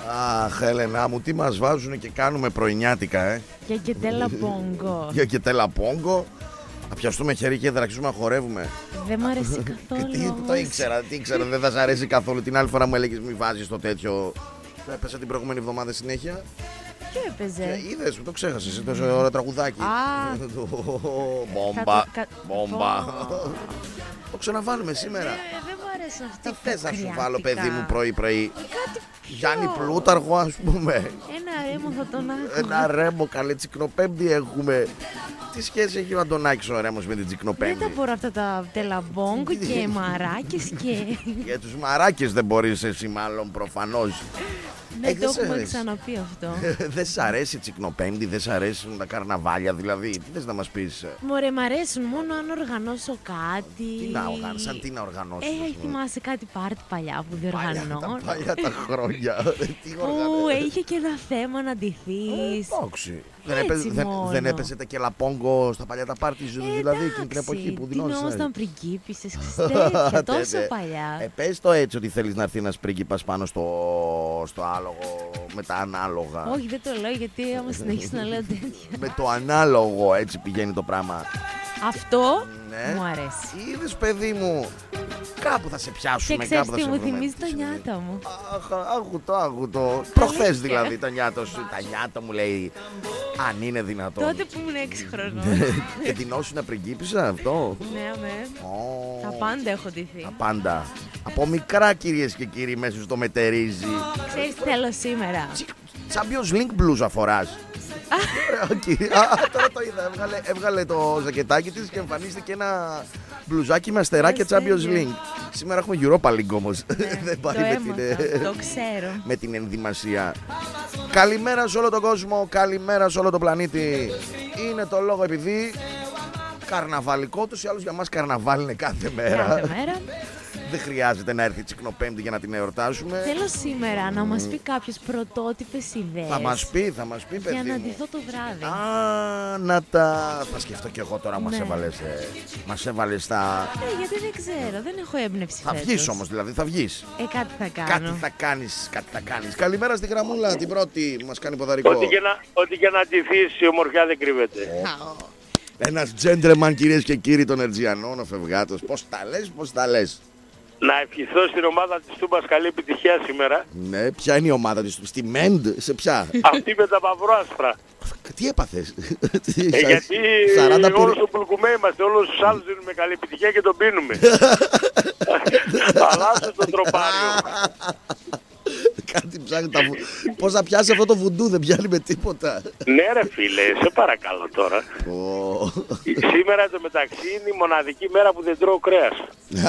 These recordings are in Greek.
Αχ, Έλενα μου, τι μας βάζουνε και κάνουμε πρωινιάτικα, Για και τέλα πόγκο. Για και τέλα πόγκο. Θα πιαστούμε χέρι και θα αρχίσουμε να χορεύουμε. Δεν μ' αρέσει καθόλου. Τι ήξερα, δεν θα σ' αρέσει καθόλου. Την άλλη φορά μου έλεγες μη βάζεις το τέτοιο. Το έπεσα την προηγούμενη εβδομάδα συνέχεια. Ποιο έπαιζε? Είδες, το ξέχασες, τόσο ώρα τραγουδάκι. Μπόμπα. Το ξαναβάλουμε σήμερα. Δεν μου αρέσει αυτό. Τι θες να σου βάλω, παιδί μου, πρωί-πρωί? Κάτι πιο. Γιάννη Πλούταργο, ας πούμε. Ένα ρέμο θα τον άκουγα. Ένα ρέμο, καλέ, τσικνοπέμπτη έχουμε. Τι σχέση έχει ο Αντωνάκης ο ρέμος με την τσικνοπέμπτη? Δεν τα μπορώ αυτά τα τελαμπόγκο και μαράκες και. Για τους μαράκες δεν μπορείς εσύ, μάλλον, προφανώς. Ναι, το δεν έχουμε σ' ξαναπεί αυτό. Δεν σ' αρέσει η τσικνοπέμπτη, δεν σ' αρέσουν τα καρναβάλια, δηλαδή? Τι θες να μας πεις? Μωρέ, μ' αρέσουν μόνο αν οργανώσω κάτι. Σαν τι να οργανώσεις? Θυμάσαι κάτι πάρτι παλιά που διοργανώνω. Παλιά τα χρόνια. Που είχε και ένα θέμα να ντυθείς. Εντάξει. μόνο. Δεν έπαιζε τα κελαπόγκο στα παλιά τα πάρτι σου, δηλαδή εκείνη την εποχή που δινόσαν? Δινόσταν πριγκίπισσες, τέτοια, τόσο παλιά. Πες το έτσι ότι θέλεις να έρθει ένας πρίγκιπας πάνω στο άλογο με τα ανάλογα. Όχι, δεν το λέω γιατί άμα συνεχίσεις να λέω τέτοια. Με το ανάλογο έτσι πηγαίνει το πράγμα. Αυτό Ναι. μου αρέσει. Είδες, παιδί μου, κάπου θα σε πιάσουμε. Και ξέρεις κάπου τι θα σε μου βρούμε. θυμίζει τα νιάτα μου. Άχουτο. Προχθές δηλαδή τα νιάτα μου λέει, αν είναι δυνατόν. Τότε που ήμουν 6 χρονών. Και δινόσουνα πριγκίπισσα αυτό? Ναι, αμέ. Τα πάντα έχω ντυθεί. Τα πάντα. Από μικρά, κυρίες και κύριοι, μέσα στο μετερίζει. Ξέρεις τι θέλω σήμερα? Champions League μπλούζα φοράς? Τώρα το είδα. Έβγαλε το ζακετάκι της και εμφανίστηκε ένα μπλουζάκι με αστεράκια Champions League. Σήμερα έχουμε Europa League όμως. Δεν πάει το ξέρω. με την ενδυμασία. Καλημέρα σε όλο τον κόσμο, καλημέρα σε όλο τον πλανήτη. Είναι το λόγο επειδή καρναβαλικό, τους ή άλλους για μας καρναβάλι είναι κάθε μέρα. Δεν χρειάζεται να έρθει τσικνοπέμπτη για να την εορτάσουμε. Θέλω σήμερα να μας πει κάποιος πρωτότυπες ιδέες. Θα μας πει, παιδί για να μου. ντυθώ το βράδυ. Να τα... Θα σκεφτώ κι εγώ τώρα, μας έβαλες τα... Γιατί δεν ξέρω, δεν έχω έμπνευση Θα βγεις όμως, δηλαδή, θα βγεις. Κάτι θα κάνω. Κάτι θα κάνεις. Καλημέρα στη γραμμούλα, την πρώτη που μας κάνει ποδαρικό. Ό,τι και να ντυθείς, η ομορφιά δεν κρύβεται. Ένας gentleman, κυρίες και κύριοι, των Ερτζιανών, ο Φευγάτος. Πώς τα λες. Να ευχηθώ στην ομάδα της Τούμπας καλή επιτυχία σήμερα. Ναι, ποια είναι η ομάδα της? Στη Μέντ, σε ποια? Αυτή με τα μαυρό-άσπρα. Τι έπαθες? Γιατί όλους το πουλκουμέ είμαστε, όλους τους άλλους δίνουμε καλή επιτυχία και τον πίνουμε. Αλλάζω το τροπάριο. Κάτι ψάχνει Πώς θα πιάσει αυτό το βουντού, δεν πιάνει με τίποτα. Ναι ρε φίλε, σε παρακαλώ τώρα. Σήμερα το μεταξύ είναι η μοναδική μέρα που δεν τρώω κρέας.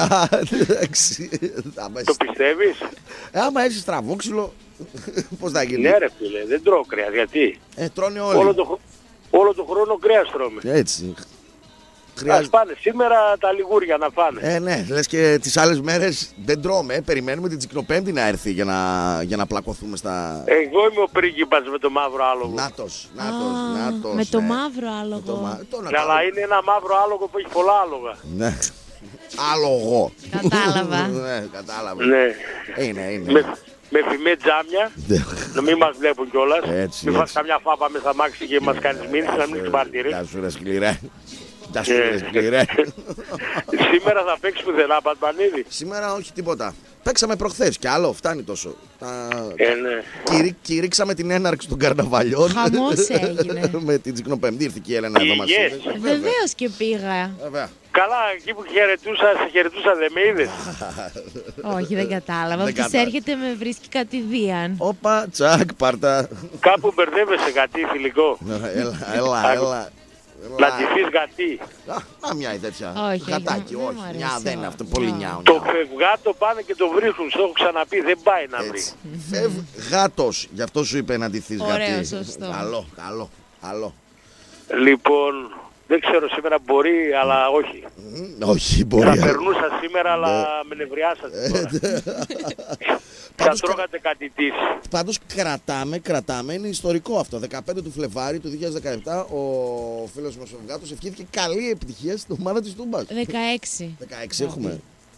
Το πιστεύεις? Άμα έχεις τραβόξυλο, πώς θα γίνει? Ναι ρε φίλε, δεν τρώω κρέας, γιατί? Τρώνε όλοι. Όλο το χρόνο κρέας τρώμε. Έτσι. Ας πάνε σήμερα τα λιγούρια να φάνε. Ναι, λες και τις άλλες μέρες δεν τρώμε. Περιμένουμε την τσικνοπέμπτη να έρθει για να πλακωθούμε στα... Εγώ είμαι ο πρίγκιπας με το μαύρο άλογο. Νάτος. Με το μαύρο άλογο. Αλλά είναι ένα μαύρο άλογο που έχει πολλά άλογα. Ναι. Άλογο. Κατάλαβα. Ναι, κατάλαβα. Ναι. Είναι. Με φημέ τζάμια, να μην μας βλέπουν κιόλας. Μην φας καμιά φάπα με στα μάξι και μας κάνεις μήνυση να μην έχεις μάρτυρες. Γεια σου ρε σκληρέ. Σήμερα θα παίξεις πουθενά, Πατμανίδη? Σήμερα όχι τίποτα. Παίξαμε προχθές κι άλλο, φτάνει τόσο. Ναι. Κηρύξαμε την έναρξη των καρναβαλιών. Χαμός έγινε. Με την τσικνοπέμπτη ήρθε και η Έλενα εδώ μας. Βεβαίως και πήγα. Καλά, εκεί που χαιρετούσα δεν με είδες? Όχι, δεν κατάλαβα. Αυτής έρχεται με βρίσκει κατηδίαν. Όπα, τσακ, πάρτα. Κάπου μπερδεύεσαι κάτι φιλικό. Έλα. Να ντυθείς γατί. Να μια η τέτοια. Όχι, γατάκι, όχι. Νιά δεν είναι αυτό, πολύ νιά. Το φευγάτο πάνε και το βρίσκουν, στο έχω ξαναπεί, δεν πάει να βρει. Φευγάτος, γι' αυτό σου είπε να ντυθείς γατί. Ωραίο, σωστό. Καλό. Λοιπόν, δεν ξέρω σήμερα μπορεί, αλλά όχι. Όχι, μπορεί. Θα περνούσα σήμερα, αλλά με νευριάσατε τώρα. Θα τρώγατε κάτι της. Πάντως κρατάμε, είναι ιστορικό αυτό. 15 του Φλεβάρι του 2017 ο φίλος μας ο Φευγάτος ευχήθηκε καλή επιτυχία στην ομάδα της Τούμπας. 16. 16 έχουμε.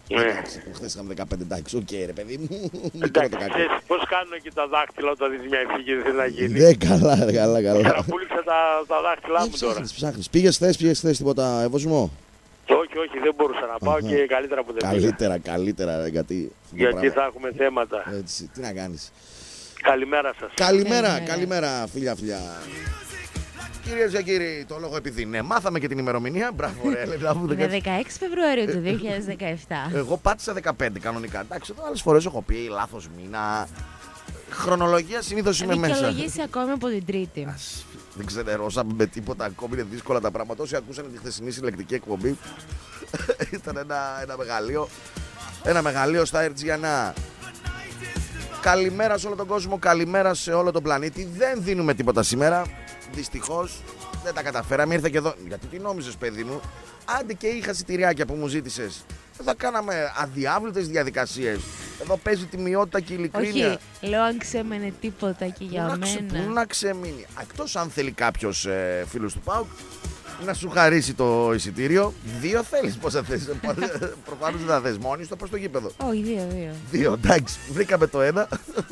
Εντάξει, χθες είχαμε 15, εντάξει, οκ ρε παιδί μου. Εντάξει, πώς κάνουν και τα δάχτυλα όταν δεις μια ευχή και δεν θέλει να γίνει. Ναι, καλά. Καραπούληξα τα δάχτυλά μου τώρα. Ψάχνεις. Πήγες χθες τίποτα ευωσμό? Όχι, δεν μπορούσα να πάω και καλύτερα που δεν πήγα. Καλύτερα, γιατί θα έχουμε θέματα. Έτσι, τι να κάνεις. Καλημέρα σας. Καλημέρα, φιλιά. Κυρίες και κύριοι, το λόγο επειδή ναι, μάθαμε και την ημερομηνία. Μπράβο, ρε. Είναι 16 Φεβρουαρίου του 2017. Εγώ πάτησα 15 κανονικά. Εντάξει, άλλες φορές έχω πει λάθος μήνα. Χρονολογία συνήθως είμαι μέσα. Δικαιολογήσει ακόμη από την Τρίτη. Δεν ξενερώσαμε με τίποτα ακόμη. Είναι δύσκολα τα πράγματα. Όσοι ακούσανε τη χθεσινή συλλεκτική εκπομπή, ήταν ένα μεγαλείο. Ένα μεγαλείο στα Ερτζιανά. Καλημέρα σε όλο τον κόσμο, καλημέρα σε όλο τον πλανήτη. Δεν δίνουμε τίποτα σήμερα. Δυστυχώς δεν τα καταφέραμε. Ήρθα και εδώ. Γιατί τι νόμιζες, παιδί μου? Άντε και είχα εισιτηριάκια που μου ζήτησες. Δεν θα κάναμε αδιάβλητες διαδικασίες. Εδώ παίζει τιμιότητα και ειλικρίνεια. Όχι, λέω αν ξέμενε τίποτα και για μένα. Πού να ξεμείνει. Εκτός αν θέλει κάποιος φίλος του ΠΑΟΚ να σου χαρίσει το εισιτήριο. 2 θέλεις, πόσα θες? Προφανώς δεν θα θες μόνοι στο προς το γήπεδο. Όχι, 2. Εντάξει, βρήκαμε το ένα.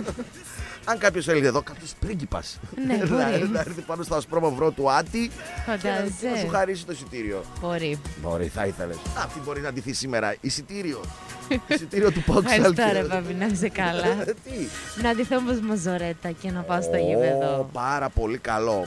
Αν κάποιος θέλει εδώ, κάποιος πρίγκιπας να έρθει πάνω στο ασπρόμαυρο του Άτη και να σου χαρίσει το εισιτήριο. Μπορεί, θα ήθελες. Αυτή μπορεί να ντυθεί σήμερα. Εισιτήριο του ΠΑΟΚ. Ευχαριστώ ρε Παπή, να είσαι καλά. Να ντυθώ όπως μαζορέτα και να πάω στο γήπεδο. Πάρα πολύ καλό.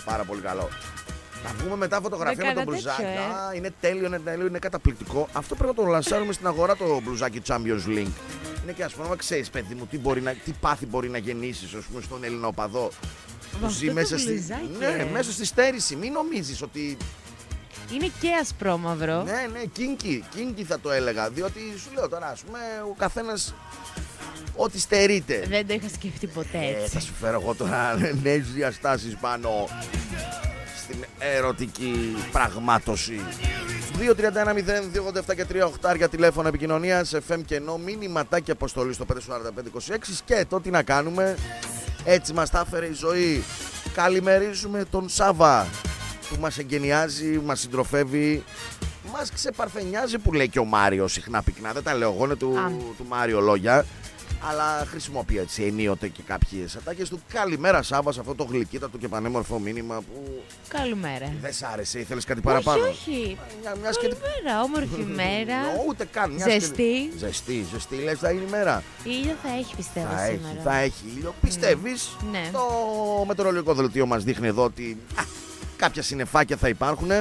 Να βγούμε μετά φωτογραφία με το μπλουζάκι. Είναι τέλειο, είναι καταπληκτικό. Αυτό πρέπει να το λανσάρουμε στην αγορά, το μπλουζάκι Champions League. Είναι και ασφαλώς, ξέρεις παιδί μου, τι πάθη μπορεί να γεννήσεις, ας πούμε, στον Έλληνα οπαδό που ζει μέσα στη στέρηση. Μην νομίζεις ότι... Είναι και ασπρόμαυρο. Ναι, κίνκι θα το έλεγα. Διότι σου λέω τώρα, ας πούμε, ο καθένας ό,τι στερείται. Δεν το είχα σκεφτεί ποτέ έτσι. Θα σου φέρω εγώ τώρα νέες διαστάσεις πάνω στην ερωτική πραγμάτωση. 2-31-0-287 και 3 τηλέφωνα επικοινωνίας, FM και ενώ μήνυματάκι αποστολή στο 54526. Και το τι να κάνουμε, έτσι μας τα έφερε η ζωή. Καλημερίζουμε τον Σάβα που μας εγκαινιάζει, μας συντροφεύει, μας ξεπαρθενιάζει που λέει και ο Μάριο συχνά πυκνά. Δεν τα λέω εγώ, είναι του Μάριο λόγια. Αλλά χρησιμοποιεί έτσι ενίοτε και κάποιες ατάκες του. Καλημέρα Σάβα, σε αυτό το γλυκύτατο και πανέμορφο μήνυμα που... Καλημέρα. Δεν σ' άρεσε, ήθελες κάτι παραπάνω? Όχι. Καλημέρα, όμορφη μέρα. Ούτε καν. Ζεστή, λες θα είναι η μέρα. Ήλιο θα έχει, πιστεύω σήμερα. Θα έχει ήλιο, πιστεύεις? Ναι. Το μετεωρολογικό δελτίο μας δείχνει εδώ ότι κάποια συννεφάκια θα υπάρχουν.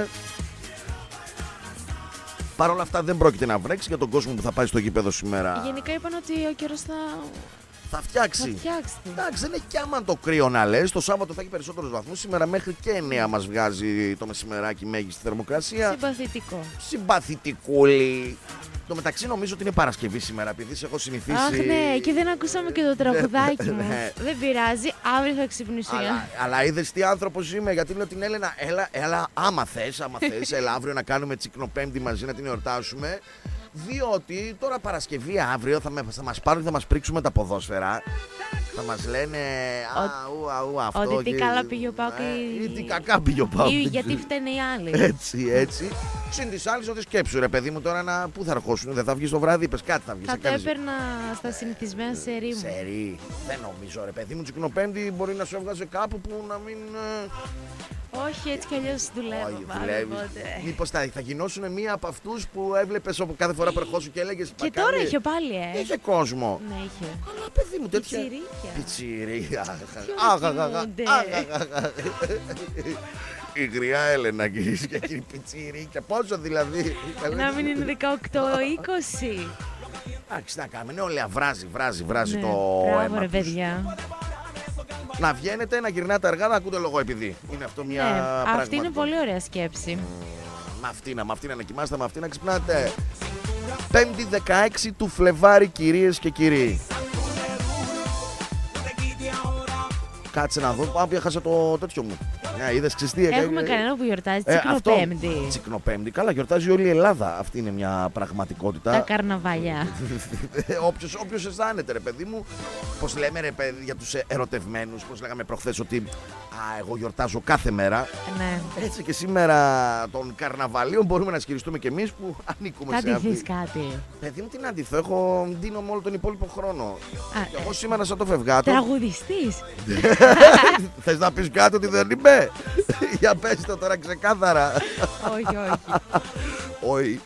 Παρ' όλα αυτά δεν πρόκειται να βρέξει για τον κόσμο που θα πάει στο γήπεδο σήμερα. Γενικά είπαν ότι ο καιρός θα φτιάξει. Εντάξει, δεν έχει κι άμα το κρύο να λες. Το Σάββατο θα έχει περισσότερους βαθμούς. Σήμερα μέχρι και 9 μας βγάζει το μεσημεράκι μέγιστη θερμοκρασία. Συμπαθητικούλη. Το μεταξύ νομίζω ότι είναι Παρασκευή σήμερα, επειδή σε έχω συνηθίσει. Αχ, ναι, και δεν ακούσαμε και το τραγουδάκι μου. Δεν πειράζει, αύριο θα ξυπνήσω. Αλλά είδες τι άνθρωπος είμαι, γιατί λέω την Έλενα, έλα, άμα θες, έλα αύριο να κάνουμε Τσικνοπέμπτη μαζί να την εορτάσουμε. Διότι τώρα Παρασκευή αύριο θα μας πάρουν και θα μας πρίξουμε τα ποδόσφαιρα. Θα μας λένε αυτό. Ότι τι καλά πήγε ο ΠΑΟΚ ή τι κακά πήγε ο ΠΑΟΚ. Ή γιατί φταίνε οι άλλοι. Έτσι. Συν της άλλης ότι σκέψου ρε παιδί μου τώρα πού θα αρχώσουν, δεν θα βγεις το βράδυ, είπες κάτι θα βγεις. Θα το έπαιρνα στα συνηθισμένα σερί μου. Σερί, δεν νομίζω ρε παιδί μου, Τσικνοπέμπτη μπορεί να σου έβγαζε κάπου που να μην... Όχι, έτσι κι αλλιώς δουλεύω. Μήπως θα γινώσουν μία από αυτούς που έβλεπες κάθε φορά που ερχόσουν και έλεγες. Και τώρα είχε πάλι, Είχε κόσμο. Ναι, είχε. Αλλά παιδί μου, τέτοια. Πιτσιρίκια. Η γριά Έλενα, κυρίες και κύριοι, πιτσιρίκια. Πόσο δηλαδή? Να μην είναι 18-20. Εντάξει, να κάνουμε νεολαία. Βράζει το αίμα. Μπράβο, ρε παιδιά. Να βγαίνετε, να γυρνάτε αργά, να ακούτε λόγο επειδή. Είναι αυτό μια πραγματικότητα. Αυτή είναι πολύ ωραία σκέψη. Με αυτή να κοιμάστε, με αυτή να ξυπνάτε. 5η 16 του Φλεβάρι, κυρίες και κύριοι. Κάτσε να δω, έχασα το τέτοιο μου. Είδες ξεστή. Έχουμε κανένα που γιορτάζει Τσικνοπέμπτη. Τσικνοπέμπτη, καλά, γιορτάζει όλη η Ελλάδα. Αυτή είναι μια πραγματικότητα. Τα καρναβαλιά. Όποιος αισθάνεται, ρε παιδί μου. Πώς λέμε, ρε παιδί, για τους ερωτευμένους, πώς λέγαμε προχθές, ότι εγώ γιορτάζω κάθε μέρα. Ναι. Έτσι και σήμερα των καρναβαλίων μπορούμε να ισχυριστούμε κι εμείς που ανήκουμε σε αυτή. Κάτι. Παιδί μου, τι να ντυθώ, έχω ντύνω με όλο τον υπόλοιπο χρόνο. Και εγώ σήμερα σαν το φευγάτο. Τραγουδιστής. Θες να πεις κάτι ότι δεν είμαι? Για πες το τώρα ξεκάθαρα. Όχι.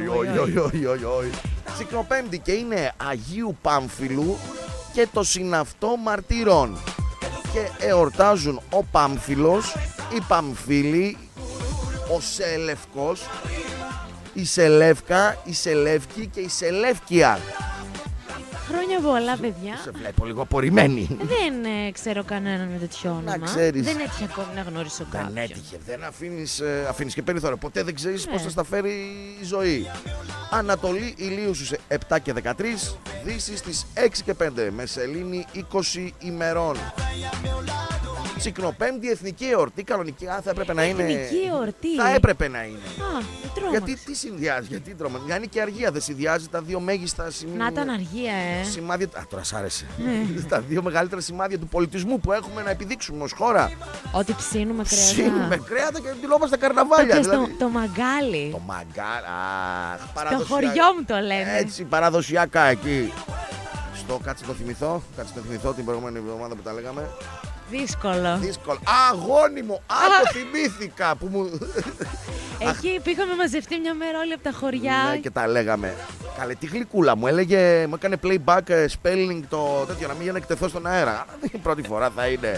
Όχι. Τσικνοπέμπτη και είναι Αγίου Πάμφυλου και το συναυτό μαρτύρων. Και εορτάζουν ο Πάμφυλος, η Παμφύλη, ο Σελευκός, η Σελεύκα, η Σελεύκη και η Σελεύκια. Χρόνια πολλά, παιδιά. Σε βλέπω λίγο απορριμμένη. Δεν ξέρω κανέναν με τέτοιο όνομα. Να ξέρεις. Δεν έτυχε ακόμη να γνωρίσω κάποιον. Δεν έτυχε. Δεν αφήνεις και περιθώριο. Ποτέ δεν ξέρεις πώς θα στα φέρει η ζωή. Ανατολή ηλίου στους 7 και 13, δύση στις 6 και 5, με σελήνη 20 ημερών. Τσικνοπέμπτη, εθνική εορτή. Κανονικά θα έπρεπε να είναι. Εθνική εορτή. Θα έπρεπε να είναι. Γιατί τι συνδυάζει, γιατί τρώμε. Yani και αργία δεν συνδυάζει τα δύο μέγιστα σημάδια. Να ήταν αργία, σημάδια. Τώρα σ' άρεσε. Τα δύο μεγαλύτερα σημάδια του πολιτισμού που έχουμε να επιδείξουμε ως χώρα. Ότι ψήνουμε κρέατα. Ψήνουμε κρέατα και δηλώμαστε καρναβάλια. Δηλαδή. Το μαγκάλι. Το μαγκάλι. Στο χωριό μου το λένε. Έτσι, παραδοσιακά εκεί. Κάτσε το θυμηθώ την προηγούμενη εβδομάδα που τα λέγαμε. Δύσκολο. Αγώνιμο. Το θυμήθηκα που μου. Εκεί που είχαμε μαζευτεί μια μέρα όλοι από τα χωριά. Ναι, και τα λέγαμε. Καλέ, τη γλυκούλα μου έλεγε, μου έκανε playback spelling το τέτοιο, να μην για να εκτεθώ στον αέρα. Η πρώτη φορά θα είναι.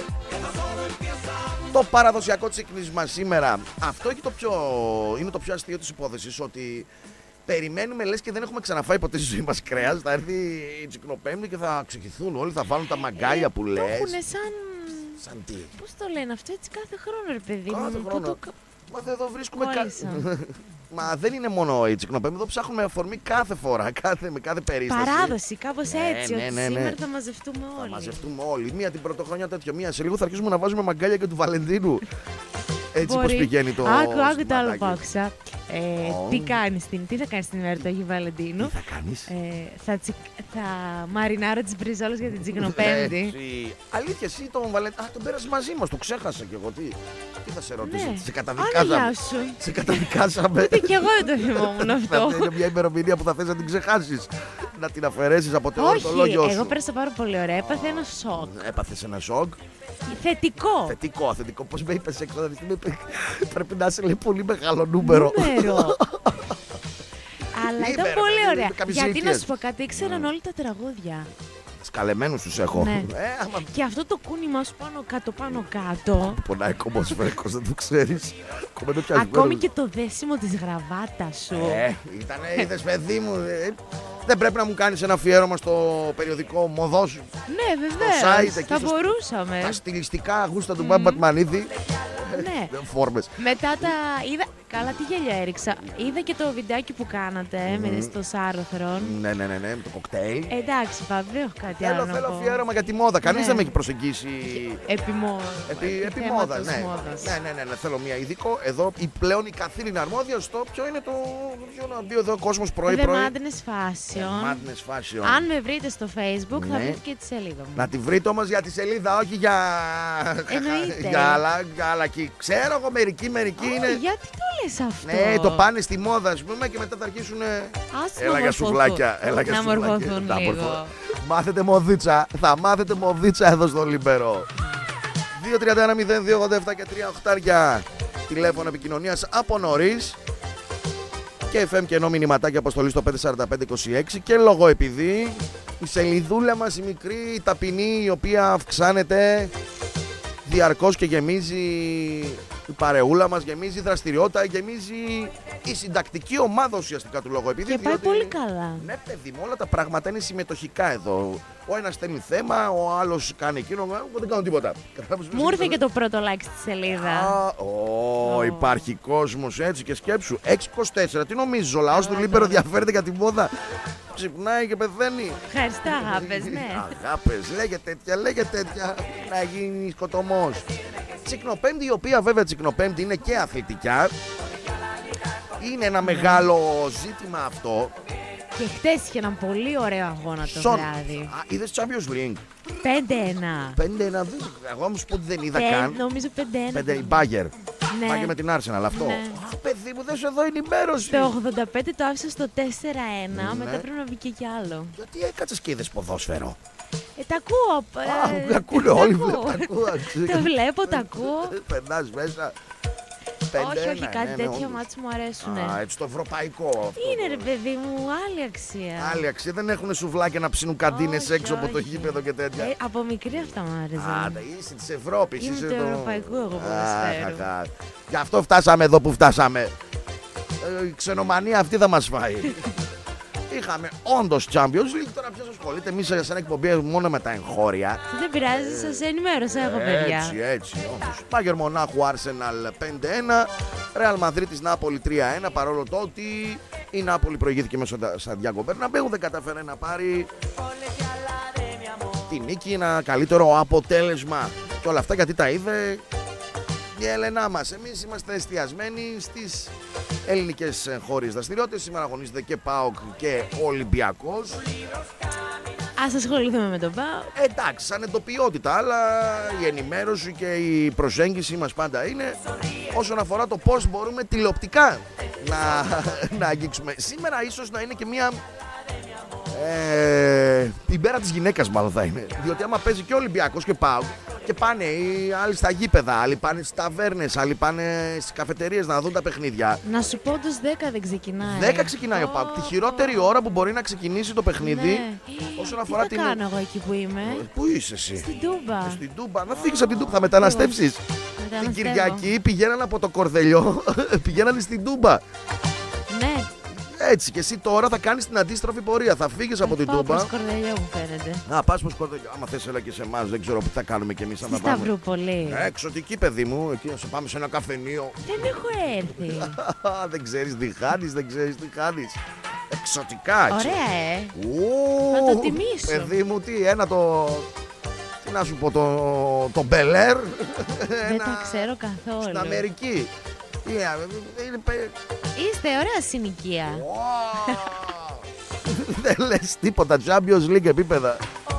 Το παραδοσιακό τσικνίσμα σήμερα. Αυτό είναι το πιο αστείο της υπόθεσης, ότι περιμένουμε λες και δεν έχουμε ξαναφάει ποτέ στη ζωή μας κρέας. Θα έρθει η Τσικνοπέμπτη και θα ξεχυθούν όλοι, θα βάλουν τα μαγκάλια που λες. Το έχουνε σαν τι. Πώς το λένε αυτό, έτσι κάθε χρόνο, ρε παιδί μου. Κάθε χρόνο. Μα εδώ βρίσκουμε Μα δεν είναι μόνο η Τσικνοπέμπτη, εδώ ψάχνουμε αφορμή κάθε φορά, με κάθε περίσταση. Παράδοση, κάπως έτσι. Ναι. Σήμερα θα μαζευτούμε όλοι. Θα μαζευτούμε όλοι. Μία την πρωτοχρονιά τέτοιο, μία σε λίγο θα αρχίσουμε να βάζουμε μαγκάλια και του Βαλεντίνου. Έτσι πώς πηγαίνει το. Άκου το άλλο που άκουσα. Τι θα κάνεις την ημέρα του Αγίου Βαλεντίνου? Τι θα κάνεις? Θα μαρινάρω τις μπριζόλες για την Τσικνοπέμπτη. Αλήθεια, εσύ τον Βαλεντίνο. Τον πέρασε μαζί μας, το ξέχασα κι εγώ. Τι θα σε ρωτήσω, Ναι. σε καταδικάσαμε. Ούτε κι εγώ δεν το θυμόμουν αυτό. Είναι μια ημερομηνία που θα θες να την ξεχάσεις. Να την αφαιρέσεις από το ορθολόγιο σου. Όχι, εγώ πέρασα πάρα πολύ ωραία. Έπαθε ένα σοκ. Έπαθες ένα σοκ. Θετικό. Πώς με είπες έξω, πρέπει να είσαι λέει πολύ μεγάλο νούμερο. Αλλά ήταν πολύ ωραία. Γιατί να σου πω κάτι, ήξεραν όλοι τα τραγούδια. Σκαλεμένους τους έχω. Ναι. Και αυτό το κούνημα σου πάνω κάτω. Πονάει κομμοσφαίρικος, δεν το ξέρεις. Ακόμη και το δέσιμο της γραβάτας σου. Είδες παιδί μου. Δεν πρέπει να μου κάνεις ένα αφιέρωμα στο περιοδικό Μοδό σου? Ναι, βεβαίως. Θα μπορούσαμε. Τα στιλιστικά γούστα του Μπάμπα Ματμανίδη. Ναι. Φόρμες. Μετά τα είδα. Καλά, τι γέλια έριξα. Είδα και το βιντεάκι που κάνατε στο Σάρωθρον. Ναι, με το κοκτέιλ. Εντάξει, Φαβ, δεν έχω κάτι άλλο. Θέλω αφιέρωμα για τη μόδα. Κανείς δεν με έχει προσεγγίσει. Επί μόδα, ναι. Θέλω μια ειδικό. Εδώ πλέον η καθήλυνα αρμόδια στο ποιο είναι το. Να μπει εδώ ο κόσμος πρωί-πρωί. The Madness Fashion. Αν με βρείτε στο Facebook, θα βρείτε και τη σελίδα μου. Να τη βρείτε όμως για τη σελίδα, όχι για. Εννοείται. Για άλλα εκεί. Ξέρω εγώ, μερικοί είναι. Γιατί το λες αυτό? Ναι, το πάνε στη μόδα, ας πούμε, και μετά θα αρχίσουν. Έλα για σουβλάκια. Να μορφωθούν λίγο. Μάθετε μοδίτσα. Θα μάθετε μοδίτσα εδώ στο Λίμπερο. 2-31-02-87 και 3 οχτάρια. Τηλέφωνο επικοινωνίας από νωρίς. Και FM και ενώ μηνυματάκια αποστολή στο 54526. Και λόγω επειδή η σελίδούλα μας, η μικρή, η ταπεινή, η οποία αυξάνεται διαρκώς και γεμίζει η παρεούλα μας, γεμίζει η δραστηριότητα, γεμίζει η συντακτική ομάδα ουσιαστικά του λόγου επειδή. Και πάει πολύ καλά. Ναι, παιδί μου, όλα τα πράγματα είναι συμμετοχικά εδώ. Ο ένας στέλνει θέμα, ο άλλος κάνει εκείνο. Εγώ δεν κάνω τίποτα. Μου ήρθε και το πρώτο like στη σελίδα. Υπάρχει κόσμος έτσι και σκέψου. 624, τι νομίζεις, ο λαός του Λίμπερο διαφέρεται για τη μόδα? Ξυπνάει και πεθαίνει. Ευχαριστώ, αγάπες, ναι. Αγάπες, λέγε τέτοια. Να γίνει σκοτωμός. Τσικνοπέμπτη, η οποία βέβαια Τσικνοπέμπτη είναι και αθλητικά. Είναι ένα μεγάλο ζήτημα αυτό. Και χτες είχε έναν πολύ ωραίο αγώνα το βράδυ. Είδες Champions League? 5-1. 5-1. Εγώ όμως που δεν είδα καν. Νομίζω 5-1. Η Μπάγκερ. Ναι. Μπάγκερ με την Arsenal αυτό. Ναι. Αχ, παιδί μου, δεν σου εδώ ενημέρωση. Το 85 το άφησε στο 4-1, μετά πρέπει να βγει κι άλλο. Γιατί έκατσες και είδες ποδόσφαιρο? Τα ακούω. Ακούνε όλοι. Τα βλέπω, τα ακούω. Περνάς μέσα. Όχι, κάτι τέτοιο μάτς μου αρέσουνε. Έτσι το ευρωπαϊκό. Είναι ρε παιδί μου, άλλη αξία. Άλλη αξία, δεν έχουν σουβλάκια να ψήνουν καντίνες έξω από το γήπεδο και τέτοια. Από μικρή αυτά μου άρεσαν. Είσαι της Ευρώπης. Είμαι του ευρωπαϊκού εγώ ποδοσφαίρου. Γι' αυτό φτάσαμε εδώ που φτάσαμε. Η ξενομανία αυτή θα μας φάει. Είχαμε όντως Champions League, τώρα ποιος ασχολείται, εμείς σαν εκπομπή μόνο με τα εγχώρια. Δεν πειράζει, σας ενημέρωσα εγώ παιδιά. Έτσι, όντως. Μπάγερ Μονάχου Arsenal 5-1, Real Madrid της Νάπολη 3-1, παρόλο το ότι η Νάπολη προηγήθηκε μέσω Σαντιάγκο Μπερναμπέου, δεν καταφέρε να πάρει τη νίκη, ένα καλύτερο αποτέλεσμα. Και όλα αυτά γιατί τα είδε η Έλενά μας. Εμείς είμαστε εστιασμένοι στις ελληνικές χώρες δραστηριότητες. Σήμερα αγωνίζεται και ΠΑΟΚ και Ολυμπιακός. Ας ασχοληθούμε με τον ΠΑΟΚ. Εντάξει, σαν εντοπιότητα, αλλά η ενημέρωση και η προσέγγιση μας πάντα είναι όσον αφορά το πώς μπορούμε τηλεοπτικά να αγγίξουμε. Σήμερα ίσως να είναι και μια... η μέρα της γυναίκας μάλλον θα είναι. Διότι άμα παίζει και ο Ολυμπιακός και ΠΑΟΚ και πάνε οι άλλοι στα γήπεδα, άλλοι πάνε στις ταβέρνες, άλλοι πάνε στις καφετερίες να δουν τα παιχνίδια. Να σου πω τους 10 δεν ξεκινάει. 10 ξεκινάει ο ΠΑΟΚ. Τη χειρότερη ώρα που μπορεί να ξεκινήσει το παιχνίδι. Ναι. Όσον αφορά τι θα κάνω εγώ εκεί που είμαι? Πού είσαι εσύ? Στην Τούμπα. Στην Τούμπα. Να φύγεις από την Τούμπα, θα μεταναστεύσεις. Την Κυριακή πηγαίνανε από το Κορδελιό, πηγαίνανε στην Τούμπα. Ναι. Έτσι και εσύ τώρα θα κάνεις την αντίστροφη πορεία. Θα φύγεις από την Τούμπα. Πας Κορδελιό μου φαίνεται. Πας προς Κορδελιό. Άμα θες έλα και σε εμάς, δεν ξέρω που θα κάνουμε κι εμείς. Στη Σταυρούπολη. Εξωτική παιδί μου, εκεί να σου πάμε σε ένα καφενείο. Δεν έχω έρθει. Δεν ξέρεις τι χάνεις, δεν ξέρεις τι χάνεις. Εξωτικά, έτσι. Ωραία, θα το τιμήσω. Παιδί μου, τι, τι να σου πω, το Μπελέρ. Δεν τα ξέρω καθόλου. Στην Αμερική. Είστε ωραία συνοικία. Δεν λες τίποτα, Champions League επίπεδα.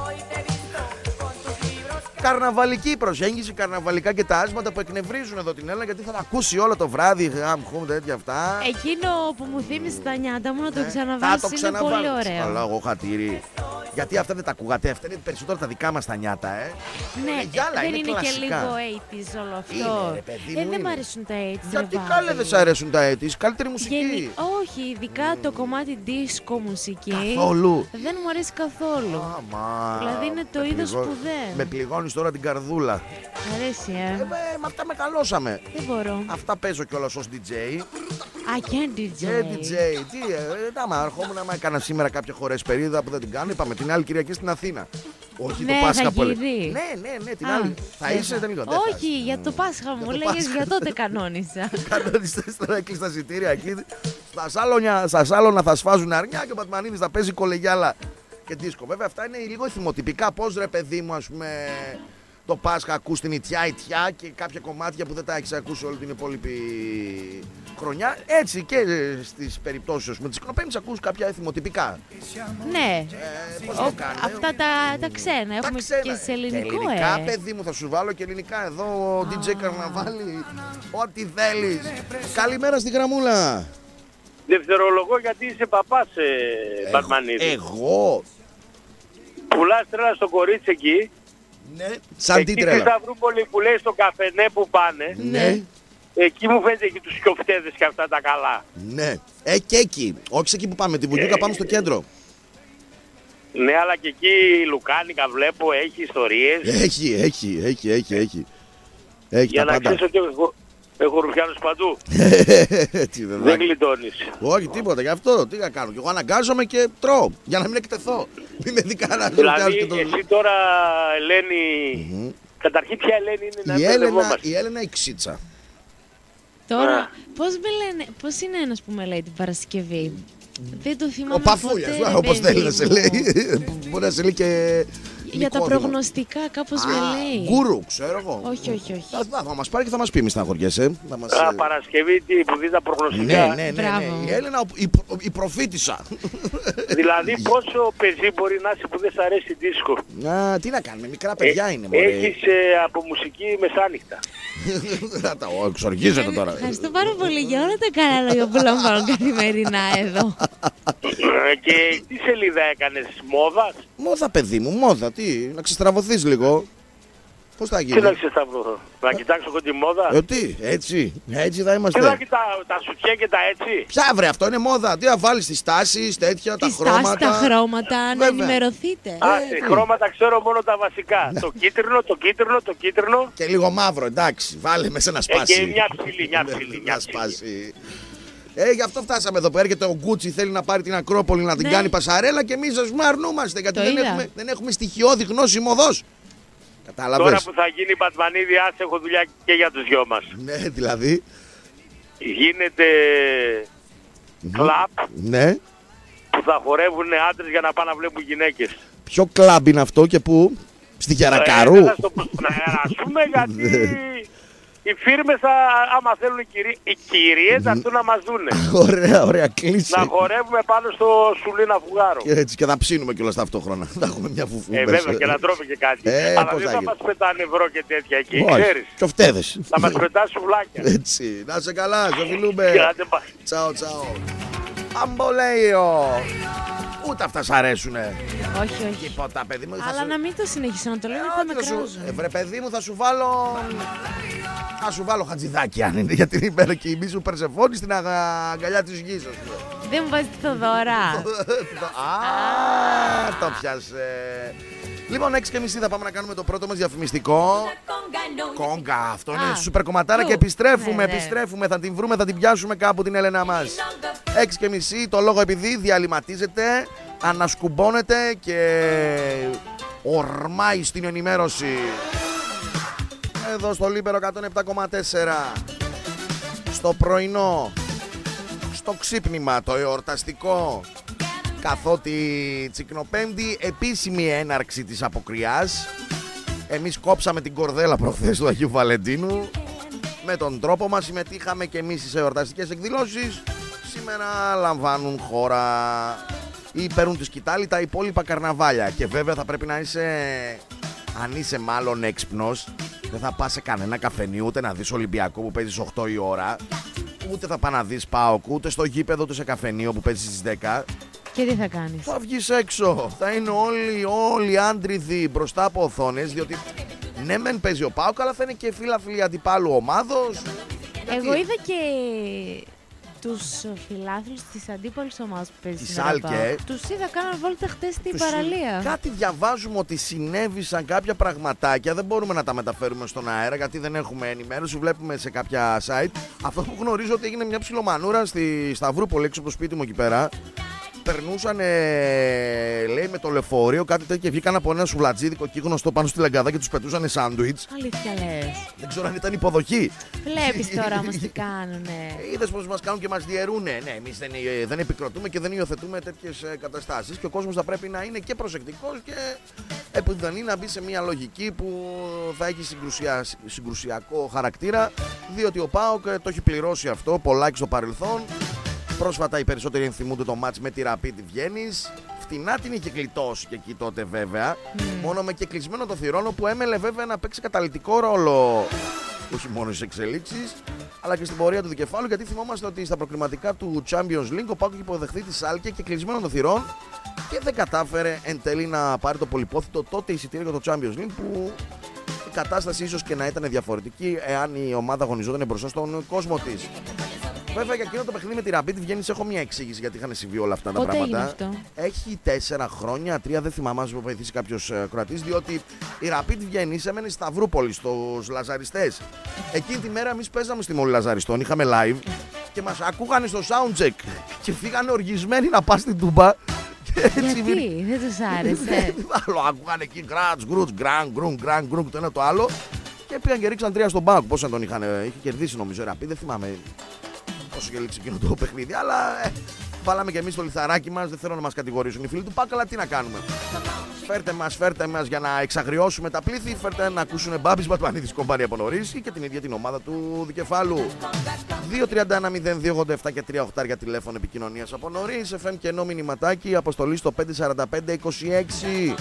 Καρναβαλική προσέγγιση, καρναβαλικά και τα άσματα που εκνευρίζουν εδώ την Έλληνα, γιατί θα τα ακούσει όλο το βράδυ. Τέτοια αυτά. Εκείνο που μου θύμισε τα νιάτα μου να το ξαναβάλεις είναι πολύ ωραίο. Καλά, εγώ χατήρι. Γιατί αυτά δεν τα ακούγατε, αυτά είναι περισσότερο τα δικά μας τα νιάτα, Ναι, δεν είναι και λίγο 80's όλο αυτό. Δεν μ' αρέσουν τα 80's. Γιατί καλέ δεν σ' αρέσουν τα 80's, καλύτερη μουσική. Όχι, ειδικά το κομμάτι disco μουσική. Καθόλου. Δεν μου αρέσει καθόλου. Δηλαδή είναι το είδος σπουδαίο. Με πληγώνεις τώρα την καρδούλα. Αρέσει, με αυτά μεγαλώσαμε. Δεν μπορώ. Αυτά παίζω κιόλας ως DJ. Και DJ. Και DJ. Άμα ερχόμουν να έκανα σήμερα κάποια χωρές περίοδο που δεν την κάνω, είπαμε την άλλη Κυριακή στην Αθήνα. Όχι το Πάσχα που λέει. Ναι, την άλλη. Θα είσαι, δεν λίγο. Όχι, για το Πάσχα μου λέγες, για τότε κανόνισα. Κανόνισες τώρα, έκλεισες τα εισιτήρια εκεί. Στα σάλωνα θα σφάζουν αρνιά και ο Πατμανίδης θα παίζει κολεγιάλα και δίσκο. Βέβαια αυτά είναι λίγο θυμοτυπικά. Πώς ρε παιδί μου, ας πούμε, το Πάσχα ακούς την ιτιά και κάποια κομμάτια που δεν τα έχεις ακούσει όλη την υπόλοιπη χρονιά. Έτσι και στις περιπτώσεις με τις Κλοπέμεις ακούς κάποια θυμοτυπικά. Ναι, αυτά τα ξένα. Έχουμε και σε ελληνικό. Και ελληνικά, παιδί μου, θα σου βάλω και ελληνικά εδώ. DJ Καρναβάλι, ό,τι θέλεις. Καλημέρα στη γραμμούλα. Δευτερολογώ γιατί είσαι παπάς, Πατμανίδη. Εγώ. Πουλάς τρέλα στο κορίτσι εκεί. Ναι, σαν τι τρέλα. Εκεί στη Σταυρούπολη που λέει στο καφενέ που πάνε. Ναι. Εκεί μου φαίνεται και τους σκιοφτέδες και αυτά τα καλά. Ναι, και εκεί. Όχι σε εκεί που πάμε, τη Βουγιούκα πάμε στο κέντρο. Ναι, αλλά και εκεί η Λουκάνικα βλέπω έχει ιστορίες. Έχει. Για να ξέρεις ότι έχω ρουφιάνους παντού. Δεν γλιτώνεις. Όχι, τίποτα, γι' αυτό τι θα κάνω. Και εγώ αναγκάζομαι και τρώω για να μην εκτεθώ. Μην με δει κανένα. Δηλαδή, εσύ τώρα, Ελένη, καταρχήν ποια Ελένη είναι να μπερδευόμαστε. Η Έλενα η Ξίτσα. Τώρα, πώς είναι ένας που με λέει την Παρασκευή? Δεν το θυμάμαι. Ο Παφούλιας, όπως θέλει να σε λέει. Μπορεί να σε λέει και Για τα προγνωστικά, κάπως με λέει. Γκούρου, ξέρω εγώ. Όχι. Θα μας πάρει και θα μας πει, μη στεναχωριέσαι. Παρασκευή που δει τα προγνωστικά. Ναι. Η Έλενα, η προφήτισσα. Δηλαδή, πόσο παιδί μπορεί να είσαι που δεν σ' αρέσει δίσκο. Τι να κάνουμε, μικρά παιδιά είναι. Έχεις από μουσική μεσάνυχτα. Εξοργίζεται τώρα. Ευχαριστώ πάρα πολύ για όλα τα καλά λόγια που λαμβάνω καθημερινά εδώ. Και τι σελίδα έκανες, μόδας? Μόδα, παιδί μου, μόδα. Τι, να ξεστραβωθείς λίγο. Πώς θα γίνει? Τι να ξεστραβωθώ, να κοιτάξω εγώ τη μόδα? Τι, έτσι θα είμαστε. Τι να κοιτάω, τα σουτιέ και τα έτσι? Ποια βρε, αυτό είναι μόδα. Τι να βάλεις τις τάσεις, τέτοια, τα χρώματα. Τα χρώματα, να ενημερωθείτε. Χρώματα ξέρω μόνο τα βασικά. Το κίτρινο. Και λίγο μαύρο, εντάξει, βάλε μέσα να σπάσει. Και μια ψηλή. Να σπάσει. Γι' αυτό φτάσαμε εδώ που έρχεται ο Γκούτσι, θέλει να πάρει την Ακρόπολη να την κάνει πασαρέλα και εμείς ας πούμε αρνούμαστε γιατί δεν έχουμε στοιχειώδη γνώση μοδός. Κατάλαβες. Τώρα που θα γίνει Πατμανίδη, ας έχω δουλειά και για τους δυο μας. Ναι, δηλαδή. Γίνεται κλαμπ που θα χορεύουν άντρες για να πάνε να βλέπουν γυναίκες. Ποιο κλαμπ είναι αυτό και πού? Στη Γερακαρού. Ας πούμε γιατί οι φίρμες άμα θέλουν οι κυρίες θα έρθουν να μας δούνε. Ωραία κλίση. Να χορεύουμε πάνω στο σουλίνα φουγάρο. Και έτσι και θα ψήνουμε κιόλας ταυτόχρονα. Θα έχουμε μια φουφού. Βέβαια και να τρώμε και κάτι. Αλλά δεν θα μας πετάνε ευρώ και τέτοια εκεί, ξέρεις. Και φταίδες. Θα μας πετάνε σουβλάκια. Έτσι. Να σε καλά, σε φιλούμε. Τσάω. Αμπολέιο. Ούτε αυτά σ' αρέσουνε. Όχι. Τίποτα, παιδί μου. Αλλά να μην το συνεχίσω να το λέω, θα με κράζουν. Βρε παιδί μου, θα σου βάλω χατζηδάκι αν είναι για την ημέρα και η μη σου Περσεφόνη στην αγκαλιά της γης. Δεν μου βάζει τη Θοδωρά. Το πιάσε. Λοιπόν, 6:30 θα πάμε να κάνουμε το πρώτο μας διαφημιστικό. Κόγκα, αυτό είναι σούπερ κομματάρα και επιστρέφουμε. Θα την βρούμε, θα την πιάσουμε κάπου την Έλενα μας. 6:30, το λόγο επειδή διαλυματίζεται, ανασκουμπώνεται και ορμάει στην ενημέρωση. Εδώ στο Λίμπερο 107,4. Στο πρωινό, στο ξύπνημα, το εορταστικό. Καθότι Τσικνοπέμπτη, επίσημη έναρξη της αποκριάς. Εμείς κόψαμε την κορδέλα προχθές του Αγίου Βαλεντίνου. Με τον τρόπο μας συμμετείχαμε και εμείς στις εορταστικές εκδηλώσεις. Σήμερα λαμβάνουν χώρα ή παίρνουν τη σκητάλη τα υπόλοιπα καρναβάλια. Και βέβαια θα πρέπει να είσαι, αν είσαι μάλλον έξυπνος, δεν θα πας σε κανένα καφενείο ούτε να δεις Ολυμπιακό που παίζει στις 8 η ώρα. Ούτε θα πας να δεις ΠΑΟΚ, ούτε στο γήπεδο, ούτε σε καφενείο που παίζει στις 10. Και τι θα κάνεις? Θα βγεις έξω. Θα είναι όλοι άντριδοι μπροστά από οθόνες. Διότι ναι, μεν παίζει ο ΠΑΟΚ, αλλά θα είναι και φίλοι αντιπάλου ομάδος. Εγώ είδα και τους φιλάθλους της αντίπαλης ομάδας που παίζει της Άλκε. Τους είδα κάναν βόλτα χτες στην παραλία. Κάτι διαβάζουμε ότι συνέβησαν κάποια πραγματάκια. Δεν μπορούμε να τα μεταφέρουμε στον αέρα γιατί δεν έχουμε ενημέρωση. Βλέπουμε σε κάποια site. Αυτό που γνωρίζω ότι έγινε μια ψιλομανούρα στη Σταυρούπολη, έξω από το σπίτι μου εκεί πέρα. Περνούσαν, λέει, με το λεωφορείο κάτι τέτοιο και βγήκαν από ένα σουβλατζίδικο εκεί γνωστό πάνω στη λαγκάδα και τους πετούσαν σάντουιτς. Αλήθεια λες? Δεν ξέρω αν ήταν υποδοχή. Βλέπεις τώρα όμως τι κάνουνε. Είδες πως μας κάνουν και μας διαιρούνε. Ναι, εμείς δεν επικροτούμε και δεν υιοθετούμε τέτοιες καταστάσεις και ο κόσμος θα πρέπει να είναι και προσεκτικός και επιδανεί να μπει σε μια λογική που θα έχει συγκρουσιακό χαρακτήρα, διότι ο ΠΑΟΚ το έχει πληρώσει αυτό πολλάκι στο παρελθόν. Πρόσφατα οι περισσότεροι ενθυμούνται το μάτς με τη Rapid Βιέννης. Φτηνά την είχε γλιτώσει και εκεί τότε βέβαια. Μόνο με και κλεισμένο το θυρώνο που έμελε βέβαια να παίξει καταλυτικό ρόλο. Όχι μόνο στις εξελίξεις, αλλά και στην πορεία του δικεφάλου. Γιατί θυμόμαστε ότι στα προκριματικά του Champions League ο ΠΑΟΚ είχε υποδεχθεί τη Σάλκε και κλεισμένο των θυρών και δεν κατάφερε εν τέλει να πάρει το πολυπόθητο τότε εισιτήριο για το Champions League, που η κατάσταση ίσως και να ήταν διαφορετική εάν η ομάδα αγωνιζόταν μπροστά στον κόσμο της. Βέβαια για εκείνο το παιχνίδι με τη Rapid Βιέννης έχω μια εξήγηση γιατί είχαν συμβεί όλα αυτά τα πράγματα. Αυτό? Έχει 4 χρόνια, 3 δεν θυμάμαι αν βοηθήσει κάποιος Κροατής, διότι η Rapid Βιέννης έμενε στη Σταυρούπολη, στους Λαζαριστές. Εκείνη τη μέρα εμείς παίζαμε στη Μόλι Λαζαριστών, είχαμε live και μας ακούγανε στο soundcheck και φύγανε οργισμένοι να πας στην Τούμπα. Γιατί, δεν τους άρεσε? Άλλο, ακούγανε εκεί γκράτς, γκρούτς, γκραν, το ένα το άλλο και πήγαν και ρίξαν 3 στον ΠΑΟΚ. Πόσο τον είχαν, είχε κερδίσει νομίζω η Rapid, δεν θυμάμαι πόσο και λήξει εκείνο το παιχνίδι, αλλά βάλαμε και εμείς το λιθαράκι μας, δεν θέλω να μας κατηγορήσουν οι φίλοι του ΠΑΟΚ, αλλά τι να κάνουμε. Φέρτε μας για να εξαγριώσουμε τα πλήθη. Φέρτε να ακούσουν Μπάμπης Μπατμανίδης κομπάνι από νωρίς και την ίδια την ομάδα του Δικεφάλου. 2-31-02-87 και 3 οχτάρια τηλέφωνο επικοινωνίας από νωρίς. FM και ενώ μηνυματάκι, αποστολή στο 545-26.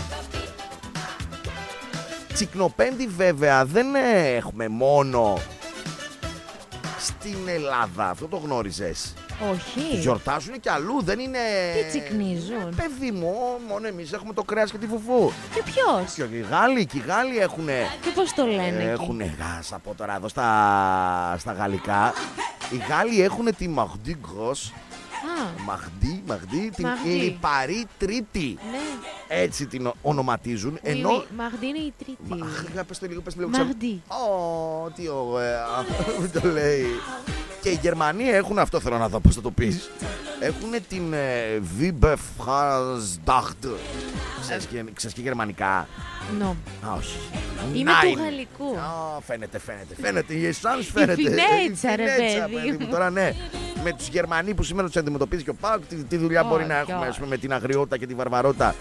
Τσικνοπέμπτη βέβαια δεν έχουμε μόνο στην Ελλάδα, αυτό το γνώριζες? Όχι. Γιορτάζουν και αλλού, δεν είναι. Τι τσικνίζουν? Παιδί μου, μόνο εμείς έχουμε το κρέας και τη φουφού. Και ποιος? Και οι Γάλλοι έχουν. Και πώς το λένε? Έχουν, θα πω τώρα εδώ στα γαλλικά. Οι Γάλλοι έχουν τη Mardi Gras. Μαχντί, την λιπαρή Τρίτη. Ναι. Έτσι την ονοματίζουν. Ενώ. Μαχντί είναι η Τρίτη. Πες το λίγο. Μαχντί. Τι ωραία. Το λέει. Και οι Γερμανοί έχουν αυτό, θέλω να δω πώς θα το πεις. Έχουν την Viebefrasdacht. Ξέρεις και γερμανικά? No. Όχι. Είμαι του γαλλικού. Φαίνεται. Η εσάνς φαίνεται. Η φινέτσα, ρε παιδί μου. Τώρα ναι. Με τους Γερμανοί που σήμερα τους αντιμετωπίζει και ο ΠΑΟΚ, τι δουλειά μπορεί να έχουμε με την αγριότητα και τη βαρβαρότητα.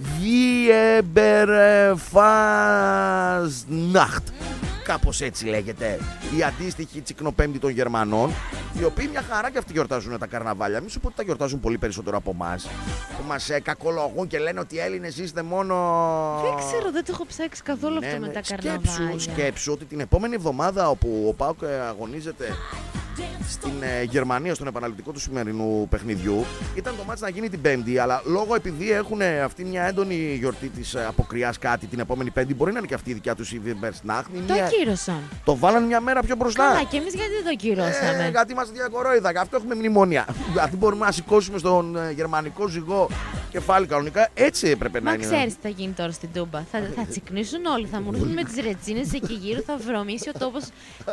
Viebefrasdacht. Κάπως έτσι λέγεται η αντίστοιχη τσικνοπέμπτη των Γερμανών, οι οποίοι μια χαρά και αυτοί γιορτάζουν τα καρναβάλια. Μη σου πω ότι τα γιορτάζουν πολύ περισσότερο από εμάς, που μας κακολογούν και λένε ότι οι Έλληνες είστε μόνο. Δεν ξέρω, δεν το έχω ψάξει καθόλου αυτό με τα καρναβάλια. Σκέψου ότι την επόμενη εβδομάδα, όπου ο ΠΑΟΚ αγωνίζεται στην Γερμανία, στον επαναληπτικό του σημερινού παιχνιδιού, ήταν το μάτς να γίνει την Πέμπτη, αλλά λόγω επειδή έχουν αυτή μια έντονη γιορτή της αποκριάς κάτι την επόμενη Πέμπτη, μπορεί να είναι και αυτή η δικιά τους η Viebefrasdacht. Το ακύρωσαν. Το βάλαν μια μέρα πιο μπροστά. Καλά, και εμείς γιατί δεν το ακυρώσαμε? Γιατί είμαστε διακορόιδα, γι' αυτό έχουμε μνημόνια. Γιατί μπορούμε να σηκώσουμε στον γερμανικό ζυγό κεφάλι κανονικά, έτσι έπρεπε να είναι. Μα ξέρεις τι θα γίνει τώρα στην Τούμπα? Θα τσικνήσουν όλοι, θα μου έρθουν με τις ρετσίνες εκεί γύρω, θα βρωμίσει ο τόπος.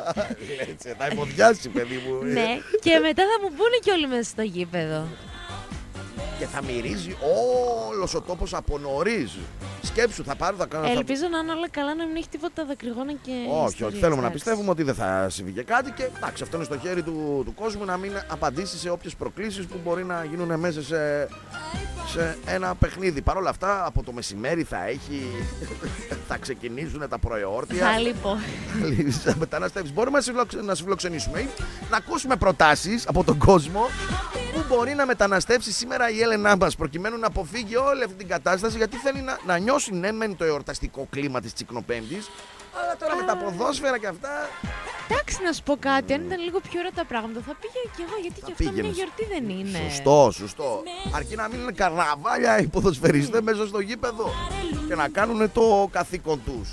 Θα υποδιάσει, παιδί μου. Ναι, και μετά θα μου πούνε και όλοι μέσα στο γήπεδο. Και θα μυρίζει όλος ο τόπος από νωρίς. Σκέψου, θα πάρω, θα κάνω. Ελπίζω να είναι όλα καλά, να μην έχει τίποτα δακρυγόνα και. Όχι, θέλουμε να πιστεύουμε ότι δεν θα συμβεί και κάτι. Και εντάξει, αυτό είναι στο χέρι του κόσμου να μην απαντήσει σε όποιες προκλήσεις που μπορεί να γίνουν μέσα σε ένα παιχνίδι. Παρ' όλα αυτά, από το μεσημέρι θα ξεκινήσουν τα προεόρτια. Θα λοιπόν. Μεταναστεύσεις. Μπορούμε να σε φιλοξενήσουμε ή να ακούσουμε προτάσεις από τον κόσμο που μπορεί να μεταναστεύσει σήμερα η Έλενά μας, προκειμένου να αποφύγει όλη αυτή την κατάσταση, γιατί θέλει να νιώσει ναι μεν το εορταστικό κλίμα της Τσικνοπέμπτης, αλλά τώρα με τα ποδόσφαιρα και αυτά. Εντάξει, να σου πω κάτι, αν ήταν λίγο πιο ωραία τα πράγματα θα πήγαινα κι εγώ, γιατί και αυτό μια γιορτή δεν είναι. Σωστό. Αρκεί να μην είναι καρναβάλια οι ποδοσφαιριστές μέσα στο γήπεδο και να κάνουν το καθήκον τους.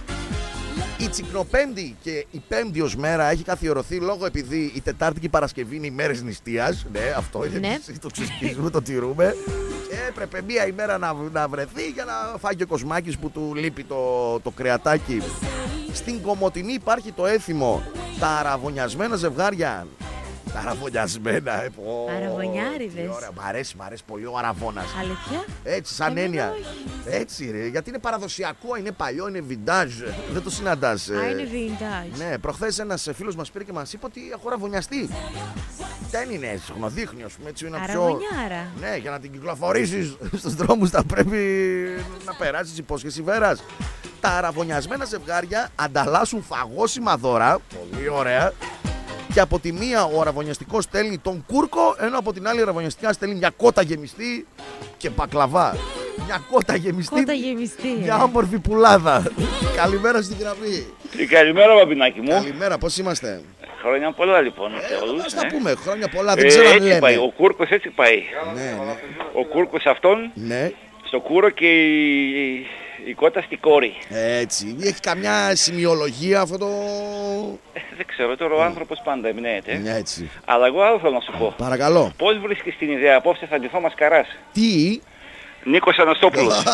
Η Τσικνοπέμπτη και η Πέμπτη ως μέρα έχει καθιερωθεί λόγω επειδή η Τετάρτη και η Παρασκευή είναι οι μέρες νηστείας. Ναι, αυτό είναι. Ναι. Το ξεσκίζουμε, το τηρούμε. Και έπρεπε μία ημέρα να βρεθεί για να φάει και ο Κοσμάκης που του λείπει το κρεατάκι. Στην Κομοτηνή υπάρχει το έθιμο τα αραβωνιασμένα ζευγάρια. Τα αραβωνιασμένα, Αραβωνιάριδες. Μ' αρέσει πολύ ο αραβώνας. Αλήθεια? Έτσι, σαν έννοια. Έτσι, ρε, γιατί είναι παραδοσιακό, είναι παλιό, είναι vintage. Δεν το συναντάς. Είναι vintage. Ναι, προχθές ένας φίλος μας πήρε και μας είπε ότι έχω αραβωνιαστεί. Δεν είναι έτσι, γνωδείχνει, ας πούμε, έτσι είναι πιο. Αραβωνιάρα. Ναι, για να την κυκλοφορήσεις στους δρόμους θα πρέπει να περάσεις υπόσχεση βέρας. Τα αραβωνιασμένα ζευγάρια ανταλλάσσουν φαγώσιμα δώρα. Πολύ ωραία. Και από τη μία ο αραβωνιαστικός στέλνει τον κούρκο, ενώ από την άλλη η αραβωνιαστικά στέλνει μια κότα γεμιστή και μπακλαβά. Μια κότα γεμιστή. Μια όμορφη πουλάδα. Καλημέρα στην γραμμή. Καλημέρα, Μπαμπινάκη μου. Καλημέρα, πώς είμαστε? Χρόνια πολλά λοιπόν. Ας τα πούμε, χρόνια πολλά, δεν ξέρω αν λέμε. Πάει. Ο Κούρκος έτσι πάει. Ναι. Ο Κούρκος αυτόν, ναι. Στο κούρο και η κότα στη κόρη. Έτσι, έχει καμιά σημειολογία αυτό το. Δεν ξέρω, τώρα ο άνθρωπος πάντα εμπνέεται. Ναι, έτσι. Αλλά εγώ άλλο θέλω να σου πω. Παρακαλώ. Πώς βρίσκεις την ιδέα απόψε θα ντυθώ μασκαράς? Τι? Νίκος Αναστόπουλος.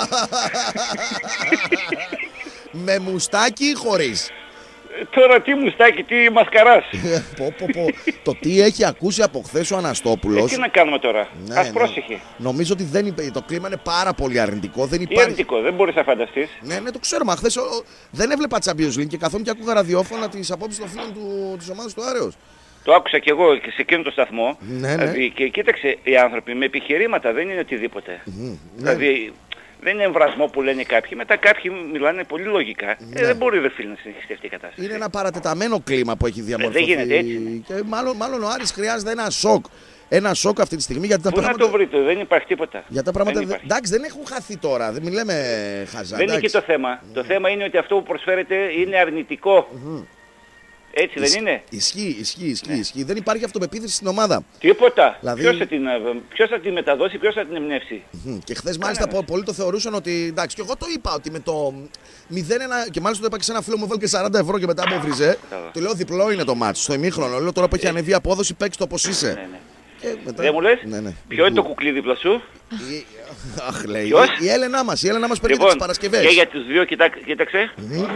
Με μουστάκι ή χωρίς? Τώρα τι μουστάκι, τι μασκαράς. Το τι έχει ακούσει από χθες ο Αναστόπουλος. Τι να κάνουμε τώρα, ας πρόσεχε. Νομίζω ότι το κλίμα είναι πάρα πολύ αρνητικό. Δεν υπάρχει. Αρνητικό, δεν μπορείς να φανταστείς. Ναι, το ξέρω, μα χθες δεν έβλεπα Champions League και καθόμουν και ακούγα ραδιόφωνα τις απόψεις των φίλων της ομάδας του Άρεως. Το άκουσα και εγώ και σε εκείνο το σταθμό. Ναι. Και κοίταξε, οι άνθρωποι με επιχειρήματα δεν είναι οτιδήποτε. Δηλαδή, Δεν είναι εμβρασμό που λένε κάποιοι, μετά κάποιοι μιλάνε πολύ λογικά. Ναι. Δεν μπορεί δε φίλε να συνεχιστεί αυτή η κατάσταση. Είναι ένα παρατεταμένο κλίμα που έχει διαμορφωθεί. Δεν γίνεται έτσι. Ναι. Και μάλλον ο Άρης χρειάζεται ένα σοκ. Ένα σοκ αυτή τη στιγμή γιατί τα Πού πράγματα. να το βρείτε, δεν υπάρχει τίποτα. Για τα πράγματα. Δεν υπάρχει. Εντάξει, δεν έχουν χαθεί τώρα. Δεν μιλάμε χαζά. Δεν είναι και το θέμα. Το θέμα είναι ότι αυτό που προσφέρεται είναι αρνητικό. Έτσι δεν είναι. Ισχύει. Δεν υπάρχει αυτοπεποίθηση στην ομάδα. Τίποτα. Δηλαδή- Ποιος θα την μεταδώσει, ποιος θα την εμπνεύσει. Και χθες μάλιστα πολλοί το θεωρούσαν ότι. Εντάξει, και εγώ το είπα ότι με το 0-1. Και μάλιστα το είπα και σε ένα φίλο μου, έβαλε και 40 ευρώ και μετά με έβριζε. Του λέω διπλό είναι το μάτσο. Στο ημίχρονο. Λέω τώρα που έχει ανεβεί η απόδοση, παίξει το όπως είσαι. Ναι. Και μετά... Δεν μου λες, Ναι. ποιο είναι το κουκλί δίπλα σου. Αχ, λέει. Ποιος? Η Έλενά μας παίρνει τις Παρασκευές. Και για τους δύο, κοίταξε.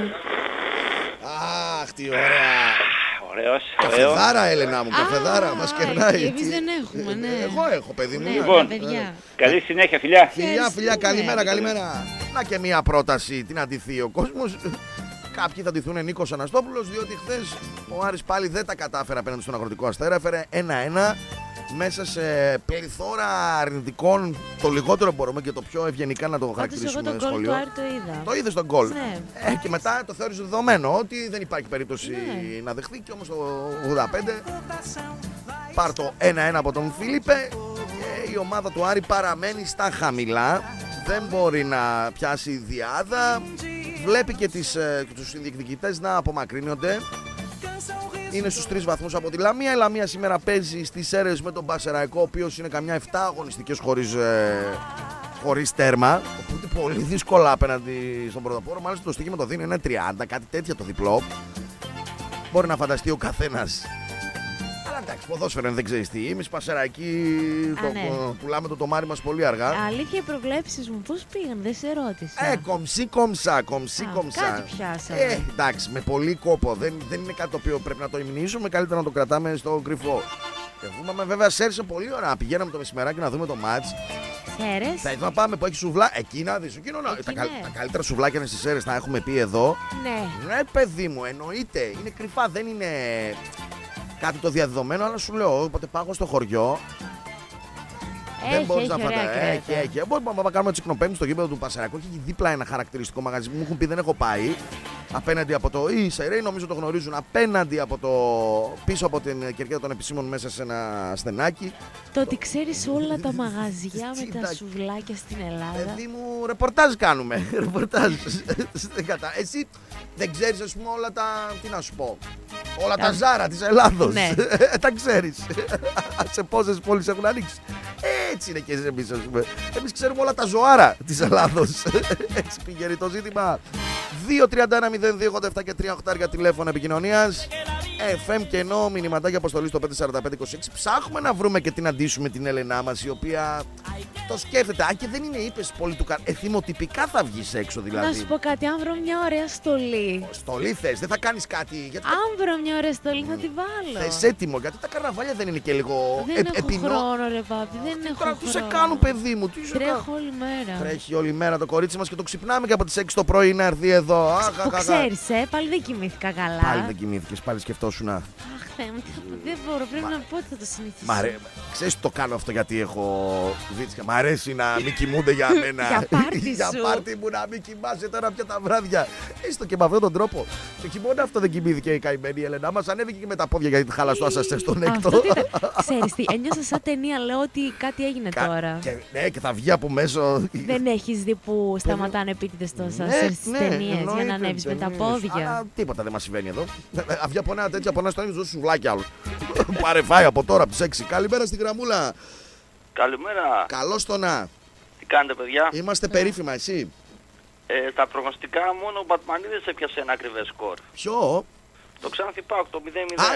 Αχ, τι ωραία. Ωραίο. Καφεδάρα, Έλενα μου, καφεδάρα. Μας κερνάει. Εμείς δεν έχουμε, ναι. Εγώ έχω, παιδί μου. Ναι, Λοιπόν, τα παιδιά. καλή συνέχεια, φιλιά. Φιλιά, καλημέρα. Να και μία πρόταση, την αντιθεί ο κόσμος. Κάποιοι θα ντυθούν Νίκος Αναστόπουλος, διότι χθες ο Άρης πάλι δεν τα κατάφερε απέναντι στον Αγροτικό Αστέρα. Έφερε 1-1 μέσα σε πληθώρα αρνητικών. Το λιγότερο μπορούμε και το πιο ευγενικά να το Πάντως χαρακτηρίσουμε εγώ τον γκολ σχολείο. του Άρη το είδα. Το είδες τον γκολ. Ναι. Και μετά το θεώρησε δεδομένο ότι δεν υπάρχει περίπτωση να δεχθεί. Και όμως το 85 πάρ' το 1-1 από τον Φίλιππε και η ομάδα του Άρη παραμένει στα χαμηλά. Δεν μπορεί να πιάσει διάδα. Βλέπει και τους διεκδικητές να απομακρύνονται. Είναι στους 3 βαθμούς από τη Λαμία. Η Λαμία σήμερα παίζει στις Σέρρες με τον Πασεραϊκό, ο οποίος είναι καμιά 7 αγωνιστικές χωρίς τέρμα. Οπότε πολύ δύσκολα απέναντι στον πρωτοπόρο. Μάλιστα το στοίχημα το δίνει, είναι 30, κάτι τέτοιο το διπλό. Μπορεί να φανταστεί ο καθένας. Αλλά εντάξει, ποδόσφαιρο δεν ξέρεις τι. Εμείς Πασεραϊκοί πουλάμε το τομάρι μας πολύ αργά. Αλήθεια, οι προβλέψεις μου πώς πήγαν, δεν σε ρώτησα. Κομψή-κομψά. Κάτι πιάσαμε. Εντάξει, με πολύ κόπο. Δεν είναι κάτι το οποίο πρέπει να το υμνήσουμε. Καλύτερα να το κρατάμε στο κρυφό. Βγούμε βέβαια Σέρρες πολύ ώρα. Πηγαίναμε το μεσημεράκι να δούμε το μάτς. Σέρρες. Θα ήθελα να πάμε που έχει σουβλά. Εκεί να δεις. Τα καλύτερα σουβλάκια είναι στις Σέρρες. Τα έχουμε πει εδώ. Ναι. Ναι, παιδί μου, εννοείται. Είναι κρυφά. Δεν είναι κάτι το διαδεδομένο, αλλά σου λέω, όποτε πάω στο χωριό. Δεν μπορεί να φανταστεί. Έχει. Μπορούμε να κάνουμε τσικνοπέμπτη στο γήπεδο του Πασεραϊκού. Έχει δίπλα ένα χαρακτηριστικό μαγαζί. Μου έχουν πει δεν έχω πάει. Απέναντι από το Ισερέι, νομίζω το γνωρίζουν. Απέναντι από το. Πίσω από την κερκίδα των επισήμων, μέσα σε ένα στενάκι. Το ότι ξέρεις όλα τα μαγαζιά με τα σουβλάκια στην Ελλάδα. Παιδί μου, ρεπορτάζ κάνουμε. Ρεπορτάζ. Εσύ δεν ξέρεις, ας πούμε, όλα τα. Τι να σου πω. Όλα τα Ζάρα της Ελλάδος. Ναι. Τα ξέρεις. Σε πόσες πόλεις έχουν ανοίξει. Έτσι είναι και εμείς, ας πούμε. Εμείς ξέρουμε όλα τα ζωάρα της Ελλάδος. Έτσι πηγαίνει το ζήτημα. 2-31-02-87 και 3 τηλέφωνα επικοινωνίας. FM και ενώ μηνυματάκια αποστολή στο 54526. Ψάχνουμε να βρούμε και την αντίσουμε την Έλενά μας, η οποία το σκέφτεται. Αν και δεν είναι, είπες, πολύ του θυμοτυπικά θα βγεις έξω δηλαδή. Να σου πω κάτι, αν βρω μια ωραία στολή. Στολή θες, δεν θα κάνεις κάτι. Γιατί Αν βρω μια ωραία στολή θα τη βάλω. θες έτοιμο, γιατί τα καρναβάλια δεν είναι και λίγο Δεν έχω χρόνο, ρε πάπη, δεν έχω Τώρα χρόνο. τι σε κάνουν, παιδί μου, τι σου κάνουν. Τρέχω όλη μέρα. Τρέχει όλη μέρα το κορίτσι μας και το ξυπνάμε και από τις 6 το πρωί να έρθει εδώ. Που ξέρεις, πάλι δεν κοιμήθηκα καλά. Πάλι δεν κοιμήθηκες, πάλι σκεφτόσουνα. Αχ, Θεέ μου, δεν μπορώ, πρέπει να πω ότι θα το συνηθίσω. Ξέρεις το κάνω αυτό γιατί έχω βίτσια. Μ' αρέσει να μην κοιμούνται για μένα. Για πάρτι Για σου. πάρτι μου να μην κοιμάσαι τώρα πια τα βράδια. Έστω και με αυτόν τον τρόπο. Το χειμώνα αυτό δεν κοιμήθηκε η καημένη η Έλενά μας. Ανέβηκε και με τα πόδια γιατί χάλασε άσαστε στον έκτο. Αυτό τι ήταν. Ξέρεις τι, ένιωσα σαν ταινία, λέω ότι κάτι έγινε τώρα. Ναι, και θα βγει από μέσω. Δεν έχεις δει που σταματάνε επίτηδες τόσα στις ταινίες για να ανέβεις με τα πόδια. Αλλά τίποτα δεν μας συμβαίνει εδώ. Αυγεί από ένα τέτοιο, από ένα στόνι ζω σουβλάκι άλλο. Πάρε φάει από τώρα από τις 6. Καλημέρα στη γραμμούλα. Καλημέρα. Καλώς το να. Τι κάνετε, παιδιά? Είμαστε περίφημα, εσύ. Τα προγνωστικά μόνο ο Μπατμανίδης έπιασε ένα ακριβές σκορ. Ποιο? Το Ξάνθη ΠΑΟΚ, το 0-0. Α,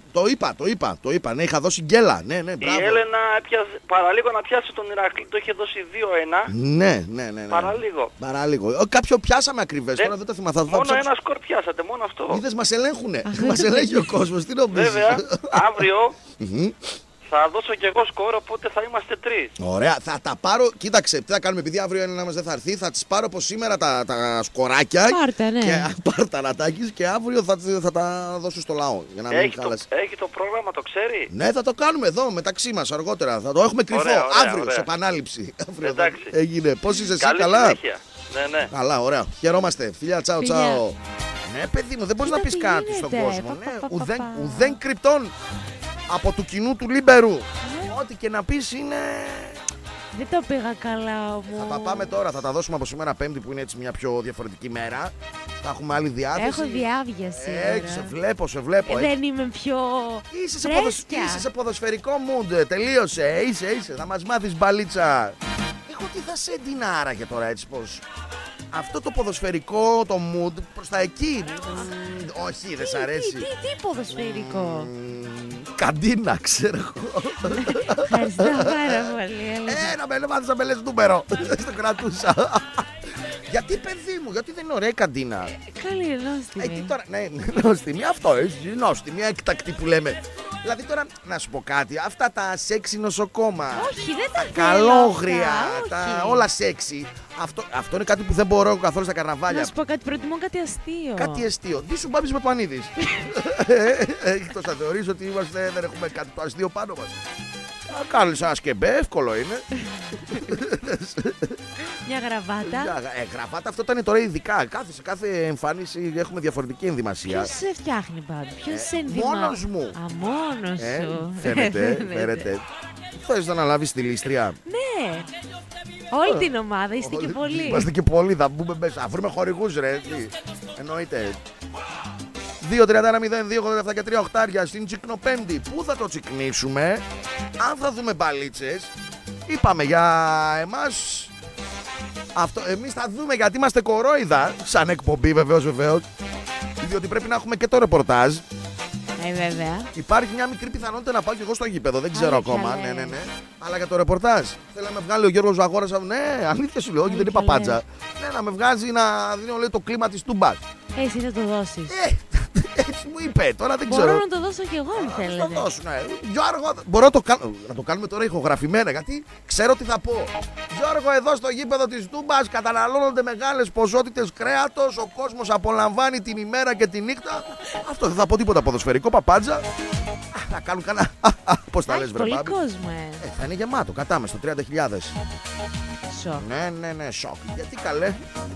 το είπα. Ναι, είχα δώσει γκέλα. Ναι, μπράβο. Η Έλενα παραλίγο να πιάσει τον Ηρακλή, το είχε δώσει 2-1. Ναι. Παραλίγο. Κάποιο πιάσαμε ακριβές, τώρα δεν το θυμάμαι. Μόνο ένα σκορ πιάσατε, μόνο αυτό. Είδες, μας ελέγχουνε. Μας ελέγχει ο κόσμος, τι νομίζεις. Βέβαια, αύριο Θα δώσω κι εγώ σκορ, οπότε θα είμαστε 3. Ωραία, θα τα πάρω. Κοίταξε, τι θα κάνουμε, επειδή αύριο ένα μας δεν θα έρθει, θα τις πάρω από σήμερα τα σκοράκια. Πάρτα, ναι. Και πάρτα Νατάκης και αύριο θα τα δώσω στο λαό. Για να μην χάλασε. Έχει το πρόγραμμα, το ξέρει. Ναι, θα το κάνουμε εδώ μεταξύ μας αργότερα. Θα το έχουμε κρυφό. Ωραία, αύριο ωραία. σε επανάληψη. Εντάξει. Έγινε. Πώς είσαι εσύ, Καλή καλά? συνέχεια. Ναι. Καλά, ωραία. Χαιρόμαστε. Φιλιά, τσάου, Φιλιά. τσάου. Ναι, παιδί μου, δεν μπορείς να Κοίτα πεις τι κάτι στον γίνεται. κόσμο. Ναι, Πα. ουδέν κρυπτών από του κοινού του Λίμπερου. Ό,τι και να πεις είναι. Δεν το πήγα καλά όμως. Θα τα πάμε τώρα, θα τα δώσουμε από σήμερα Πέμπτη που είναι έτσι μια πιο διαφορετική μέρα. Θα έχουμε άλλη διάθεση. Έχω διάβια σήμερα. σε βλέπω. Δεν είμαι πιο φρέσκια. Είσαι σε ποδοσφαιρικό mood, τελείωσε, είσαι. Θα μας μάθεις μπαλίτσα. Εγώ τι θα σε έντυνα άραγε τώρα έτσι πως. Αυτό το ποδοσφαιρικό, το mood, προς τα εκεί. Όχι, δεν σ' αρέσει. Τι ποδοσφαιρικό. Καντίνα, ξέρω εγώ. Ευχαριστώ πάρα πολύ. Να μάθεις να με λες νούμερο. Στο κρατούσα. Γιατί, παιδί μου, γιατί δεν είναι ωραία η καντίνα. Καλή Τι ενόστιμη. τώρα, ναι, νόστιμη, αυτό έτσι, νόστιμη, έκτακτη που λέμε. Δηλαδή τώρα, να σου πω κάτι, αυτά τα σεξι νοσοκόμα. Όχι, δεν τα θέλω καλόγρια, αυτά, όχι. όλα σεξι. Αυτό είναι κάτι που δεν μπορώ καθόλου στα καρναβάλια. Να σου πω κάτι, προτιμώ κάτι αστείο. Κάτι αστείο. Τι σου Μπάμπης με Πανίδης. Εκτός θα θεωρείς ότι δεν έχουμε κάτι το αστείο πάνω μας. Να κάνεις ένα σκεμπέ, εύκολο είναι. Μια γραβάτα. Γραβάτα, αυτό ήταν τώρα ειδικά. Σε κάθε εμφάνιση έχουμε διαφορετική ενδυμασία. Ποιος σε φτιάχνει πάντως, ποιος σε ενδυμά. Μόνος μου. Α, μόνος σου. Φαίνεται. Θες να αναλάβεις τη λίστρια. Ναι. Όλη την ομάδα, είστε και πολλοί. Είμαστε και πολλοί, θα μπούμε μέσα. Θα βρούμε χορηγούς, ρε. Εννοείται. 2-31-02-87 και 3 οχτάρια στην Τσικνοπέμπτη. Πού θα το τσικνίσουμε, αν θα δούμε μπαλίτσες. Είπαμε για εμάς. Εμείς θα δούμε γιατί είμαστε κορόιδα. Σαν εκπομπή βεβαίως. Διότι πρέπει να έχουμε και το ρεπορτάζ. Βέβαια. Υπάρχει μια μικρή πιθανότητα να πάω και εγώ στο γήπεδο. Δεν ξέρω Αλήθεια, ακόμα. ναι. Ναι. Αλλά για το ρεπορτάζ. Θέλω να με βγάλει ο Γιώργος Ζαγόρας. Ναι, αλήθεια σου λέω, όχι, δεν είπα πάτσα. Ναι, να με βγάζει να δίνω λέει, το κλίμα της Τούμπας. Εσύ θα το δώσεις. Έτσι μου είπε, τώρα δεν ξέρω. Μπορώ να το δώσω κι εγώ αν Θα θέλετε. το δώσουν. Γιώργο, μπορώ να το κάνουμε τώρα ηχογραφημένα γιατί ξέρω τι θα πω. Γιώργο, εδώ στο γήπεδο της Τούμπας καταναλώνονται μεγάλες ποσότητες κρέατος. Ο κόσμος απολαμβάνει την ημέρα και τη νύχτα. Αυτό δεν θα πω τίποτα ποδοσφαιρικό, παπάντζα. Θα κάνουν κανένα. Πώς τα λες, βρε Πολύ Μπάμπη. κόσμο, Θα είναι γεμάτο, κατάμε στο 30.000. Σοκ. Ναι, σοκ. Γιατί καλέ.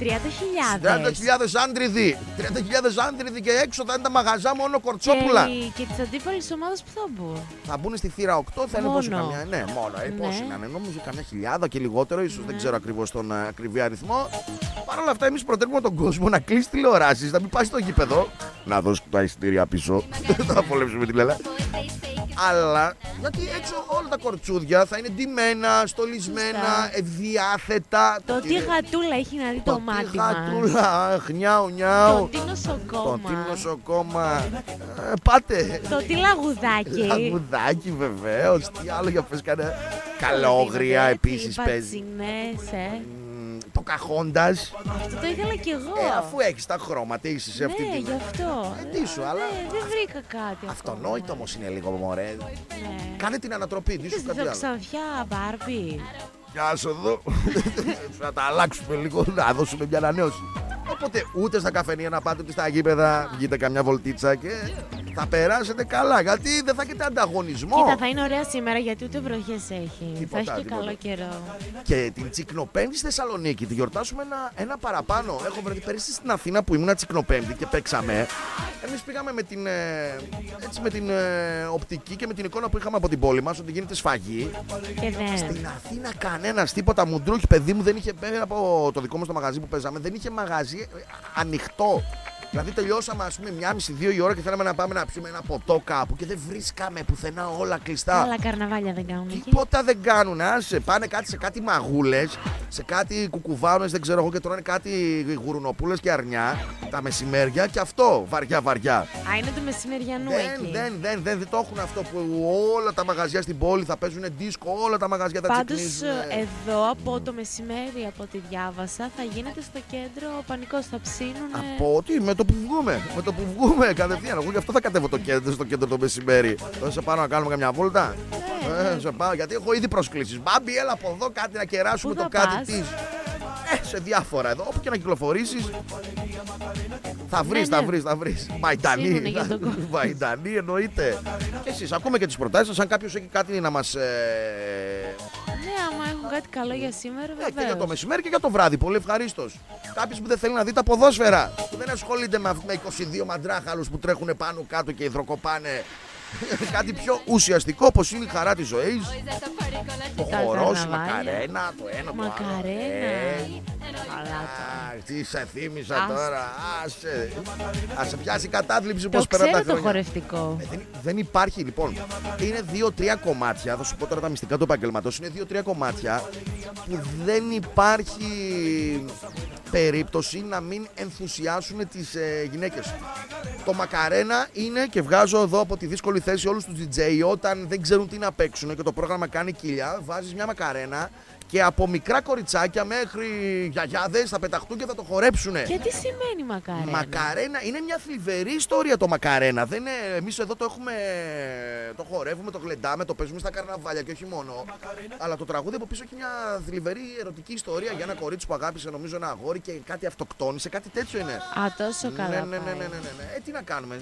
30.000. 30.000 άντριδοι. 30.000 άντριδοι και έξω θα είναι τα μαγαζά μόνο κορτσόπουλα. Και τις αντίπαλες ομάδες που θα μπουν. Θα μπουν στη θύρα 8, θα είναι Μόνο. πόσο καμιά. Ναι, μόνο. Πόσο Ναι. είναι, νομίζω καμιά χιλιάδα και λιγότερο, ίσως δεν ξέρω ακριβώς τον ακριβή αριθμό. Παρ' όλα αυτά, εμείς προτείνουμε τον κόσμο να κλείσει τηλεοράσεις, να μην πάει στο γήπεδο. Να δώσει τα εισιτήρια πίσω. Θα απολέψουμε τη λέλα. Αλλά γιατί έξω όλα τα κορτσούδια θα είναι ντυμένα, στολισμένα, ευδιάθετα. Το τι γατούλα έχει να δει το μάτι μας. Γατούλα, νιάου, νιάου. Το τι νοσοκόμα. Το τι νοσοκόμα. Πάτε. Το τι λαγουδάκι. Λαγουδάκι βεβαίως. Τι άλλο για πες κανένα. Καλόγρια επίσης παίζει. Πατσινές, Το Καχόντας. Αυτό το ήθελα κι εγώ. Αφού έχεις τα χρώματα, είσαι σε αυτή Ναι, την. γι' αυτό. Τι σου, αλλά. Δεν βρήκα κάτι. Αυτονόητο όμως είναι λίγο, μωρέ. Ναι. Κάνε την ανατροπή, τι σου Στη κάτι άλλο. Δοξανθιά, Μπάρμπι. Γεια σου εδώ. Θα τα αλλάξουμε λίγο, να δώσουμε μια ανανέωση. Οπότε ούτε στα καφενεία να πάτε, ούτε στα γήπεδα, βγείτε καμιά βολτίτσα και θα περάσετε καλά. Γιατί δεν θα έχετε ανταγωνισμό. Κοίτα, θα είναι ωραία σήμερα γιατί ούτε βροχές έχει. Τίποτα, θα έχει και τίποτα. καλό καιρό. Και την Τσικνοπέμπτη στη Θεσσαλονίκη τη γιορτάσουμε ένα παραπάνω. Έχω βρεθεί πέρυσι στην Αθήνα που ήμουν Τσικνοπέμπτη και παίξαμε. Εμείς πήγαμε με την οπτική και με την εικόνα που είχαμε από την πόλη μας ότι γίνεται σφαγή. Και δεν. Στην Αθήνα κανένας τίποτα μουντρούχι, παιδί μου, δεν είχε πέρα από το δικό μας το μαγαζί που παίζαμε, δεν είχε μαγαζί ανοιχτό. Δηλαδή τελειώσαμε ας πούμε 1:30-2 η ώρα και θέλαμε να πάμε να πιούμε ένα ποτό κάπου και δεν βρίσκαμε πουθενά, όλα κλειστά. Άλλα καρναβάλια δεν κάνουν εκεί. Τίποτα δεν κάνουν, άσε. Πάνε κάτι σε κάτι μαγούλες, σε κάτι κουκουβάουνες, δεν ξέρω εγώ, και τρώνε κάτι γουρουνοπούλες και αρνιά τα μεσημέρια και αυτό βαριά. Α, είναι το μεσημεριανού εκεί. Δεν το έχουν αυτό που όλα τα μαγαζιά στην πόλη θα παίζουν δίσκο, όλα τα μαγαζιά θα Πάντως τσικνίζουν. εδώ από το μεσημέρι, από ό,τι διάβασα, θα γίνεται στο κέντρο ο πανικός, θα ψήνουν. Από ότι με το που βγούμε. Με το που βγούμε κατευθείαν. Εγώ γι' αυτό θα κατέβω στο κέντρο το μεσημέρι. Θα σε πάω να κάνουμε καμιά βόλτα. Σε πάω, γιατί έχω ήδη προσκλήσεις. Μπάμπη, έλα από εδώ κάτι να κεράσουμε το κάτι της. Σε διάφορα εδώ, όπου και να κυκλοφορήσεις. Θα βρεις. Μαϊντανή εννοείται. Και εσείς ακούμε και τις προτάσεις σας. Αν κάποιος έχει κάτι να μας... Ναι, άμα έχουν κάτι καλό για σήμερα, βεβαίως. Και για το μεσημέρι και για το βράδυ. Πολύ ευχαρίστως. Κάποιος που δεν θέλει να δει τα ποδόσφαιρα. Που δεν ασχολείται με 22 μαντράχαλους που τρέχουν πάνω κάτω και υδροκοπάνε. Κάτι πιο ουσιαστικό, όπως είναι η χαρά της ζωής. Ο χορός, η μακαρένα, το ένα το άλλο. Τι σε θύμισα τώρα. Ας σε πιάσει η κατάθλιψη πως περνάνε τα χρόνια. Το χορευτικό. Δεν υπάρχει λοιπόν. Είναι 2-3 κομμάτια. Θα σου πω τώρα τα μυστικά του επαγγελματός. Είναι 2-3 κομμάτια που δεν υπάρχει περίπτωση να μην ενθουσιάσουν τις γυναίκες. Το μακαρένα είναι, και βγάζω εδώ από τη δύσκολη θέση όλους τους DJ, όταν δεν ξέρουν τι να παίξουν και το πρόγραμμα κάνει κοιλιά, βάζεις μια μακαρένα και από μικρά κοριτσάκια μέχρι γιαγιάδες θα πεταχτούν και θα το χορέψουνε. Και τι σημαίνει μακαρένα? Μακαρένα είναι μια θλιβερή ιστορία το μακαρένα. Εμείς εδώ το έχουμε, το χορεύουμε, το γλεντάμε, το παίζουμε στα καρναβάλια και όχι μόνο. Αλλά το τραγούδι από πίσω έχει μια θλιβερή ερωτική ιστορία για ένα κορίτσι που αγάπησε νομίζω ένα αγόρι και κάτι αυτοκτόνησε, κάτι τέτοιο είναι. Α, τόσο καλά. Ναι. Τι να κάνουμε.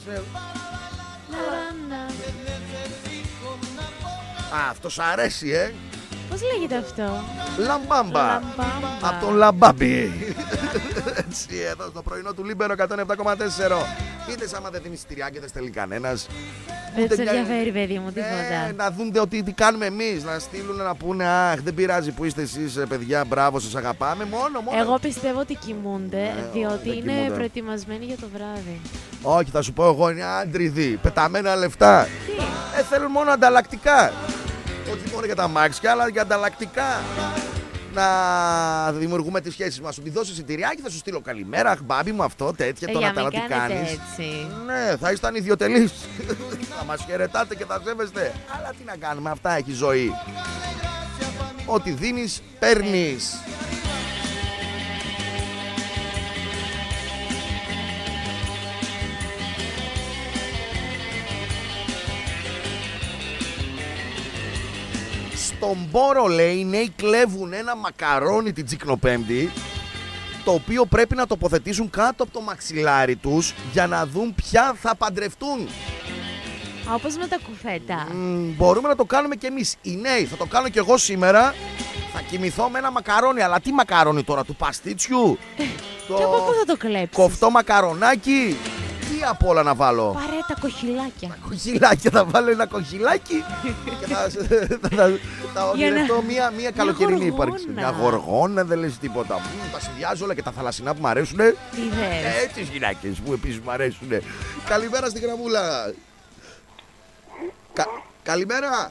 Αυτό σ' αρέσει, Πώς λέγεται αυτό? Λαμπάμπα. Από τον Λαμπάμπι. Έτσι, εδώ στο πρωινό του Λίμπερο 107,4. Είτε άμα δεν δίνει εισιτηριά και δεν στέλνει κανένας. Δεν τους ενδιαφέρει, παιδί μου, τίποτα. Να δουν ότι τι κάνουμε εμείς. Να στείλουν να πούνε αχ, δεν πειράζει που είστε εσείς, παιδιά, μπράβο, σας αγαπάμε. Μόνο. Εγώ πιστεύω ότι κοιμούνται, διότι είναι προετοιμασμένοι για το βράδυ. Όχι, θα σου πω εγώ, είναι άντριδοι. Πεταμένα λεφτά. Τι? Θέλουν μόνο ανταλλακτικά. Όχι μόνο για τα μάξια, αλλά για ανταλλακτικά. Να δημιουργούμε τις σχέσεις μας. Σου τη δώσει εισιτηριάκι, θα σου στείλω καλημέρα. Αχ, μπάμπη μου, αυτό, τέτοια. Τώρα τι κάνεις. Έτσι. Ναι, θα ήσταν ιδιοτελείς. Θα μας χαιρετάτε και θα σέβεστε. Αλλά τι να κάνουμε, αυτά έχει ζωή. Ό,τι δίνεις, παίρνεις. Στον Μπόρο, λέει, οι νέοι κλέβουν ένα μακαρόνι την Τσικνοπέμπτη, το οποίο πρέπει να τοποθετήσουν κάτω από το μαξιλάρι τους για να δουν ποια θα παντρευτούν. Όπως με τα κουφέτα. Μπορούμε να το κάνουμε κι εμείς. Οι νέοι, θα το κάνω κι εγώ σήμερα. Θα κοιμηθώ με ένα μακαρόνι. Αλλά τι μακαρόνι τώρα, του παστίτσιου? Και από πού θα το κλέψεις? Κοφτό μακαρονάκι. Τι απ' όλα να βάλω? Πάρε τα κοχυλάκια. Τα κοχυλάκια, θα βάλω ένα κοχυλάκι και θα ονειρευτώ μια καλοκαιρινή ύπαρξη. Μια γοργόνα, δεν λες τίποτα. Τα συνδυάζω όλα και τα θαλασσινά που μου αρέσουν. Τις γυναίκες που επίσης μου αρέσουν. Καλημέρα στην γραμμούλα. Καλημέρα.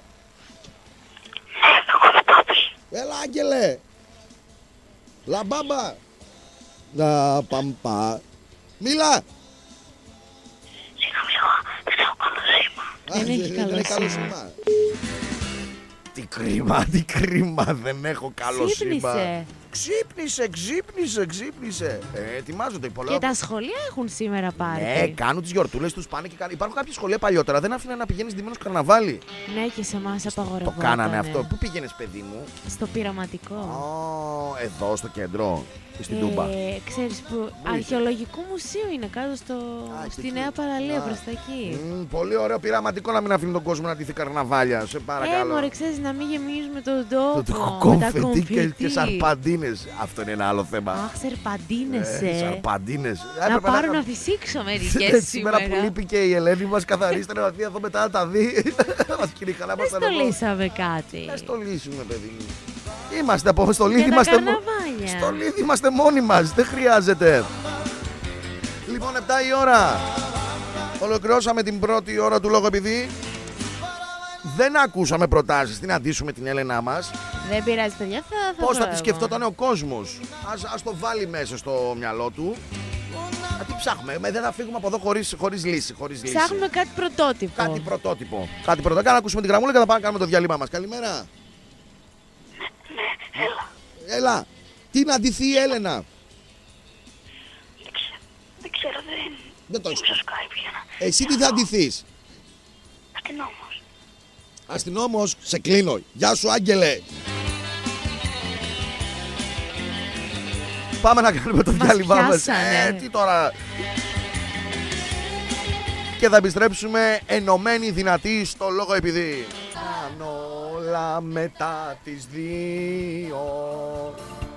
Έλα, Άγγελε. Λαμπάμπα. Παμπα. Μίλα. Δεν έχει καλό σήμα. Τι κρίμα, δεν έχω καλό σήμα. Ξύπνησε. Ετοιμάζονται οι πολλοί. Και τα σχολεία έχουν σήμερα πάρτι. Κάνουν τις γιορτούλες τους, πάνε και κάνουν. Υπάρχουν κάποια σχολεία παλιότερα, δεν άφηναν να πηγαίνεις ντυμένος καρναβάλι. Ναι, και σε εμάς απαγορευόταν. Το κάνανε αυτό. Πού πήγαινες, παιδί μου? Στο πειραματικό. Εδώ στο κέντρο. Στην Τούμπα. Ξέρεις που αρχαιολογικό μουσείο είναι κάτω στη Νέα Παραλία, προς τα εκεί. Πολύ ωραίο πειραματικό, να μην αφήνει τον κόσμο να ντυθεί καρναβάλια. Σε παρακαλώ. Μωρέ, ξέρεις, να μην γεμίζουμε τον τόπο. Κομφετί και σαρπαντίνες. Αυτό είναι ένα άλλο θέμα. Αχ, σαρπαντίνες. Σαρπαντίνες. Να πάρω να φυσήξω μερικές σήμερα. Σήμερα που λείπει και η Ελένη μας, καθαρίστε να εδώ μετά να τα δει. Δεν στολίσαμε κάτι. Δεν στολίσουμε, παιδί μου. Είμαστε από στο Λίδι, είμαστε μόνοι μας, δεν χρειάζεται. Λοιπόν, 7 η ώρα. Ολοκληρώσαμε την πρώτη ώρα του Λόγο Επειδή. Δεν ακούσαμε προτάσεις, τι να ντύσουμε την Έλενά μας. Δεν πειράζει, παιδιά, πώς θα τη σκεφτόταν ο κόσμος. Ας το βάλει μέσα στο μυαλό του. Τι ψάχνουμε, δεν θα φύγουμε από εδώ χωρίς λύση. Ψάχνουμε κάτι πρωτότυπο. Κάτι πρωτότυπο. Κάνε να ακούσουμε την γραμμούλα και θα πάμε να κάνουμε το διάλειμμα μας. Καλημέρα. Έλα. Τι να ντυθεί η Έλενα? Δεν ξέρω, δεν Δεν το έχεις. Στο Skype για να... Εσύ τι θα ντυθείς? Αστυνόμος. Αστυνόμος, σε κλείνω. Γεια σου, Άγγελε. Πάμε να κάνουμε το διάλειμμα μας. Τι τώρα. Και θα επιστρέψουμε ενωμένοι, δυνατοί, στο λόγο επειδή. Κάνω όλα μετά τις 2.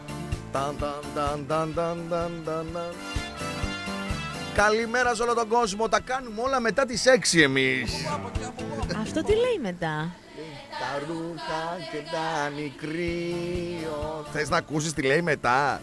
Καλημέρα σε όλο τον κόσμο. Τα κάνουμε όλα μετά τις 6 εμείς. Αυτό τι λέει μετά? Τα ρούχα και τα νικρίο. Θες να ακούσεις τι λέει μετά?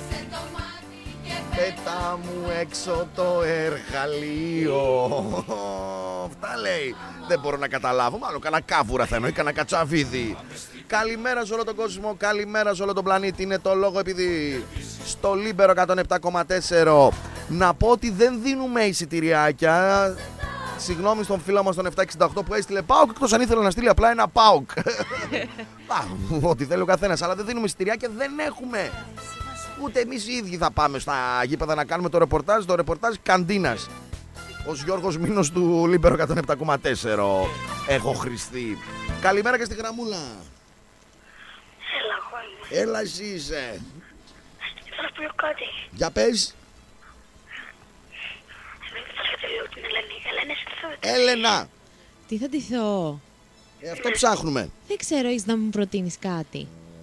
Πέτα μου έξω το εργαλείο. Αυτά λέει. Δεν μπορώ να καταλάβω. Μάλλον κανένα κάβουρα θα εννοεί, κανένα κατσαβίδι. Καλημέρα σε όλο τον κόσμο, καλημέρα σε όλο τον πλανήτη. Είναι το λόγο επειδή στο Λίμπερο 107,4 να πω ότι δεν δίνουμε εισιτηριάκια. Συγγνώμη στον φίλο μας τον 768 που έστειλε ΠΑΟΚ, εκτός αν ήθελε να στείλει απλά ένα ΠΑΟΚ. Ό,τι θέλει ο καθένας, αλλά δεν δίνουμε εισιτηριάκια, δεν έχουμε. Ούτε εμείς οι ίδιοι θα πάμε στα γήπεδα να κάνουμε το ρεπορτάζ καντίνας. Ως Γιώργος Μήνος του Λίμπερο 107,4 έχω χρηστεί. Καλημέρα και στη γραμμούλα. Έλα, εγώ είμαι. Έλα εσύ είσαι. Ήθελα να πω κάτι. Για πες. Την Ελένη. Ελένη, εσύ τι θα δείτε? Έλενα. Τι θα ντυθώ? Αυτό ψάχνουμε. Δεν ξέρω, έχεις να μου προτείνεις κάτι?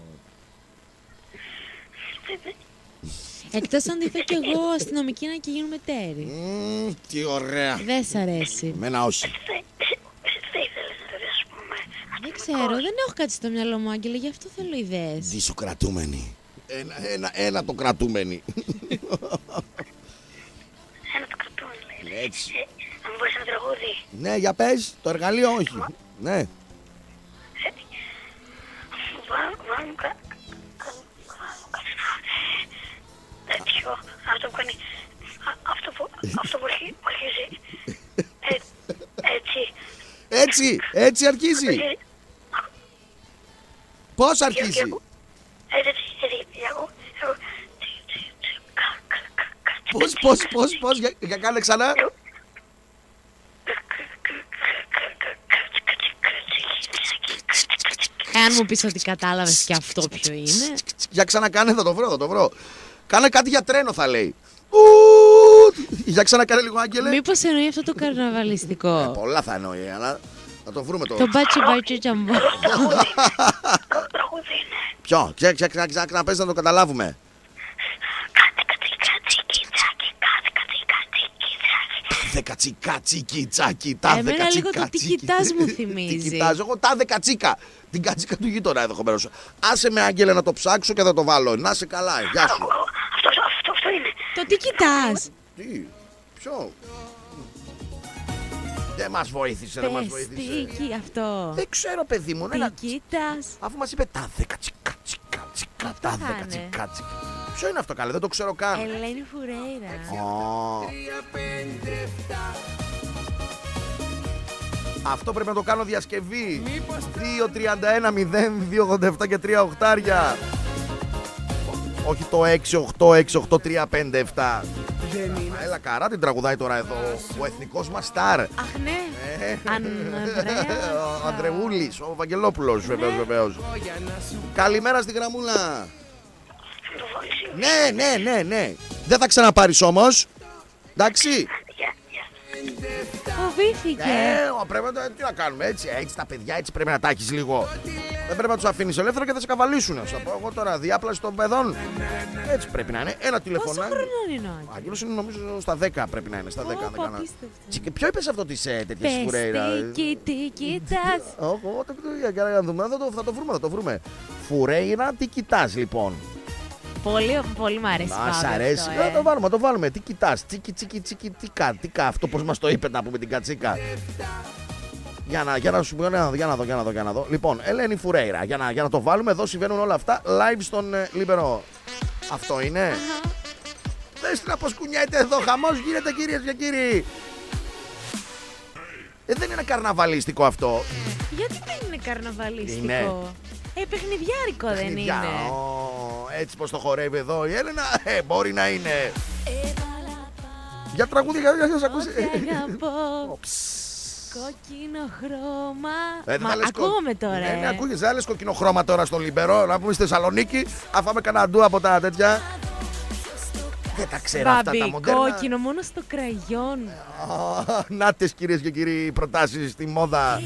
Εκτός αν ντυθώ κι εγώ αστυνομική να και γίνουμε τέρι. Τι ωραία. Δεν σ' αρέσει? Εμένα όχι. Εσύ τι θα ήθελες να δεις, ας πούμε? Δεν ξέρω, δεν έχω κάτι στο μυαλό μου, Άγγελε, γι' αυτό θέλω ιδέες. Δίσου κρατούμενη. Ένα το κρατούμενη. Ένα το κρατούμενο, λέει. Έτσι. Αν μπορείς ένα τραγούδι. Ναι, για πες. Το εργαλείο όχι. Ναι. Βάλουμε κάτι τέτοιο. Αυτό που κάνει. Αυτό που αρχίζει. Έτσι. Έτσι αρχίζει. Πώς αρχίζει? Πώς, για κάνε ξανά. Εάν μου πεις ότι κατάλαβες και αυτό ποιο είναι. Για ξανακάνε, θα το βρω. Κάνε κάτι για τρένο θα λέει. Για ξανακάνε λίγο, Άγγελε. Μήπως εννοεί αυτό το καρναβαλιστικό? Πολλά θα εννοεί, αλλά θα το βρούμε τώρα. Το μπάτσι μπάτσι τζαμπό. Ποιο? Ξαναπες να το καταλάβουμε. Τάδε κατσικά τσίκι τσάκι. Εμένα λίγο το τι κοιτάς μου θυμίζει. Τι κοιτάζω εγώ? Τάδε κατσίκα. Την κατσίκα του γείτονα ενδεχομένως. Άσε με, Άγγελε, να το ψάξω και θα το βάλω. Να σε καλά, γεια σου. Αυτό είναι. Το τι κοιτάς? Τι? Ποιο? Δεν μας βοήθησε, δεν μας βοήθησε. Τι εκεί αυτό? Δεν ξέρω, παιδί μου. Τι κοιτάς? Αφού μας είπε τάδε κατσίκα τσίκα. Τάδε κατσίκα τσίκα. Ποιο είναι αυτό, καλέ? Δεν το ξέρω καν. Ελένη Φουρέιρα. Αυτό πρέπει να το κάνω διασκευή. 2-31-0-2-87 και 3 οχτάρια. Όχι το 6-8-6-8-3-5-7. Έλα, καρά την τραγουδάει τώρα εδώ ο εθνικός μας στάρ. Αχ, ναι. Ο Ανδρεούλης, ο Βαγγελόπουλος, βεβαίως. Καλημέρα στη γραμμούλα. Ναι. Δεν θα ξαναπάρεις όμως. Εντάξει. Φοβήθηκε. Πρέπει να τι να κάνουμε, έτσι τα παιδιά έτσι πρέπει να τα έχεις λίγο. Δεν πρέπει να τους αφήνεις ελεύθερο και θα σε καβαλήσουν. Θα πω εγώ τώρα διάπλαση των παιδών. Έτσι πρέπει να είναι. Ένα τηλεφωνάκι. Πόσο χρονών είναι ο Άγγελος είναι νομίζω στα 10 πρέπει να είναι. Στα 10 δεν κάνω. Και ποιο είπες αυτό της τέτοιας Πες Φουρέιρα? τι κοιτάς? Για να δούμε. Θα το βρούμε. Φουρέιρα, τι κοιτάς λοιπόν? Πολύ μ' αρέσει. Μας αρέσει. Το βάλουμε. Τι κοιτάς? Τσίκα. Αυτό πώς μας το είπε να πούμε την κατσίκα. Για να σου πω, για να δω. Λοιπόν, Ελένη Φουρέιρα, για να το βάλουμε. Εδώ συμβαίνουν όλα αυτά live στον Λίμπερο. Αυτό είναι. Δες να πως κουνιέται εδώ. Χαμός γίνεται, κυρίες και κύριοι. Δεν είναι καρναβαλίστικο αυτό. Γιατί δεν είναι καρναβαλίστικο? Είναι. Παιχνιδιάρικο δεν είναι? Έτσι πως το χορεύει εδώ η Έλενα, μπορεί να είναι. Για τραγούδι, για να σας ακούσει. Αγαπώ. Κόκκινο χρώμα. Μα θα ακούγομαι τώρα. Ναι, ακούγεσαι. Δεν λες κόκκινο χρώμα τώρα στο Λίμπερο. Να πούμε στη Θεσσαλονίκη. Αν φάμε κανένα ντου από τα τέτοια. Δεν τα ξέρω αυτά τα μοντέρνα. Κόκκινο, μόνο στο κραγιόν. Νάτες κυρίες και κύριοι προτάσεις στη μόδα.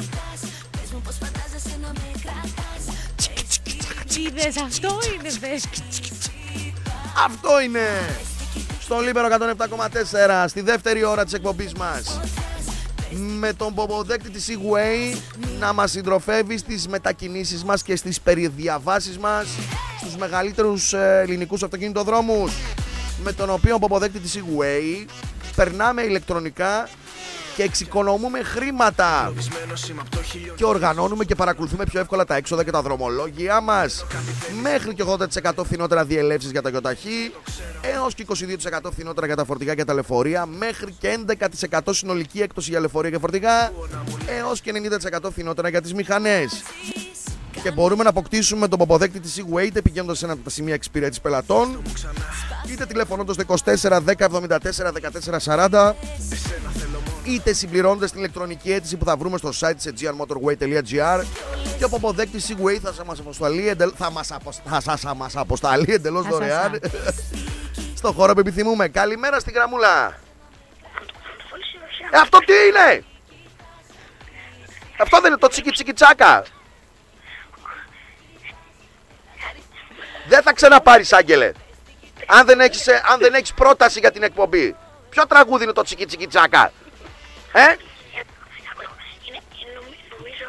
Είδες, αυτό είναι δε. Αυτό είναι. Στο Λίμπερο 107,4 στη δεύτερη ώρα της εκπομπής μας. Με τον ποποδέκτη της Segway να μας συντροφεύει στις μετακινήσεις μας και στις περιδιαβάσεις μας στους μεγαλύτερους ελληνικούς αυτοκινητοδρόμους, με τον οποίο ποποδέκτη της Segway περνάμε ηλεκτρονικά και εξοικονομούμε χρήματα και οργανώνουμε και παρακολουθούμε πιο εύκολα τα έξοδα και τα δρομολόγια μας. Μέχρι και 80% φθηνότερα διελεύσεις για τα γιοταχή, έως και 22% φθηνότερα για τα φορτηγά και τα λεωφορεία, μέχρι και 11% συνολική έκπτωση για λεωφορεία και φορτηγά, έως και 90% φθηνότερα για τις μηχανές. Και μπορούμε να αποκτήσουμε τον ποποδέκτη της Segway είτε πηγαίνοντας σε ένα από τα σημεία εξυπηρέτησης πελατών, είτε τηλεφωνώντας στο 24 10 74 14 40, είτε συμπληρώνοντας την ηλεκτρονική αίτηση που θα βρούμε στο site της grmotorway.gr, και ο ποποδέκτης Segway θα μας αποσταλεί εντελώς δωρεάν στο χώρο που επιθυμούμε. Καλημέρα στη γραμμούλα. Αυτό τι είναι? Αυτό δεν είναι το τσίκι τσίκι τσάκα? Δεν θα ξαναπάρεις, Άγγελε, αν δεν έχεις πρόταση για την εκπομπή. Ποιο τραγούδι είναι το τσίκι τσίκι τσάκα? Νομίζω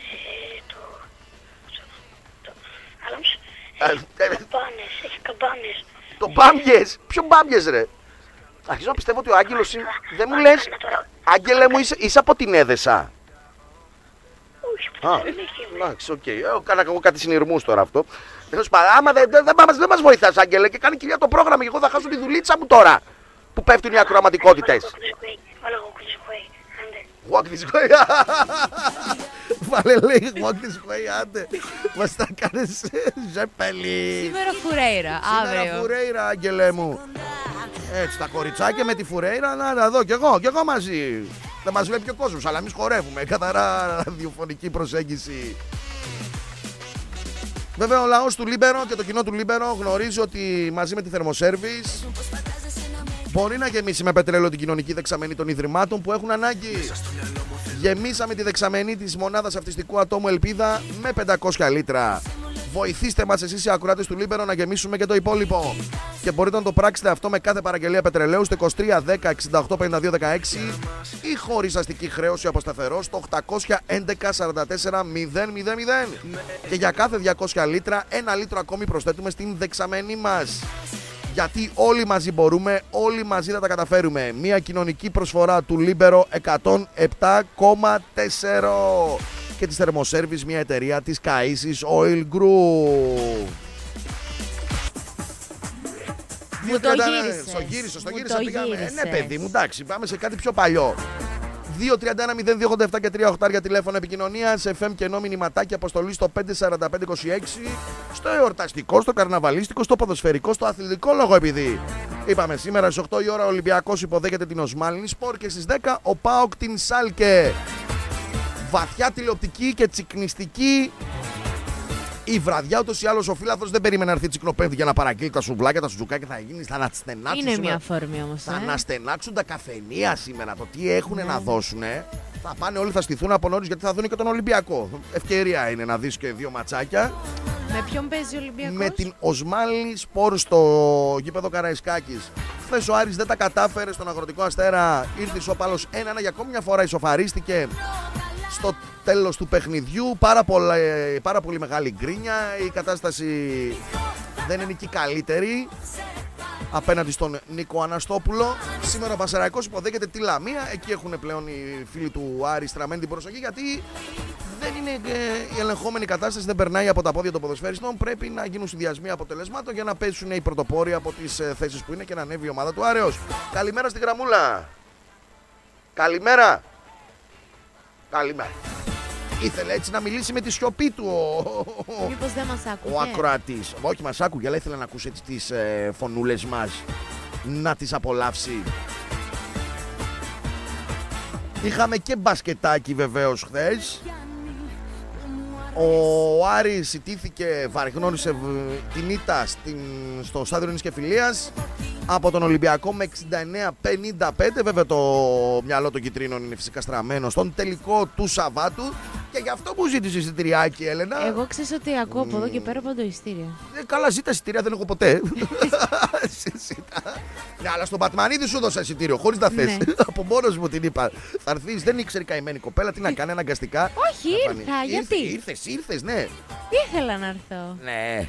έχει καμπάνες. Το Μπάμπιες. Ποιο Μπάμπιες, ρε? Αρχίζω να πιστεύω ότι ο Άγγελος είναι... Δεν μου λες, Άγγελε μου, είσαι από την Έδεσα? Όχι, που δεν είναι. Εντάξει, οκ. Κάνα εγώ κάτι συνειρμούς τώρα αυτό. Άμα δεν μας βοηθάς, Άγγελε, και κάνει κυρία το πρόγραμμα, και εγώ θα χάσω τη δουλίτσα μου τώρα που πέφτουν οι ακροαματικότητες. Walk this way. Βάλε, λέει, walk this way, άντε. Μας τα κάνεις ζεπελί. Σήμερα Φουρέιρα, αύριο. Σήμερα Φουρέιρα, Άγγελε μου. Έτσι, τα κοριτσάκια με τη Φουρέιρα, να δω κι εγώ μαζί. Δεν μας βλέπει και ο κόσμος, αλλά εμείς χορεύουμε. Καθαρά ραδιοφωνική προσέγγιση. Βέβαια, ο λαός του Λίμπερο και το κοινό του Λίμπερο γνωρίζει ότι μαζί με τη θερμοσέρβις μπορεί να γεμίσει με πετρέλαιο την κοινωνική δεξαμενή των ιδρυμάτων που έχουν ανάγκη. Γεμίσαμε τη δεξαμενή της μονάδας αυτιστικού ατόμου Ελπίδα με 500 λίτρα. Βοηθήστε μας εσείς οι ακροάτες του Λίμπερο να γεμίσουμε και το υπόλοιπο. Και μπορείτε να το πράξετε αυτό με κάθε παραγγελία πετρελαίου στο 23 10 68 52 16 ή χωρίς αστική χρέωση από σταθερό στο 811 44 000. Και για κάθε 200 λίτρα, 1 λίτρο ακόμη προσθέτουμε στην δεξαμενή μας. Γιατί όλοι μαζί μπορούμε, όλοι μαζί θα τα καταφέρουμε. Μια κοινωνική προσφορά του Λίμπερο 107,4 και της θερμοσέρβις, μια εταιρεία της Καΐσης Oil Group. Μου το γύρισες. Στο γύρισα, πήγαμε. Ναι, παιδί μου, εντάξει, πάμε σε κάτι πιο παλιό. 2-31-02-87 και 3 για τηλέφωνο επικοινωνίας, FM και ενώ μηνυματάκι αποστολή στο 54526, στο εορταστικό, στο καρναβαλίστικο, στο ποδοσφαιρικό, στο αθλητικό λόγο επειδή. Είπαμε σήμερα στις 8 η ώρα ο Ολυμπιακός υποδέχεται την Οσμάλινη Σπορ και στις 10 ο ΠΑΟΚ την Σάλκε. Βαθιά τηλεοπτική και τσικνιστική η βραδιά, ούτως ή άλλως ο φίλαθλος δεν περίμενε να έρθει τσικνοπέμπτη για να παραγγείλει τα σουβλάκια, τα σουτζουκάκια, θα γίνει, θα αναστενάξουν. Είναι σήμερα. μια φόρμη όμως. Θα αναστενάξουν τα καφενεία σήμερα. Το τι έχουν να δώσουν. Θα πάνε όλοι, θα στηθούν από νωρίς γιατί θα δουν και τον Ολυμπιακό. Ευκαιρία είναι να δεις και δύο ματσάκια. Με ποιον παίζει ο Ολυμπιακός? Με την Οσμάλινη Σπορ στο γήπεδο Καραϊσκάκης. Χθες ο Άρης δεν τα κατάφερε στον Αγροτικό Αστέρα. Ήρθε ισόπαλος 1-1 για ακόμη μια φορά ισοφαρίστηκε. Στο τέλος του παιχνιδιού πάρα πολύ μεγάλη γκρίνια. Η κατάσταση δεν είναι και καλύτερη απέναντι στον Νίκο Αναστόπουλο. Σήμερα ο Πασεραϊκός υποδέχεται τη Λαμία. Εκεί έχουν πλέον οι φίλοι του Άρη στραμμένη την προσοχή, γιατί δεν είναι η ελεγχόμενη κατάσταση, δεν περνάει από τα πόδια των ποδοσφαιριστών. Πρέπει να γίνουν συνδυασμοί αποτελεσμάτων για να πέσουν οι πρωτοπόροι από τις θέσεις που είναι και να ανέβει η ομάδα του Άρεος. Καλημέρα στη γραμμούλα. Καλημέρα. Καλημέρα. Ήθελε έτσι να μιλήσει με τη σιωπή του Μήπως δεν μας άκουγε? ο ακροατής. Όχι, μας άκουγε, αλλά ήθελε να ακούσει τις φωνούλες μας, να τις απολαύσει. Είχαμε και μπασκετάκι βεβαίως χθες. Ο Άρης ιτήθηκε, βαρυγνώρισε την ήττα στο στάδιο Ειρήνης και Φιλίας από τον Ολυμπιακό με 69-55. Βέβαια το μυαλό των κυτρίνων είναι φυσικά στραμμένο στον τελικό του Σαββάτου και γι' αυτό που ζήτησε εισιτηριάκι, Έλενα. Εγώ ξέρεις ότι ακούω από εδώ και πέρα από το εισιτήριο. Καλά, ζήτα εισιτήρια, δεν έχω ποτέ. Ναι, αλλά στον Πατμανίδη σου δώσα εισιτήριο, χωρίς να θες. Από μόνος μου την είπα. Θα έρθεις, δεν ήξερε καημένη κοπέλα, τι να κάνει αναγκαστικά. Όχι, ήρθα, γιατί. Ήρθες, ναι. Ήθελα να έρθω. Ναι.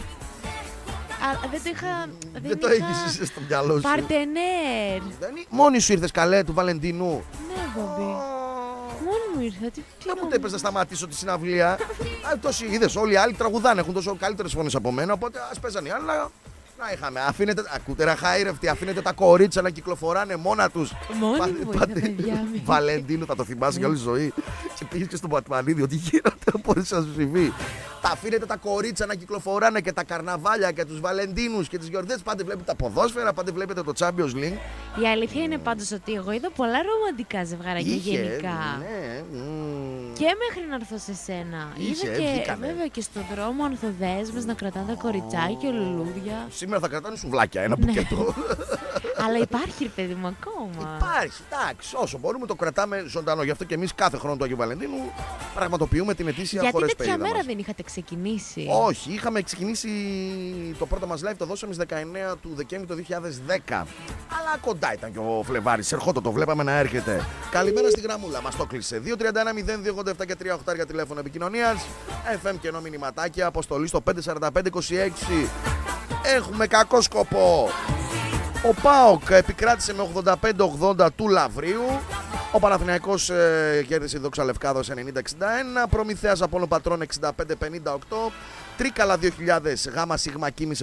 Δεν το είχα. Δεν το έχεις στο μυαλό σου. Παρτενέρ. Μόνη σου ήρθες, καλέ, του Βαλεντίνου. Ναι, Μπομπί. Μόνη μου ήρθα. Τι μου το είπες να σταματήσω τη συναυλία. Τόσοι είδες, όλοι οι άλλοι τραγουδάνε, έχουν τόσο καλύτερες φωνές από μένα. Οπότε ας παίζανε οι άλλοι να είχαμε. Ακούτε ραχάιρευτοι, αφήνετε τα κορίτσια να κυκλοφοράνε μόνα τους. Μόνη μου ήρθα, παιδιά μου. Βαλεντίνου, θα το θυμάσαι για όλη τη ζωή. Και πήγες και στον Πατμανίδη, ότι χειρότερα μπορείς να σου συμβεί. Τα αφήνετε τα κορίτσια να κυκλοφοράνε και τα καρναβάλια και τους Βαλεντίνους και τις γιορτές. Πάντε βλέπετε τα ποδόσφαιρα, πάντε βλέπετε το Champions League. Η αλήθεια είναι πάντως ότι εγώ είδα πολλά ρομαντικά ζευγαράκια γενικά. Ναι. Και μέχρι να έρθω σε σένα. Είδα και βέβαια και στον δρόμο ανθοδέσμες να κρατάνε τα κοριτσάκια, λουλούδια. Σήμερα θα κρατάνε σουβλάκια, ένα μπουκέτο. Αλλά υπάρχει, ρε παιδί μου, ακόμα. Υπάρχει, εντάξει. Όσο μπορούμε το κρατάμε ζωντανό. Γι' αυτό και εμείς κάθε χρόνο του Αγίου Βαλεντίνου πραγματοποιούμε την ετήσια φορεσπερίδα. Γιατί τέτοια μέρα δεν είχατε ξεκινήσει? Όχι, είχαμε ξεκινήσει το πρώτο μας live, το δώσαμε στις 19 του Δεκέμβρη του 2010. Αλλά κοντά ήταν και ο Φλεβάρης. Ερχόταν, το βλέπαμε να έρχεται. Καλημέρα στη γραμμούλα, μας το κλείσε. 231-0287 και 3 για τηλέφωνο επικοινωνίας. FM και ενώ μηνυματάκια, αποστολή στο 54526. Έχουμε κακό σκοπό. Ο ΠΑΟΚ επικράτησε με 85-80 του Λαβρίου. Ο Παναθηναϊκός κέρδισε η Δόξα Λευκάδος 90-61. Προμηθέας Απόλλων Πατρών 65-58. Τρίκαλα 2000 Γάμα Σίγμα Κίμης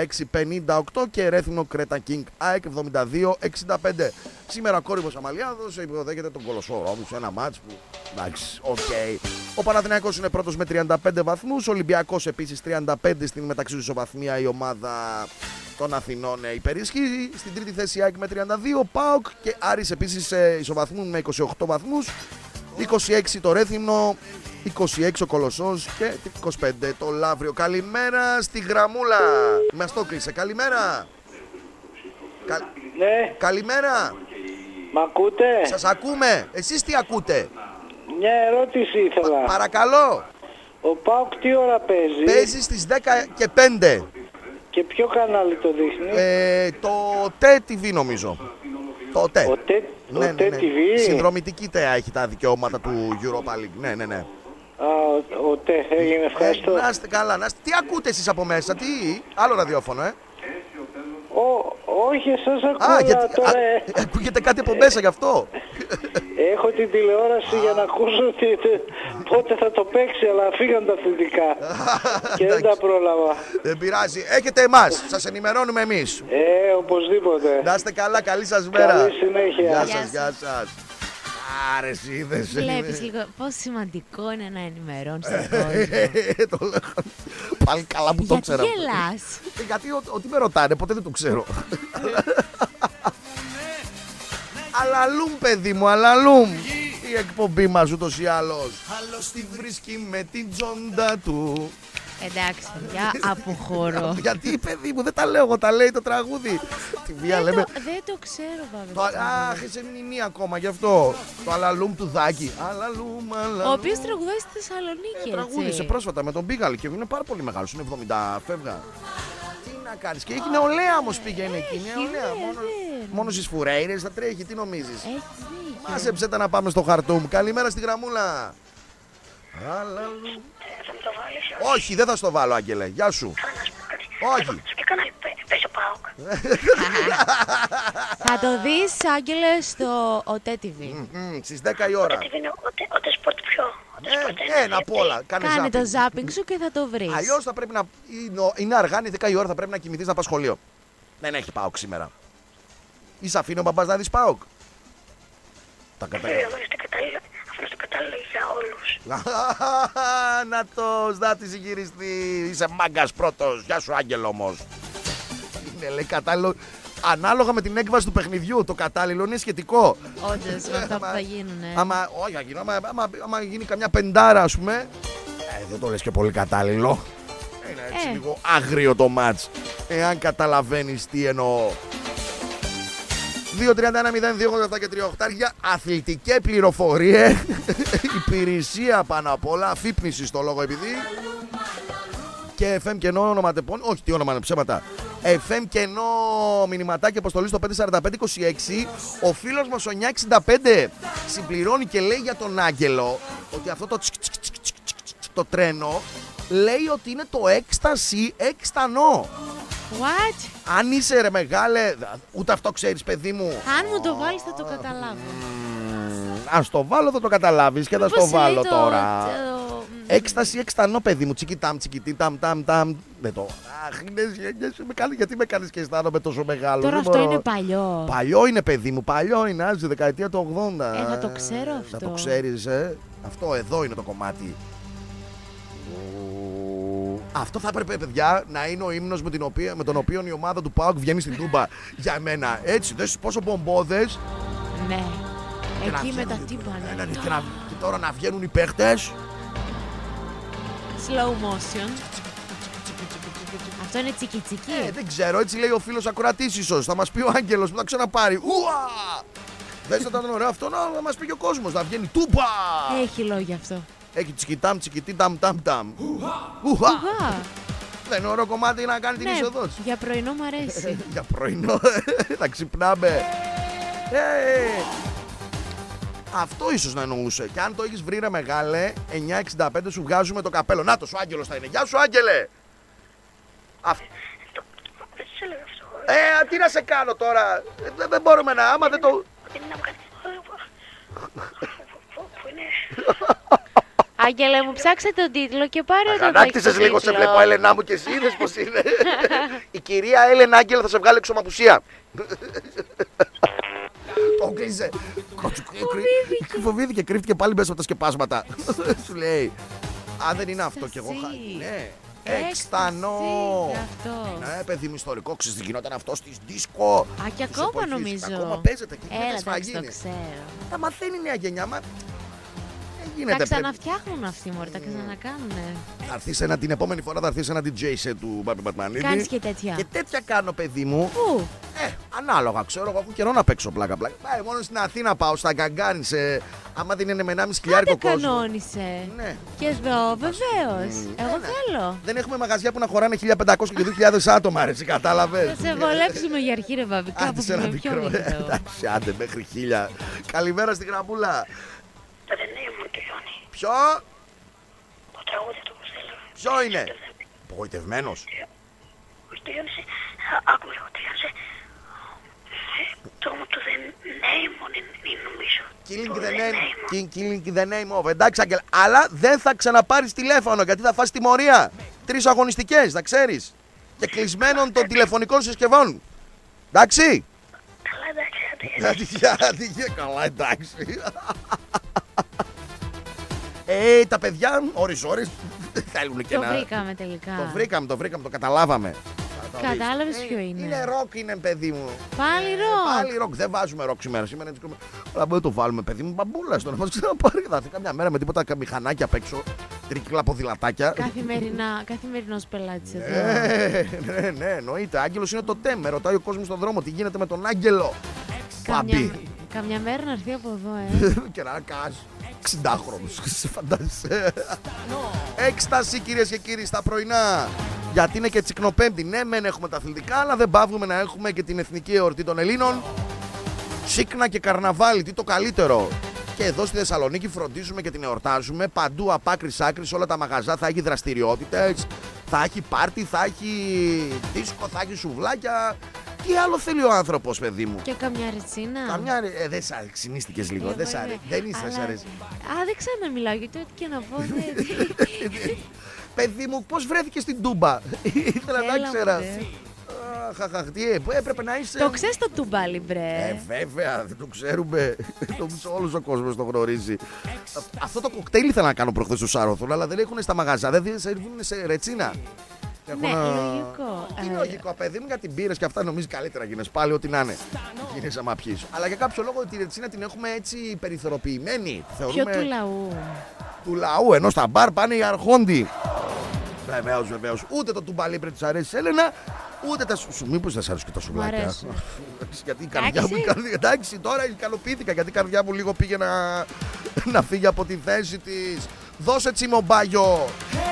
76-58 και Ρέθυμνο Κρέτα Κίνγκ ΑΕΚ 72-65. Σήμερα ο Κόρυβος Αμαλιάδος υποδέχεται τον Κολοσσό Ρόδου σε ένα μάτς που εντάξει, οκ. Ο Παναθηναϊκός είναι πρώτος με 35 βαθμούς. Ο Ολυμπιακός επίσης 35 στην μεταξύ του ισοβαθμία η ομάδα των Αθηνών υπερισχύει. Στην τρίτη θέση ΑΕΚ με 32. ΠΑΟΚ και Άρης επίσης ισοβαθμούν με 28 βαθμούς. 26 το Ρέθυμνο, 26 ο Κολοσσός και 25 το Λαύριο. Καλημέρα στη γραμμούλα. Μας το κλείσε. Καλημέρα. Ναι. Καλημέρα. Μ' ακούτε? Σας ακούμε. Εσείς τι ακούτε? Μια ερώτηση ήθελα. Παρακαλώ. Ο ΠΑΟΚ τι ώρα παίζει? Παίζει στις 10 και 5. Και ποιο κανάλι το δείχνει? Το TTV νομίζω. Το TTV. Ναι. Συνδρομητική ΤΕΑ έχει τα δικαιώματα του Europa League. Ναι. Α, ο ΤΕ, έγινε, ευχαριστώ. Να είστε καλά, τι ακούτε εσείς από μέσα, τι άλλο ραδιόφωνο, Όχι, εσάς ακούω τώρα. Ακούγεται κάτι από μέσα γι' αυτό. Έχω την τηλεόραση για να ακούσω πότε θα το παίξει, αλλά φύγαν τα αθλητικά και δεν τα πρόλαβα. Δεν πειράζει, έχετε εμάς, σας ενημερώνουμε εμείς. Οπωσδήποτε. Να είστε καλά, καλή σας μέρα. Καλή συνέχεια. Γεια σας. Άρεσε, είδες. Βλέπεις λίγο πόσο σημαντικό είναι να ενημερώνεις τον κόσμο. Πάλι καλά που το ξέρω. Γιατί γελάς? Γιατί ό,τι με ρωτάνε, ποτέ δεν το ξέρω. Αλαλούμ, παιδί μου, αλαλούμ. Η εκπομπή μας ούτως ή άλλως. Άλλος τη βρίσκει με την τζόντα του. Εντάξει, για αποχωρώ. Γιατί, παιδί μου, δεν τα λέω εγώ, τα λέει το τραγούδι. Τη βία λέμε. Δεν το ξέρω, Παύλο. Αχ, είσαι μνημή ακόμα γι' αυτό. Το αλαλούμ του Δάκη. Ο οποίος τραγουδάει στη Θεσσαλονίκη, έτσι. Τραγούδισε πρόσφατα με τον Μπίγαλ και είναι πάρα πολύ μεγάλος, είναι 70 φεύγα. Τι να κάνεις, και έχει νεολαία όμως πήγαινε εκεί. Μόνο στις Φουρέιρες θα τρέχει, τι νομίζεις? Μάζεψε τα να πάμε στο Χαρτούμ. Καλημέρα στη γραμμούλα. Όχι, δεν θα στο βάλω, Άγγελε. Γεια σου. Όχι. Και κανάλι παίζει ο ΠΑΟΚ. Θα το δεις, Άγγελε, στο ΟΤΕ TV. Στις 10 η ώρα. Ότε σπορτ πιο. Ένα απ' όλα. Κάνε το ζάπινγκ σου και θα το βρεις. Αλλιώς θα πρέπει να. Είναι αργά, είναι 10 η ώρα, θα πρέπει να κοιμηθείς να πας σχολείο. Δεν έχει ΠΑΟΚ σήμερα. Ή σ' αφήνει ο μπαμπάς να δεις ΠΑΟΚ? Τα κατάλαβα. Αυτό το κατάλληλο για όλους. Νατός, να τη συγχειριστεί. Είσαι μάγκας πρώτος. Γεια σου, Άγγελο όμως. Είναι λέει κατάλληλο Ανάλογα με την έκβαση του παιχνιδιού, το κατάλληλο είναι σχετικό. Όντως, με αυτά που θα γίνουνε. Άμα γίνει καμιά πεντάρα, ας πούμε. Δεν το λες και πολύ κατάλληλο. Είναι έτσι λίγο άγριο το μάτς. Εάν καταλαβαίνεις τι εννοώ. 2-31-0-2-87 και 3 αθλητικές πληροφορίες. Υπηρεσία πάνω απ' όλα. Αφύπνιση στο λόγο επειδή. Και FM κενό ονοματεπών. Όχι, τι όνομα είναι, ψέματα. FM κενό μηνυματάκι αποστολή στο 54526. Ο φίλος μας ο 965 συμπληρώνει και λέει για τον Άγγελο ότι αυτό το τρένο λέει ότι είναι το έκσταση έκστανο. What? Αν είσαι ρε μεγάλε, ούτε αυτό ξέρεις παιδί μου. Αν μου το βάλεις θα το καταλάβω. Αν στο βάλω θα το καταλάβεις και θα στο βάλω τώρα. Έκσταση έκστανο παιδί μου. Τσικιτάμ, τσικιτάμ, τάμ, τάμ. Δεν το. Αχ, γιατί με κάνεις και αισθάνομαι τόσο μεγάλο. Τώρα αυτό είναι παλιό. Παλιό είναι παιδί μου, παλιό είναι, άζει δεκαετία του 80. Θα το ξέρω αυτό. Θα το ξέρεις, Αυτό εδώ είναι το κομμάτι. Αυτό θα έπρεπε, παιδιά, να είναι ο ύμνος με τον οποίο η ομάδα του ΠΑΟΚ βγαίνει στην Τούμπα. Για μένα. Έτσι, δες πόσο μπομπόδες. Ναι. Εκεί με τα τύμπανα. Και τώρα να βγαίνουν οι παίχτες. Slow motion. Αυτό είναι τσίκι τσίκι. Δεν ξέρω, έτσι λέει ο φίλος ακροατής ίσως. Θα μας πει ο Άγγελος που θα ξαναπάρει. Ουα! Δεν θα ήταν ωραίο αυτό να μας πει και ο κόσμος. Να βγαίνει Τούμπα. Έχει λόγια αυτό. Έχει τσικιτάμ, τσικιτάμ, τάμ, τάμ. Ουχα! Δεν είναι ωραίο κομμάτι να κάνει την είσοδο. Για πρωινό μου αρέσει. Για πρωινό, να ξυπνάμε. Αυτό ίσως να εννοούσε. Και αν το έχεις βρει ρε μεγάλε, 965 σου βγάζουμε το καπέλο. Να το, ο Άγγελος θα είναι. Γεια σου Άγγελε. Δεν σε έλεγα αυτό. Τι να σε κάνω τώρα. Δεν μπορούμε να, άμα δεν το... Είναι να μου κάνεις... Πού είναι... Άγγελε μου, ψάξε τον τίτλο και πάρε το τίτλο. Ανάκτησες λίγο, σε βλέπω Έλενα μου και εσύ είδες πως είναι. Η κυρία Έλενα Άγγελα θα σε βγάλει εξωμαπουσία. Το κλείσε. Φοβήθηκε, κρύφτηκε πάλι μέσα από τα σκεπάσματα. Σου λέει. Αν δεν είναι αυτό κι εγώ. Ναι. Έκστανο. Ναι, παιδί μου, ιστορικό. Ξέρεις τι γινόταν αυτό στις δίσκο. Και ακόμα νομίζω. Ακόμα παίζεται και γίνεται σφαγή. Τα μαθαίνει η νέα γενιά, μα. Τα ξαναφτιάχνουν αυτοί μωρέ, τα ξανακάνουνε. Θα έρθεις την επόμενη φορά θα έρθεις ένα DJ set του Μπάμπη Μπατμανίδη. Κάνεις και τέτοια. Και τέτοια κάνω παιδί μου. Πού? Ανάλογα ξέρω, εγώ έχω καιρό να παίξω πλάκα. Μόνο στην Αθήνα πάω, στα Γκαγκάνισε. Άμα δεν είναι με 1,5 χιλιάρικο κόσμο. Άντε κανόνισε. Ναι. Και εδώ βεβαίως. Εγώ θέλω. Δεν έχουμε μαγαζιά που να χωράνε 1.500 και 2.000 άτομα, αρέσει, κατάλαβες. Θα σε βολέψουμε για αρχή ρε Μπάμπη, κάπου που είναι πιο μικρό. Εντάξει, άντε μέχρι 1.000. Καλημέρα στη Γραμμούλα. Δεν ήμουν το Ιόνι. Ποιο? Το τραγούδι του όπως έλεγα. Ποιο είναι? Απογοητευμένος. Όχι το Ιόνι, άκουμε λίγο το Ιόνι. Το μου του The Name είναι νομίζω. Killing the name of. Εντάξει Άγγελ, αλλά δεν θα ξαναπάρεις τηλέφωνο γιατί θα φας τιμωρία. 3 αγωνιστικές, θα ξέρεις. Και κλεισμένων των τηλεφωνικών συσκευών. Εντάξει. Καλά εντάξει. Καλά εντάξει. Τα παιδιά, ώρες, θέλουν και να... Το βρήκαμε τελικά. Το βρήκαμε, το καταλάβαμε. Κατάλαβες ποιο είναι? Είναι ροκ είναι παιδί μου. Πάλι ροκ. Πάλι ροκ, δεν βάζουμε ροκ σήμερα. Αλλά μπορεί να το βάλουμε παιδί μου, μπαμπούλα στον να ξαναπάρει. Θα έρθει καμιά μέρα με τίποτα μηχανάκια απ' έξω. Τρίκυκλα ποδηλατάκια. Καθημερινός πελάτης εδώ. Ναι, εννοείται. Άγγελος είναι το τέμ. Ρωτάει ο κόσμος στον δρόμο τι γίνεται με τον Άγγελο. Καμιά μέρα να έρθει από εδώ, Και να κάσει 60χρονους. Σε φαντάζεσαι. Έκσταση κυρίες και κύριοι στα πρωινά. Γιατί είναι και τσικνοπέμπτη. Ναι, μεν έχουμε τα αθλητικά, αλλά δεν παύουμε να έχουμε και την εθνική εορτή των Ελλήνων. Τσίκνα και καρναβάλι, τι το καλύτερο. Και εδώ στη Θεσσαλονίκη φροντίζουμε και την εορτάζουμε. Παντού από άκρης άκρης, όλα τα μαγαζά θα έχει δραστηριότητες. Θα έχει πάρτι, θα έχει δίσκο, θα έχει σουβλάκια. Τι άλλο θέλει ο άνθρωπος, παιδί μου? Και καμιά ρετσίνα. Δεν σ' άρεσε, ξυνίστηκες λίγο. Δεν είσαι, σ' αρέσει. Δεν ξέρω να μιλάω, γιατί ό,τι και να πω. Παιδί μου, πώς βρέθηκες στην Τούμπα? Ήθελα να ξέρα. Τι έπρεπε να είσαι. Το ξέρεις το τουμπάλι, μπρε. Βέβαια, δεν το ξέρουμε. Όλος ο κόσμος το γνωρίζει. Αυτό το κοκτέιλ ήθελα να κάνω προχθές στο Σάρωθον, αλλά δεν έχουν στα μαγαζά, δεν σερβίρουν σε ρετσίνα. Ναι, λογικό. Τι λογικό, παιδί μου, γιατί πήρες και αυτά νομίζεις καλύτερα γίνες πάλι, ό,τι να είναι. Γίνες άμα πιείς. Αλλά για κάποιο λόγο τη ρετσίνα την έχουμε έτσι περιθωριοποιημένη. Πιο του λαού. Του λαού, ενώ στα μπαρ πάνε οι αρχόντιοι. Βεβαίως. Ούτε το τουμπαλίπρε της αρέσει, Έλενα, ούτε τα σου. Μήπως δεν σ' αρέσει και τα σουβλάκια. Γιατί η καρδιά μου. Εντάξει, τώρα ικανοποιήθηκα γιατί η καρδιά μου λίγο πήγε να φύγει από τη θέση της. Δώσε τσιμομπάγιο.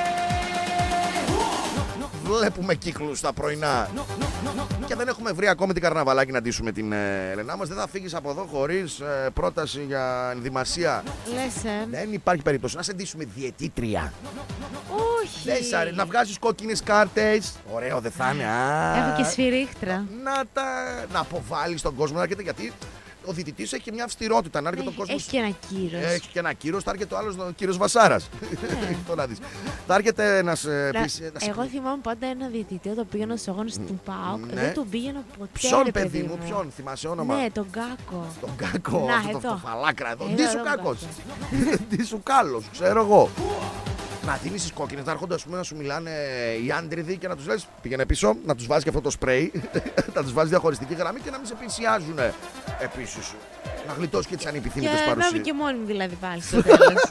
Βλέπουμε κύκλους στα πρωινά. Και δεν έχουμε βρει ακόμη την καρναβαλάκι να ντύσουμε την Ελενά μας. Δεν θα φύγεις από εδώ χωρίς πρόταση για ενδυμασία. Λες, Δεν υπάρχει περίπτωση να σε ντύσουμε διαιτήτρια. Όχι. Δεν να βγάζεις κόκκινες κάρτες. Ωραίο δεν θα είναι. Έχω και σφυρίχτρα. Να αποβάλεις τον κόσμο. Γιατί ο διαιτητής έχει και μια αυστηρότητα. Να έρχεται ο κόσμος. Έχει και ένα κύρος. Έχει και ένα κύρος. Θα έρχεται ο άλλος ο κύριος Βασάρας. Θα έρχεται ένας. Εγώ θυμάμαι πάντα ένα διαιτητή όταν πήγαινα στους αγώνες του ΠΑΟΚ. Δεν τον πήγαινα ποτέ. Ποιον, παιδί μου, ποιον, θυμάσαι όνομα? Ναι, τον Κάκο. Τον Κάκο, το φαλάκρα εδώ. Εδώ, Ντύσου Κάκος. Ντύσου Κάλλος, ξέρω εγώ. Να δίνεις τις κόκκινες, να έρχονται να σου μιλάνε οι άντριδοι και να τους λες πήγαινε πίσω, να τους βάζει και αυτό το σπρέι, να τους βάζει διαχωριστική γραμμή και να μην σε πλησιάζουν επίσης. Να γλιτώσει και τις ανεπιθύμητες παρουσίες. Και να είμαι και μόνη μου δηλαδή πάλι στο τέλος.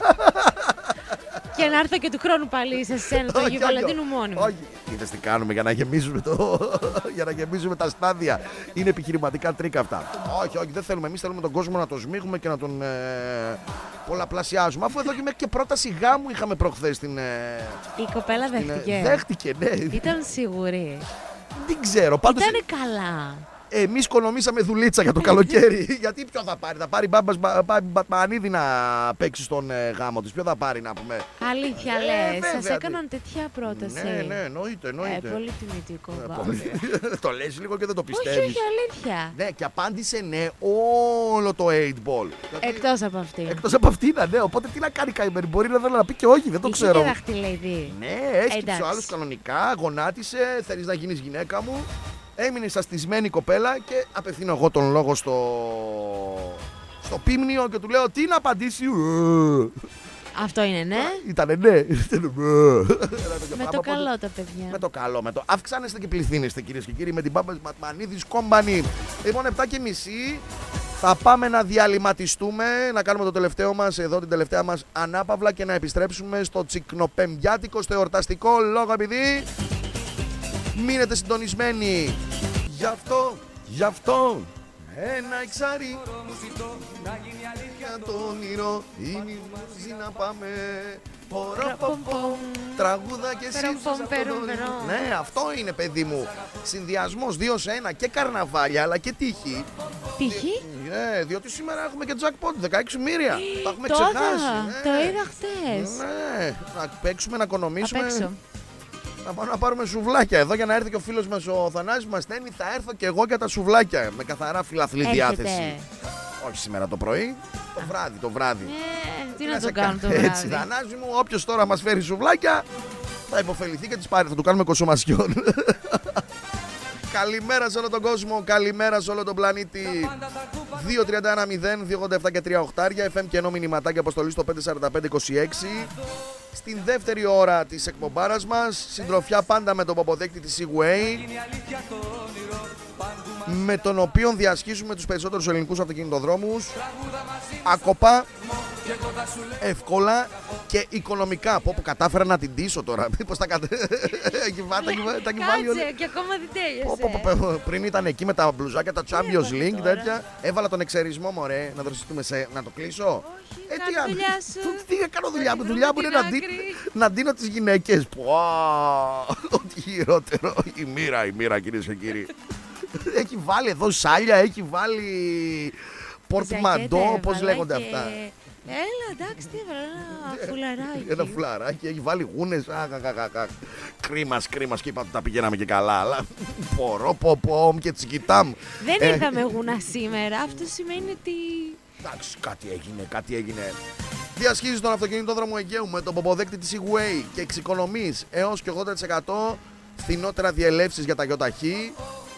Και να έρθω και του χρόνου πάλι σε σένα, το Αγίου Βαλαντίνου μόνη μου. Όχι, είδες τι κάνουμε για να γεμίζουμε τα στάδια. Είναι επιχειρηματικά τρίκα αυτά. Όχι, δεν θέλουμε. Εμείς θέλουμε τον κόσμο να τον σμίγουμε και να τον πολλαπλασιάζουμε. Αφού εδώ και μέχρι και πρόταση γάμου είχαμε προχθές την. Η κοπέλα δέχτηκε. Δέχτηκε, ναι. Ήταν σίγουρη. Δεν ξέρω. Πάντως. Ήτανε καλά. Εμείς οικονομήσαμε δουλίτσα για το καλοκαίρι. Γιατί ποιο θα πάρει? Θα πάρει Μπατμανίδη να παίξει στον γάμο της. Ποιο θα πάρει να πούμε? Αλήθεια λες? Σας έκαναν τέτοια πρόταση? Ναι, εννοείται. Πολύ τιμητικό. Το λες λίγο και δεν το πιστεύεις. Όχι, αλήθεια. Ναι, και απάντησε ναι όλο το 8ball. Εκτός από αυτή. Εκτός από αυτή ήταν, ναι. Οπότε τι να κάνει καημένη? Μπορεί να πει και όχι, δεν το ξέρω. Είχε δαχτυλίδι. Ναι, έσκυψε ο άλλος κανονικά, γονάτισε, θέλεις να γίνεις γυναίκα μου. Έμεινε σαστισμένη κοπέλα και απευθύνω εγώ τον λόγο στο πίμνιο και του λέω τι να απαντήσει. Αυτό είναι ναι. Ήτανε ναι. Με το καλό τα παιδιά. Με το καλό. Αυξάνεστε και πληθύνεστε κυρίες και κύριοι με την Μπάμπας Μπατμανίδης Company. Λοιπόν 7:30 θα πάμε να διαλυματιστούμε, να κάνουμε το τελευταίο μας εδώ, την τελευταία μας ανάπαυλα και να επιστρέψουμε στο τσικνοπεμπιάτικο, στο εορταστικό λόγο επειδή. Μείνετε συντονισμένοι. Γι' αυτό ένα εξάρι για το όνειρο είναι να πάμε. Τραγούδα και εσύ. Ναι, αυτό είναι παιδί μου. Συνδυασμός 2 σε 1 και καρναβάλια αλλά και τύχη. Τύχη? Ναι, διότι σήμερα έχουμε και jackpot 16 μοίρια. Τα έχουμε το ξεχάσει. Το είδα χτες. Ναι, να παίξουμε, να οικονομήσουμε. Θα πάμε να πάρουμε σουβλάκια εδώ για να έρθει και ο φίλος μας ο Θανάσης που μας στέλνει. Θα έρθω και εγώ για τα σουβλάκια με καθαρά φιλαθλή διάθεση. Όχι σήμερα το πρωί, το βράδυ. Τι να το κάνω το βράδυ. Έτσι, Θανάση μου, όποιος τώρα μας φέρει σουβλάκια θα υποφεληθεί και τις πάρει. Θα του κάνουμε κοσομασιόν. Καλημέρα σε όλο τον κόσμο, καλημέρα σε όλο τον πλανήτη. 2-31-0, 2-87 και 3 οχτάρια, FM και ενώ μηνυματάκια αποστολή στο 545-26. Στην δεύτερη ώρα της εκπομπάρας μας, συντροφιά πάντα με τον παποδέκτη της Segway, με τον οποίο διασχίζουμε τους περισσότερους ελληνικούς αυτοκινητοδρόμους ακοπά, εύκολα και οικονομικά. Από όπου κατάφερα να την ντύσω τώρα. Πώς τα βάλει όλα. Και ακόμα δεν τέλειωσε. Πριν ήταν εκεί με τα μπλουζάκια, τα Champions League, τέτοια. Έβαλα τον εξαιρισμό, μωρέ, να δροσιστούμε να το κλείσω. Τι κάνω δουλειά μου? Δουλειά μου είναι να ντύνω τις γυναίκες. Ό,τι χειρότερο. Η μοίρα κυρίες και κύριοι. Έχει βάλει εδώ σάλια, έχει βάλει πορτμαντό, πώς λέγονται αυτά. Έλα, εντάξει, τι έβαλε, ένα φουλαράκι. Ένα φουλαράκι, έχει βάλει γούνες. Κρίμας και είπα ότι τα πηγαίναμε και καλά. Αλλά πορώ και τσικιτάμ. Δεν ήρθαμε γούνα σήμερα, αυτό σημαίνει ότι. Εντάξει, κάτι έγινε. Διασχίζεις τον αυτοκινητόδρομο Αιγαίου με τον ποποδέκτη της Segway και εξοικονομείς έως και 80% φθηνότερα διελεύσεις για τα γιοταχή.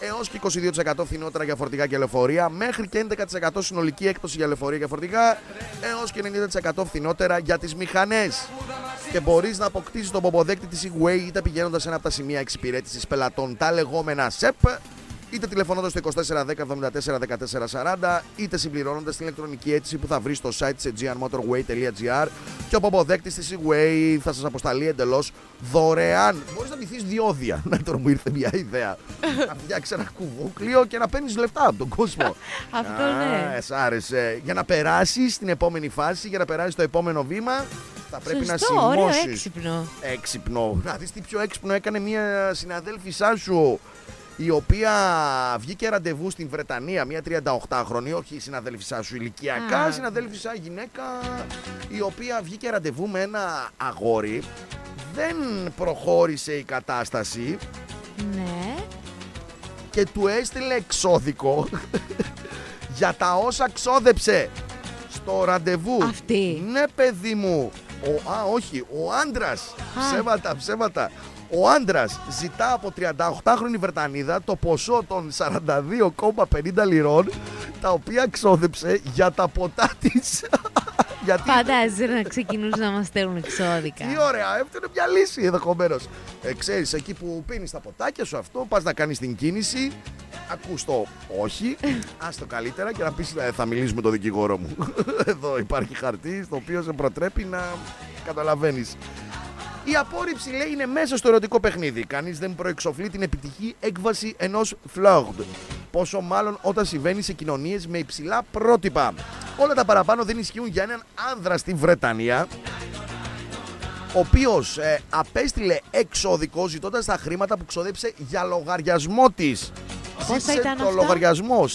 έως και 22% φθηνότερα για φορτηγά και λεωφορεία, μέχρι και 11% συνολική έκπτωση για λεωφορεία και φορτηγά, έως και 90% φθηνότερα για τις μηχανές. Και μπορείς να αποκτήσεις τον ποποδέκτη της Segway είτε πηγαίνοντας σε ένα από τα σημεία εξυπηρέτησης πελατών, τα λεγόμενα ΣΕΠ, είτε τηλεφωνώντας στο 2410 74 1440, είτε συμπληρώνοντας την ηλεκτρονική αίτηση που θα βρει στο site της aegeanmotorway.gr, και ο ποποδέκτης της Segway θα σας αποσταλεί εντελώς δωρεάν. Μπορείς να ντυθείς διόδια. Να τώρα μου ήρθε μια ιδέα. Να φτιάξεις ένα κουβούκλιο και να παίρνεις λεφτά από τον κόσμο. Αυτό ναι. Σ' άρεσε. Για να περάσεις στην επόμενη φάση, για να περάσεις στο επόμενο βήμα, θα πρέπει να σημώσεις. Ωραίο, έξυπνο. Έξυπνο. Να δεις τι πιο έξυπνο έκανε μια συναδέλφισά σου, η οποία βγήκε ραντεβού στην Βρετανία, μια 38χρονη, όχι η συναδέλφισά σου ηλικιακά, συναδέλφισά γυναίκα, η οποία βγήκε ραντεβού με ένα αγόρι, δεν προχώρησε η κατάσταση, ναι, και του έστειλε εξώδικο για τα όσα ξόδεψε στο ραντεβού. Αυτή. Ναι, παιδί μου. Όχι, ο άντρας. Ψέματα. Ο άντρας ζητά από 38χρονη Βρετανίδα το ποσό των 42,50 λιρών, τα οποία ξόδεψε για τα ποτά της. Φαντάζεσαι να ξεκινούν να μας στέλνουν εξώδικα. Τι ωραία, αυτό είναι μια λύση ενδεχομένως. Ξέρεις, εκεί που πίνεις τα ποτάκια σου αυτό, πας να κάνεις την κίνηση, ακούς το όχι, ας το καλύτερα και να πεις θα μιλήσουμε με τον δικηγόρο μου. Εδώ υπάρχει χαρτί στο οποίο σε προτρέπει να καταλαβαίνεις. Η απόρριψη, λέει, είναι μέσα στο ερωτικό παιχνίδι. Κανείς δεν προεξοφλεί την επιτυχή έκβαση ενός φλόρντ. Πόσο μάλλον όταν συμβαίνει σε κοινωνίες με υψηλά πρότυπα. Όλα τα παραπάνω δεν ισχύουν για έναν άνδρα στη Βρετανία, ο οποίος απέστειλε εξώδικο ζητώντας τα χρήματα που ξόδεψε για λογαριασμό της. Πόσα ήταν το αυτό? Λογαριασμό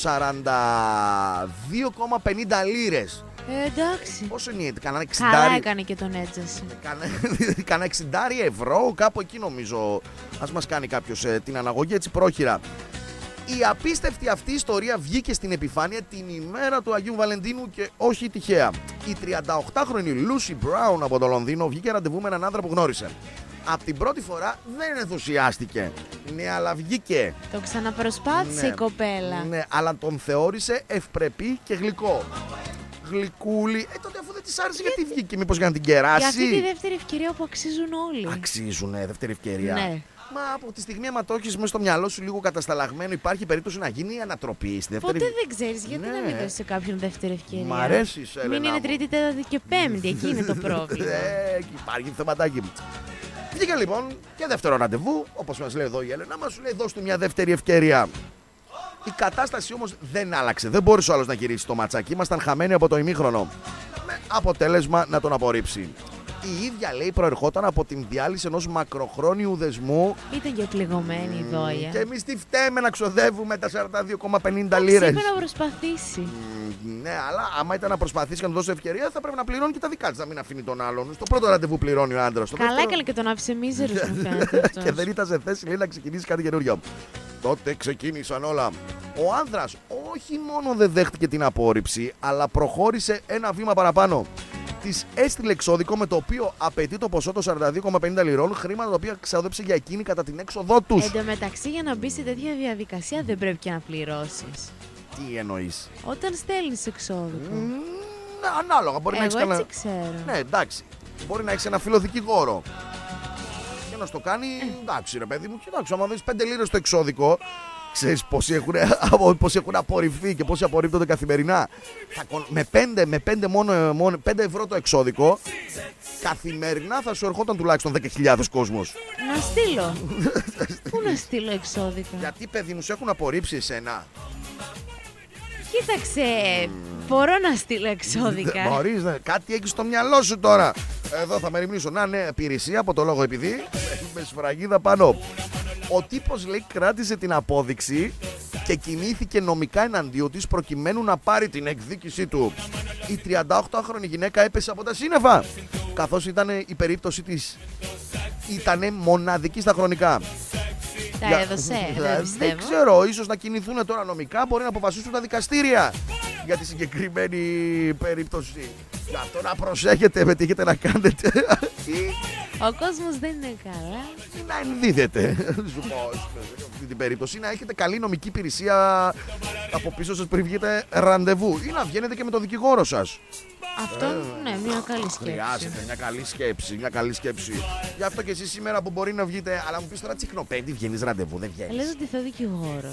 42,50 λίρες. Εντάξει. Πόσο είναι, κανένα 60. Καλά έκανε και τον έτσασε. Κανένα 60 ευρώ, κάπου εκεί νομίζω. Ας μας κάνει κάποιος την αναγωγή έτσι πρόχειρα. Η απίστευτη αυτή ιστορία βγήκε στην επιφάνεια την ημέρα του Αγίου Βαλεντίνου και όχι τυχαία. Η 38χρονη Lucy Brown από το Λονδίνο βγήκε ραντεβού με έναν άντρα που γνώρισε. Από την πρώτη φορά δεν ενθουσιάστηκε. Ναι, αλλά βγήκε. Το ξαναπροσπάθησε η κοπέλα. Ναι, αλλά τον θεώρησε ευπρεπή και γλυκό. Γλυκούλη. Τότε αφού δεν της άρεσε, γιατί βγήκε, μήπως για να την κεράσει? Για αυτή τη δεύτερη ευκαιρία που αξίζουν όλοι. Αξίζουνε δεύτερη ευκαιρία. Ναι. Μα από τη στιγμή, άμα το έχεις μέσα στο μυαλό σου λίγο κατασταλαγμένο, υπάρχει περίπτωση να γίνει ανατροπή στη δεύτερη. Ποτέ δεν ξέρεις, γιατί να μην δώσεις σε κάποιον δεύτερη ευκαιρία. Μ' αρέσεις, Έλενα. Μην είναι Τρίτη, Τέταρτη και Πέμπτη, εκεί είναι το πρόβλημα. Υπάρχει θεματάκι. Βγήκε λοιπόν και δεύτερο ραντεβού, όπως μας λέει εδώ η Έλενα, μας λέει δώσ' του μια δεύτερη ευκαιρία. Η κατάσταση όμως δεν άλλαξε. Δεν μπόρεσε ο άλλος να γυρίσει το ματσάκι. Ήμασταν χαμένοι από το ημίχρονο. Με αποτέλεσμα να τον απορρίψει. Η ίδια, λέει, προερχόταν από την διάλυση ενός μακροχρόνιου δεσμού. Ήταν και πληγωμένη η Δόια. Και εμείς τι φταίμε να ξοδεύουμε τα 42,50 λίρες. Είπε να προσπαθήσει. Ναι, αλλά άμα ήταν να προσπαθήσει και να του δώσει ευκαιρία, θα πρέπει να πληρώνει και τα δικά της, να μην αφήνει τον άλλον. Στο πρώτο ραντεβού πληρώνει ο άντρας. Καλά έκανε και τον άφησε μίζερος, μου φαίνεται αυτός. Και δεν ήταν σε θέση, λέει, να ξεκινήσει κάτι καινούριο. Τότε ξεκίνησαν όλα. Ο άνδρας όχι μόνο δεν δέχτηκε την απόρριψη, αλλά προχώρησε ένα βήμα παραπάνω. Της έστειλε εξώδικο με το οποίο απαιτεί το ποσό των 42,50 λιρών, χρήματα τα οποία ξόδεψε για εκείνη κατά την έξοδό τους. Εν τω μεταξύ, για να μπει σε τέτοια διαδικασία δεν πρέπει και να πληρώσεις. Τι εννοείς? Όταν στέλνεις εξώδικο. Ανάλογα, μπορεί να έχεις Εγώ έτσι ξέρω. Ναι, εντάξει. Μπορεί να έχεις ένα φίλο δικηγόρο και να στο κάνει. Εντάξει, ρε παιδί μου, κοιτάξτε, άμα δεις 5 λίρες στο εξώδικο, ξέρεις πόσοι έχουν απορριφθεί και πόσοι απορρίπτονται καθημερινά. Με 5 ευρώ το εξώδικο, καθημερινά θα σου ερχόταν τουλάχιστον 10.000 κόσμος. Να στείλω. Πού να στείλω εξώδικα? Γιατί, παιδί μου, σε έχουν απορρίψει εσένα? Κοίταξε, μπορώ να στείλω εξώδικα. Μπορείς, κάτι έχεις στο μυαλό σου τώρα. Εδώ θα με ρημνήσω. Να, ναι, υπηρεσία από το λόγο επειδή. Με σφραγίδα πάνω. Ο τύπος, λέει, κράτησε την απόδειξη και κινήθηκε νομικά εναντίον της προκειμένου να πάρει την εκδίκησή του. Η 38χρονη γυναίκα έπεσε από τα σύννεφα, καθώς η περίπτωση της ήταν μοναδική στα χρονικά. Τα έδωσε, δεν πιστεύω. Δεν ξέρω, ίσως να κινηθούν τώρα νομικά, μπορεί να αποφασίσουν τα δικαστήρια για τη συγκεκριμένη περίπτωση. Γι' αυτό να προσέχετε με τι έχετε να κάνετε. Ο κόσμος δεν είναι καλά. Να ενδίδετε. Σου πω, σε αυτή την περίπτωση να έχετε καλή νομική υπηρεσία από πίσω σας πριν βγείτε ραντεβού ή να βγαίνετε και με τον δικηγόρο σας. Αυτό, ναι, μια καλή σκέψη. Χρειάζεται μια καλή σκέψη. Γι' αυτό και εσείς σήμερα που μπορεί να βγείτε, αλλά μου πεις τώρα τσικνοπέντη, βγαίνεις ραντεβού, δεν βγαίνεις. Λες ότι θα δικηγόρος.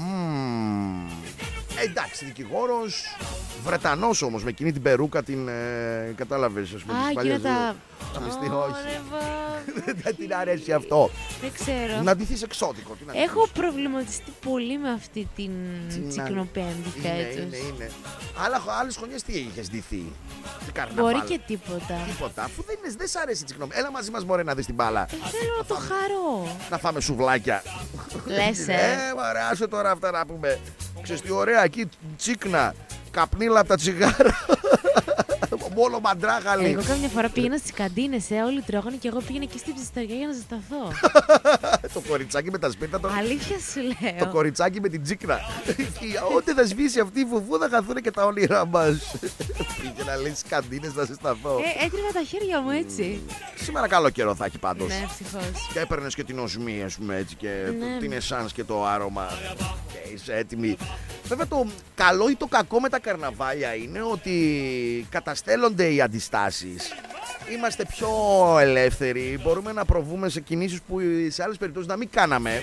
Εντάξει, δικηγόρος, Βρετανός όμως, με εκείνη την περούκα την κατάλαβες, ας πούμε. Εκείνα τα μυστή, όχι. Δεν την αρέσει αυτό. Δεν ξέρω. Να ντυθείς εξώτικο. Έχω προβληματιστεί πολύ με αυτή την τσικνοπέμπτη φέτος. Είναι. Άλλες χρονιές τι είχες ντυθεί? Μπορεί και τίποτα. Τίποτα, αφού δεν σ' αρέσει η τσικνοπέμπτη. Έλα μαζί μας, μωρέ, να δεις την μπάλα. Θέλω να το χαρώ. Να φάμε σουβλάκια. Λες, μωρέ, άσε τώρα αυτά να πούμε. Ξέρεις τι ωραία, εκεί τσίκνα, καπνίλα από τα τσιγάρα. Μόνο μαντράχαλη. Εγώ κάμια φορά πήγαινα στις καντίνες, όλοι τρώγανε και εγώ πήγαινα και στην ψισταριά για να ζεσταθώ. Το κοριτσάκι με τα σπίρτα. Αλήθεια σου λέω. Το κοριτσάκι με την τσίκνα. Ό,τι θα σβήσει αυτή η φουφού θα χαθούν και τα όνειρά μας. Πήγε να λέει στις καντίνες να ζεσταθώ. Έτριβα τα χέρια μου έτσι. Σήμερα καλό καιρό θα έχει πάντως. Ναι, ευτυχώς. Και έπαιρνες και την οσμή, ας πούμε, έτσι, και την εσάνς και το άρωμα. Και είσαι έτοιμη. Βέβαια το καλό ή το κακό με τα καρναβάλια είναι ότι καταστέλλονται οι αντιστάσεις. Είμαστε πιο ελεύθεροι, μπορούμε να προβούμε σε κινήσεις που σε άλλες περιπτώσεις να μην κάναμε.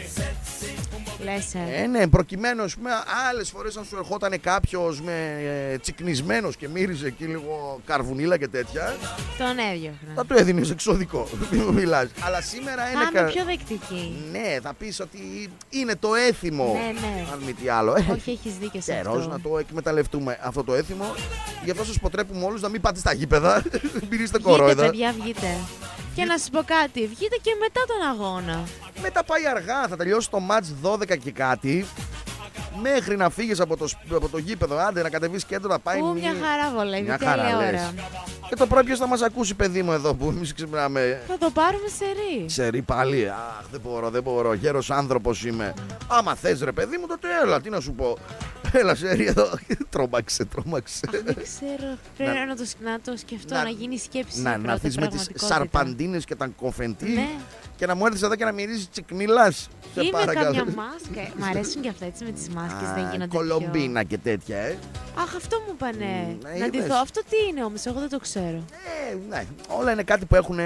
Λες, ναι, προκειμένου, ας πούμε, άλλες φορές αν σου ερχόταν κάποιος με τσικνισμένος και μύριζε εκεί λίγο καρβουνίλα και τέτοια, τον έδιωχνα. θα του έδινες εξώδικο, μην μου μιλάς. Αλλά σήμερα είναι... Θα είμαι πιο δεκτική. Ναι, θα πεις ότι είναι το έθιμο. Ναι. Αν μη τι άλλο. Όχι, έχεις δίκιο σε αυτό. Καιρός να το εκμεταλλευτούμε αυτό το έθιμο. Γι' αυτό σας αποτρέπουμε όλους να μην πάτε στα γήπεδα. Μην είστε κορόιδα. Βγείτε, παιδιά, βγείτε. Και να σας πω κάτι, βγείτε και μετά τον αγώνα. Μετά πάει αργά, θα τελειώσει το μάτς 12 και κάτι. Μέχρι να φύγεις από το γήπεδο, άντε να κατεβείς κέντρο, να πάει μια χαρά βολεύει, τέλεια ώρα. Και το πρώτο ποιος θα μας ακούσει, παιδί μου, εδώ που εμείς ξυπνάμε. Θα το πάρουμε σερί. Σερί πάλι, αχ, δεν μπορώ, γέρος άνθρωπος είμαι. Άμα θες ρε παιδί μου, τότε έλα, τι να σου πω. Έλα σερί εδώ, τρόμαξε. Δεν ξέρω, πρέπει να το σκεφτώ, να γίνει σκέψη. Να έρθεις με τις σαρπαντίνες και τα κοφεντή και να μου έρθεις εδώ και να μυρίζεις τσικνίλας. Ή με κάμια μάσκα. Μ' αρέσουν και αυτά έτσι με τις μάσκες, δεν γίνονται Κολομπίνα και τέτοια, Αχ, αυτό μου είπανε. Να ντυθώ. Αυτό τι είναι όμως, εγώ δεν το ξέρω. Ναι, όλα είναι κάτι που έχουν.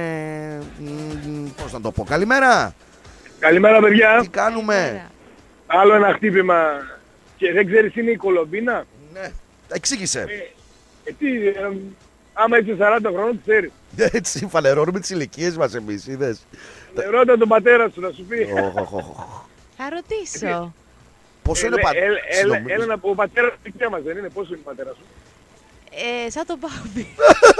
Πώς να το πω. Καλημέρα. Καλημέρα, παιδιά. Τι κάνουμε? Άλλο ένα χτύπημα. Και δεν ξέρεις τι είναι η κολομπίνα? Ναι. Εξήγησε. Άμα είσαι 40 χρόνων, ξέρεις. Έτσι, φανερώνουμε τις ηλικίες μας εμείς, είδες. Ρώτα τον πατέρα σου να σου πει. Θα ρωτήσω. Πόσο είναι ο πατέρας? Έλα να πω, ο πατέρας του δικιά μας δεν είναι? Πόσο είναι ο πατέρας σου? Σαν τον Πάπη.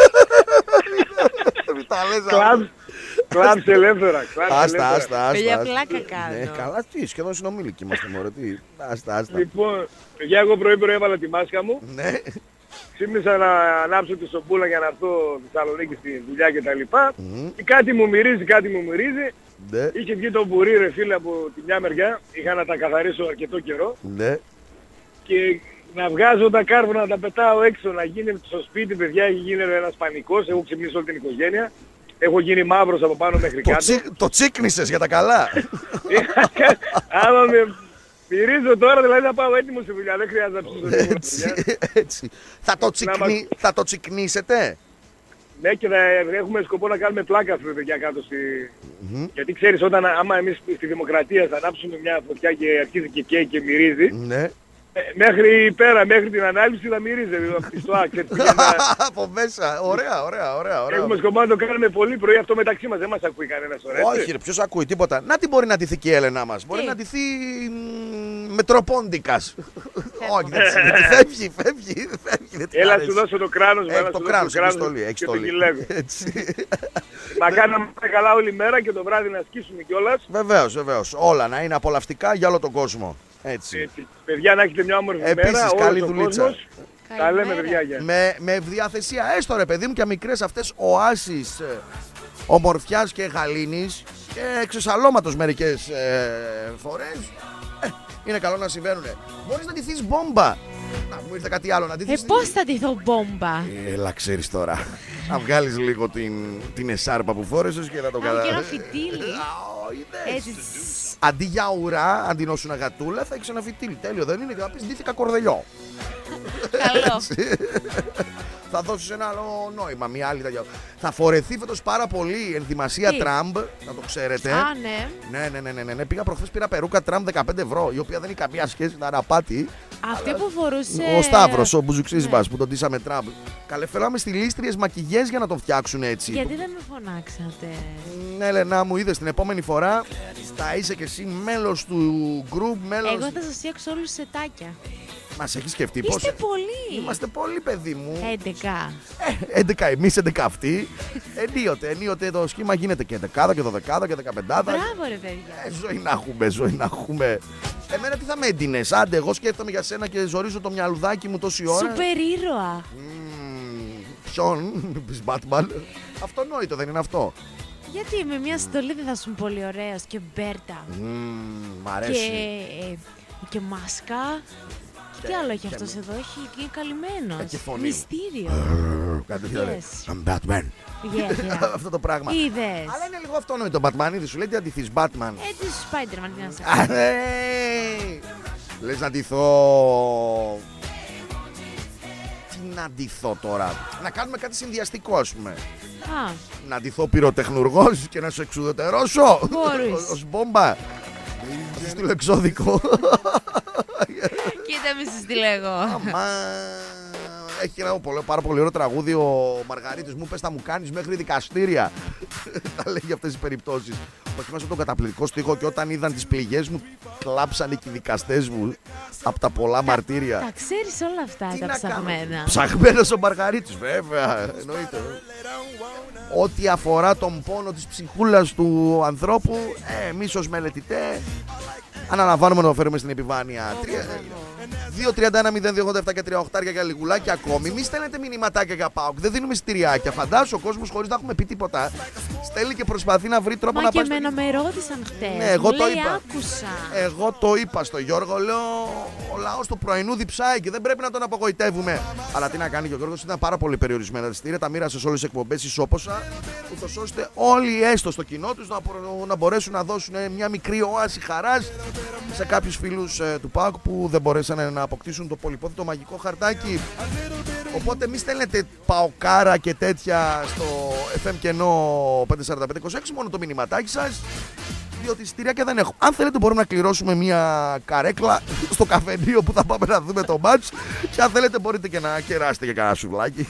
Κλάψε ελεύθερα. Άστα. Για πλάκα κάνω. Καλά, τι, σχεδόν συνομήλικοι είμαστε, μωρέ, τι. Άστα. Λοιπόν, για εγώ πρωί έβαλα τη μάσκα μου. Ναι. Ξύπνησα να ανάψω τη σομπούλα για να έρθω στη Θεσσαλονίκη στη δουλειά κτλ. Και κάτι μου μυρίζει. Ναι. Είχε βγει το μπουρί, ρε φίλε, από τη μια μεριά. Είχα να τα καθαρίσω αρκετό καιρό. Ναι. Και να βγάζω τα κάρβουνα, να τα πετάω έξω, να γίνει στο σπίτι, παιδιά, έχει γίνει ένας πανικός. Έχω ξυπνήσει όλη την οικογένεια. Έχω γίνει μαύρος από πάνω μέχρι κάτω. Το τσίκνισες για τα καλά. Άμα με μυρίζω τώρα, δηλαδή θα πάω έτοιμο στη δουλειά. Δεν χρειάζεται να ψήσω. Έτσι. Θα το τσικνίσετε? Ναι, και έχουμε σκοπό να κάνουμε πλάκα αυτή παιδιά κάτω στη... Γιατί ξέρεις, άμα εμείς στη Δημοκρατία θα ανάψουμε μια φωτιά και αρχίζει και καίει και μυρίζει, ναι. Μέχρι την ανάλυση θα μυρίζει στο άξιο. Από μέσα, ωραία. Έχουμε σκοπό να το κάνουμε πολύ πρωί, αυτό μεταξύ μας, δεν μας ακούει κανένας ωραία. Όχι ρε, ποιος ακούει τίποτα. Να τι μπορεί να ντυθεί και η Έλενά μας? Μπορεί να ντυθεί Μετροπόντικας. Όχι, φεύγει. Έλα σου δώσω το κράνος μου. Το κράνος, έχει στολή. Να κάνουμε καλά όλη μέρα και το βράδυ να ασκήσουμε κιόλας. Βεβαίως. Όλα να είναι απολαυστικά για όλο τον κόσμο. Έτσι. Παιδιά, να έχετε μια όμορφη μέρα. Επίσης, καλή δουλίτσα. Τα λέμε, παιδιά, για. Με ευδιαθεσία, έστω ρε παιδί μου, και μικρές αυτές οάσεις ομορφιάς και γαλήνης και εξωσαλώματος μερικές φορές. Είναι καλό να συμβαίνουνε. Μπορείς να ντυθείς μπόμπα Να μου ήρθε κάτι άλλο να ντυθείς. Πώς θα ντυθώ μπόμπα? Έλα, ξέρεις τώρα. Να βγάλεις λίγο την εσάρπα που φόρεσες και θα το και ένα φυτίλι. Έτσι. Αντί για ουρά, αντί να σου γατούλα, θα έχεις ένα φυτίλι. Τέλειο, δεν είναι? Και θα πεις ντύθηκα κορδελιό. Καλό. Θα δώσεις ένα άλλο νόημα, μια άλλη τέτοια. Θα φορεθεί φέτος πάρα πολύ ενδυμασία Τραμπ, να το ξέρετε. Α, ναι. Ναι. Πήγα προχθές, πήρα περούκα Τραμπ 15 ευρώ, η οποία δεν έχει καμία σχέση, ήταν απάτη. Αυτή που φορούσε. Ο Σταύρος, ο μπουζουξής μας, που τον ντύσαμε Τραμπ. Καλεφέλαμε στιλίστριες μακιγιές για να τον φτιάξουν έτσι. Γιατί δεν με φωνάξατε? Ναι, Ελένα μου, είδες την επόμενη φορά θα είσαι και εσύ μέλος του group, μέλος. Εγώ θα σας φτιάξω όλους σετάκια. Μας έχει σκεφτεί πώς? Είστε πολλοί. Είμαστε πολλοί, παιδί μου. 11. 11 εμείς, 11 αυτοί. Ενίοτε το σχήμα γίνεται και 11 και 12 και 15. Μπράβο, ρε παιδιά. Ζωή να έχουμε. Εμένα τι θα με έντυνες? Άντε, εγώ σκέφτομαι για σένα και ζορίζω το μυαλουδάκι μου τόση ώρα. Σούπερ ήρωα. Ποιον? Πεις Batman? Αυτονόητο, δεν είναι αυτό? Γιατί με μια στολή δεν θα σου είναι πολύ ωραίος και μπέρτα. Μ' αρέσει. Και μάσκα. Τι άλλο έχει αυτός εδώ? Είναι καλυμμένος. Και φωνή. Μυστήριο. Κάτι τέτοιο. I'm Batman. Αυτό το πράγμα. Είδες. Αλλά είναι λίγο αυτόνομο το Batman. Είδες, σου λέει τι αντιθείς Batman. Έτσι Spider-Man, τι να σε κάνει. Λες να ντυθώ. Τι να ντυθώ τώρα? Να κάνουμε κάτι συνδυαστικό, ας πούμε. Να ντυθώ πυροτεχνουργός και να σου εξουδετερώσω. Μπορείς. Ως μπόμπα. Σου στείλω εξώδικο. Κοίτα, μη σου στείλω εγώ. Έχει ένα πάρα πολύ ωραίο τραγούδι ο Μαργαρίτης μου. Πες, θα μου κάνεις μέχρι δικαστήρια. Τα λέει για αυτές τις περιπτώσεις. Θυμάσαι τον καταπληκτικό στίχο και όταν είδαν τις πληγές μου κλάψανε και οι δικαστές μου από τα πολλά μαρτύρια. Τα ξέρεις όλα αυτά τα ψαγμένα. Ψαγμένος ο Μαργαρίτης, βέβαια. Εννοείται. Ό,τι αφορά τον πόνο της ψυχούλας του ανθρώπου, εμείς ως μελετητές αναλαμβάνουμε να το φέρουμε στην επιφάνεια. 2-31-0-2-87 και 3 για λιγουλάκια ακόμη. Μη στέλνετε μηνυματάκια για ΠΑΟΚ. Δεν δίνουμε εισιτηριάκια. Φαντάσου ο κόσμος χωρίς να έχουμε πει τίποτα στέλνει και προσπαθεί να βρει τρόπο να πάει. Μα και εμένα με ρώτησαν χτες. Ναι, εγώ το είπα. Άκουσα. Εγώ το είπα στο Γιώργο. Λέω ο λαός του πρωινού διψάει και δεν πρέπει να τον απογοητεύουμε. Αλλά τι να κάνει και ο Γιώργος, ήταν πάρα πολύ περιορισμένα εισιτήρια. Τα μοίρασε σε όλες τις εκπομπές ισόποσα. Ούτως ώστε όλοι έστω στο κοινό τους να μπορέσουν να δώσουν μια μικρή οάση χαράς σε κάποιους φίλους του ΠΑΟΚ που δεν μπορέσαν να αποκτήσουν το πολυπόθητο μαγικό χαρτάκι. Οπότε μη στέλνετε παοκάρα και τέτοια στο FM κενό 54526, μόνο το μηνυματάκι σας, διότι εισιτηριακά δεν έχω. Αν θέλετε μπορούμε να κληρώσουμε μια καρέκλα στο καφενείο που θα πάμε να δούμε το μάτς, και αν θέλετε μπορείτε και να κεράσετε και κανένα σουβλάκι.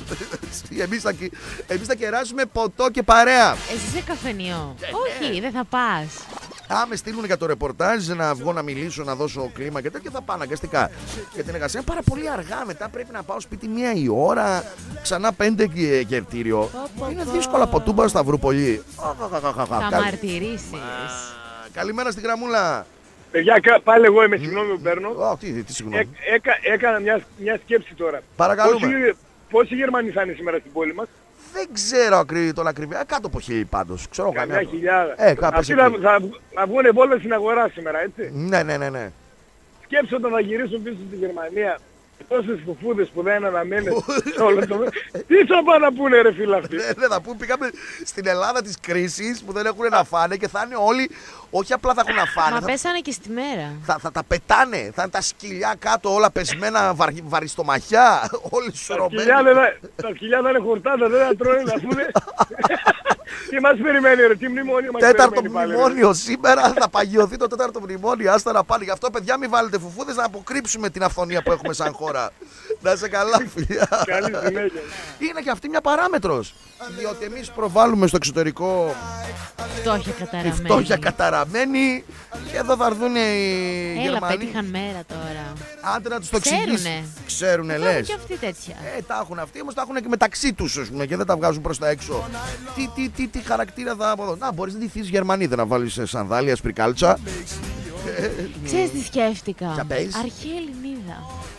Εμείς θα κεράσουμε ποτό και παρέα. Εσύ είσαι καφενείο? Όχι, δεν θα πας. Με στείλουν για το ρεπορτάζ να βγω να μιλήσω, να δώσω κλίμα και τέτοια, θα πάω αναγκαστικά για την εργασία. Είναι πάρα πολύ αργά. Μετά πρέπει να πάω σπίτι 1 η ώρα, ξανά 5 γερτήριο. Είναι δύσκολο από Τούμπα Σταυρούπολη. Θα μαρτυρήσεις. Καλημέρα στην γραμμούλα. Παιδιά, πάλι εγώ είμαι, συγγνώμη που παίρνω. Τι συγγνώμη. Έκανα μια σκέψη τώρα. Παρακαλούμε. Πόσοι Γερμανοί θα είναι σήμερα στην πόλη μας? Δεν ξέρω τον ακριβή. Κάτω από 1000 πάντως. Ξέρω καμιά χιλιάδα. Αυτοί θα βγουν βόλτα στην αγορά σήμερα, έτσι. Ναι. Σκέψου όταν θα γυρίσουν πίσω στη Γερμανία. Τόσες φουφούδες που δεν αναμένες σε όλο το... Τι θα πάνε να πούνε ρε φίλοι αυτοί? Δεν θα πούνε, πήγαμε στην Ελλάδα της κρίσης που δεν έχουν να φάνε και θα είναι όλοι, όχι απλά θα έχουν να φάνε. Μα πέσανε και στη μέρα. Θα τα πετάνε, θα είναι τα σκυλιά κάτω όλα πεσμένα βαριστομαχιά, όλοι σωρωμένοι. Τα σκυλιά θα είναι χορτάτα, δεν θα τρώνε να πούνε. Τι μας περιμένει ρε, τι μνημόνιο μας περιμένει? Τέταρτο μνημόνιο σήμερα, θα παγιωθεί το τέταρτο μνημόνιο, άστα να πάνε. Γι' αυτό παιδιά μην βάλετε φουφούδες να αποκρύψουμε την αυθονία που έχουμε σαν χώρα. Να είσαι καλά φιλιά. Καλή συνέχεια. Είναι και αυτή μια παράμετρος. Διότι εμείς προβάλλουμε στο εξωτερικό φτώχεια καταραμένη και εδώ θα έρθουν οι Γερμανοί. Έλα, πέτυχαν μέρα τώρα. Άντε να τους το εξηγήσεις. Ξέρουνε λες. Θα έχουν και αυτοί τέτοια. Τα έχουν αυτοί, όμως τα έχουν και μεταξύ τους και δεν τα βγάζουν προς τα έξω. Τι χαρακτήρα θα αποδώσουν? Να μπορείς να ντυθείς Γερμανή, δεν να βάλεις σανδάλια, σπρικάλτσα. Ξέρεις τι σκέφτηκα? Αρχαία Ελληνίδα.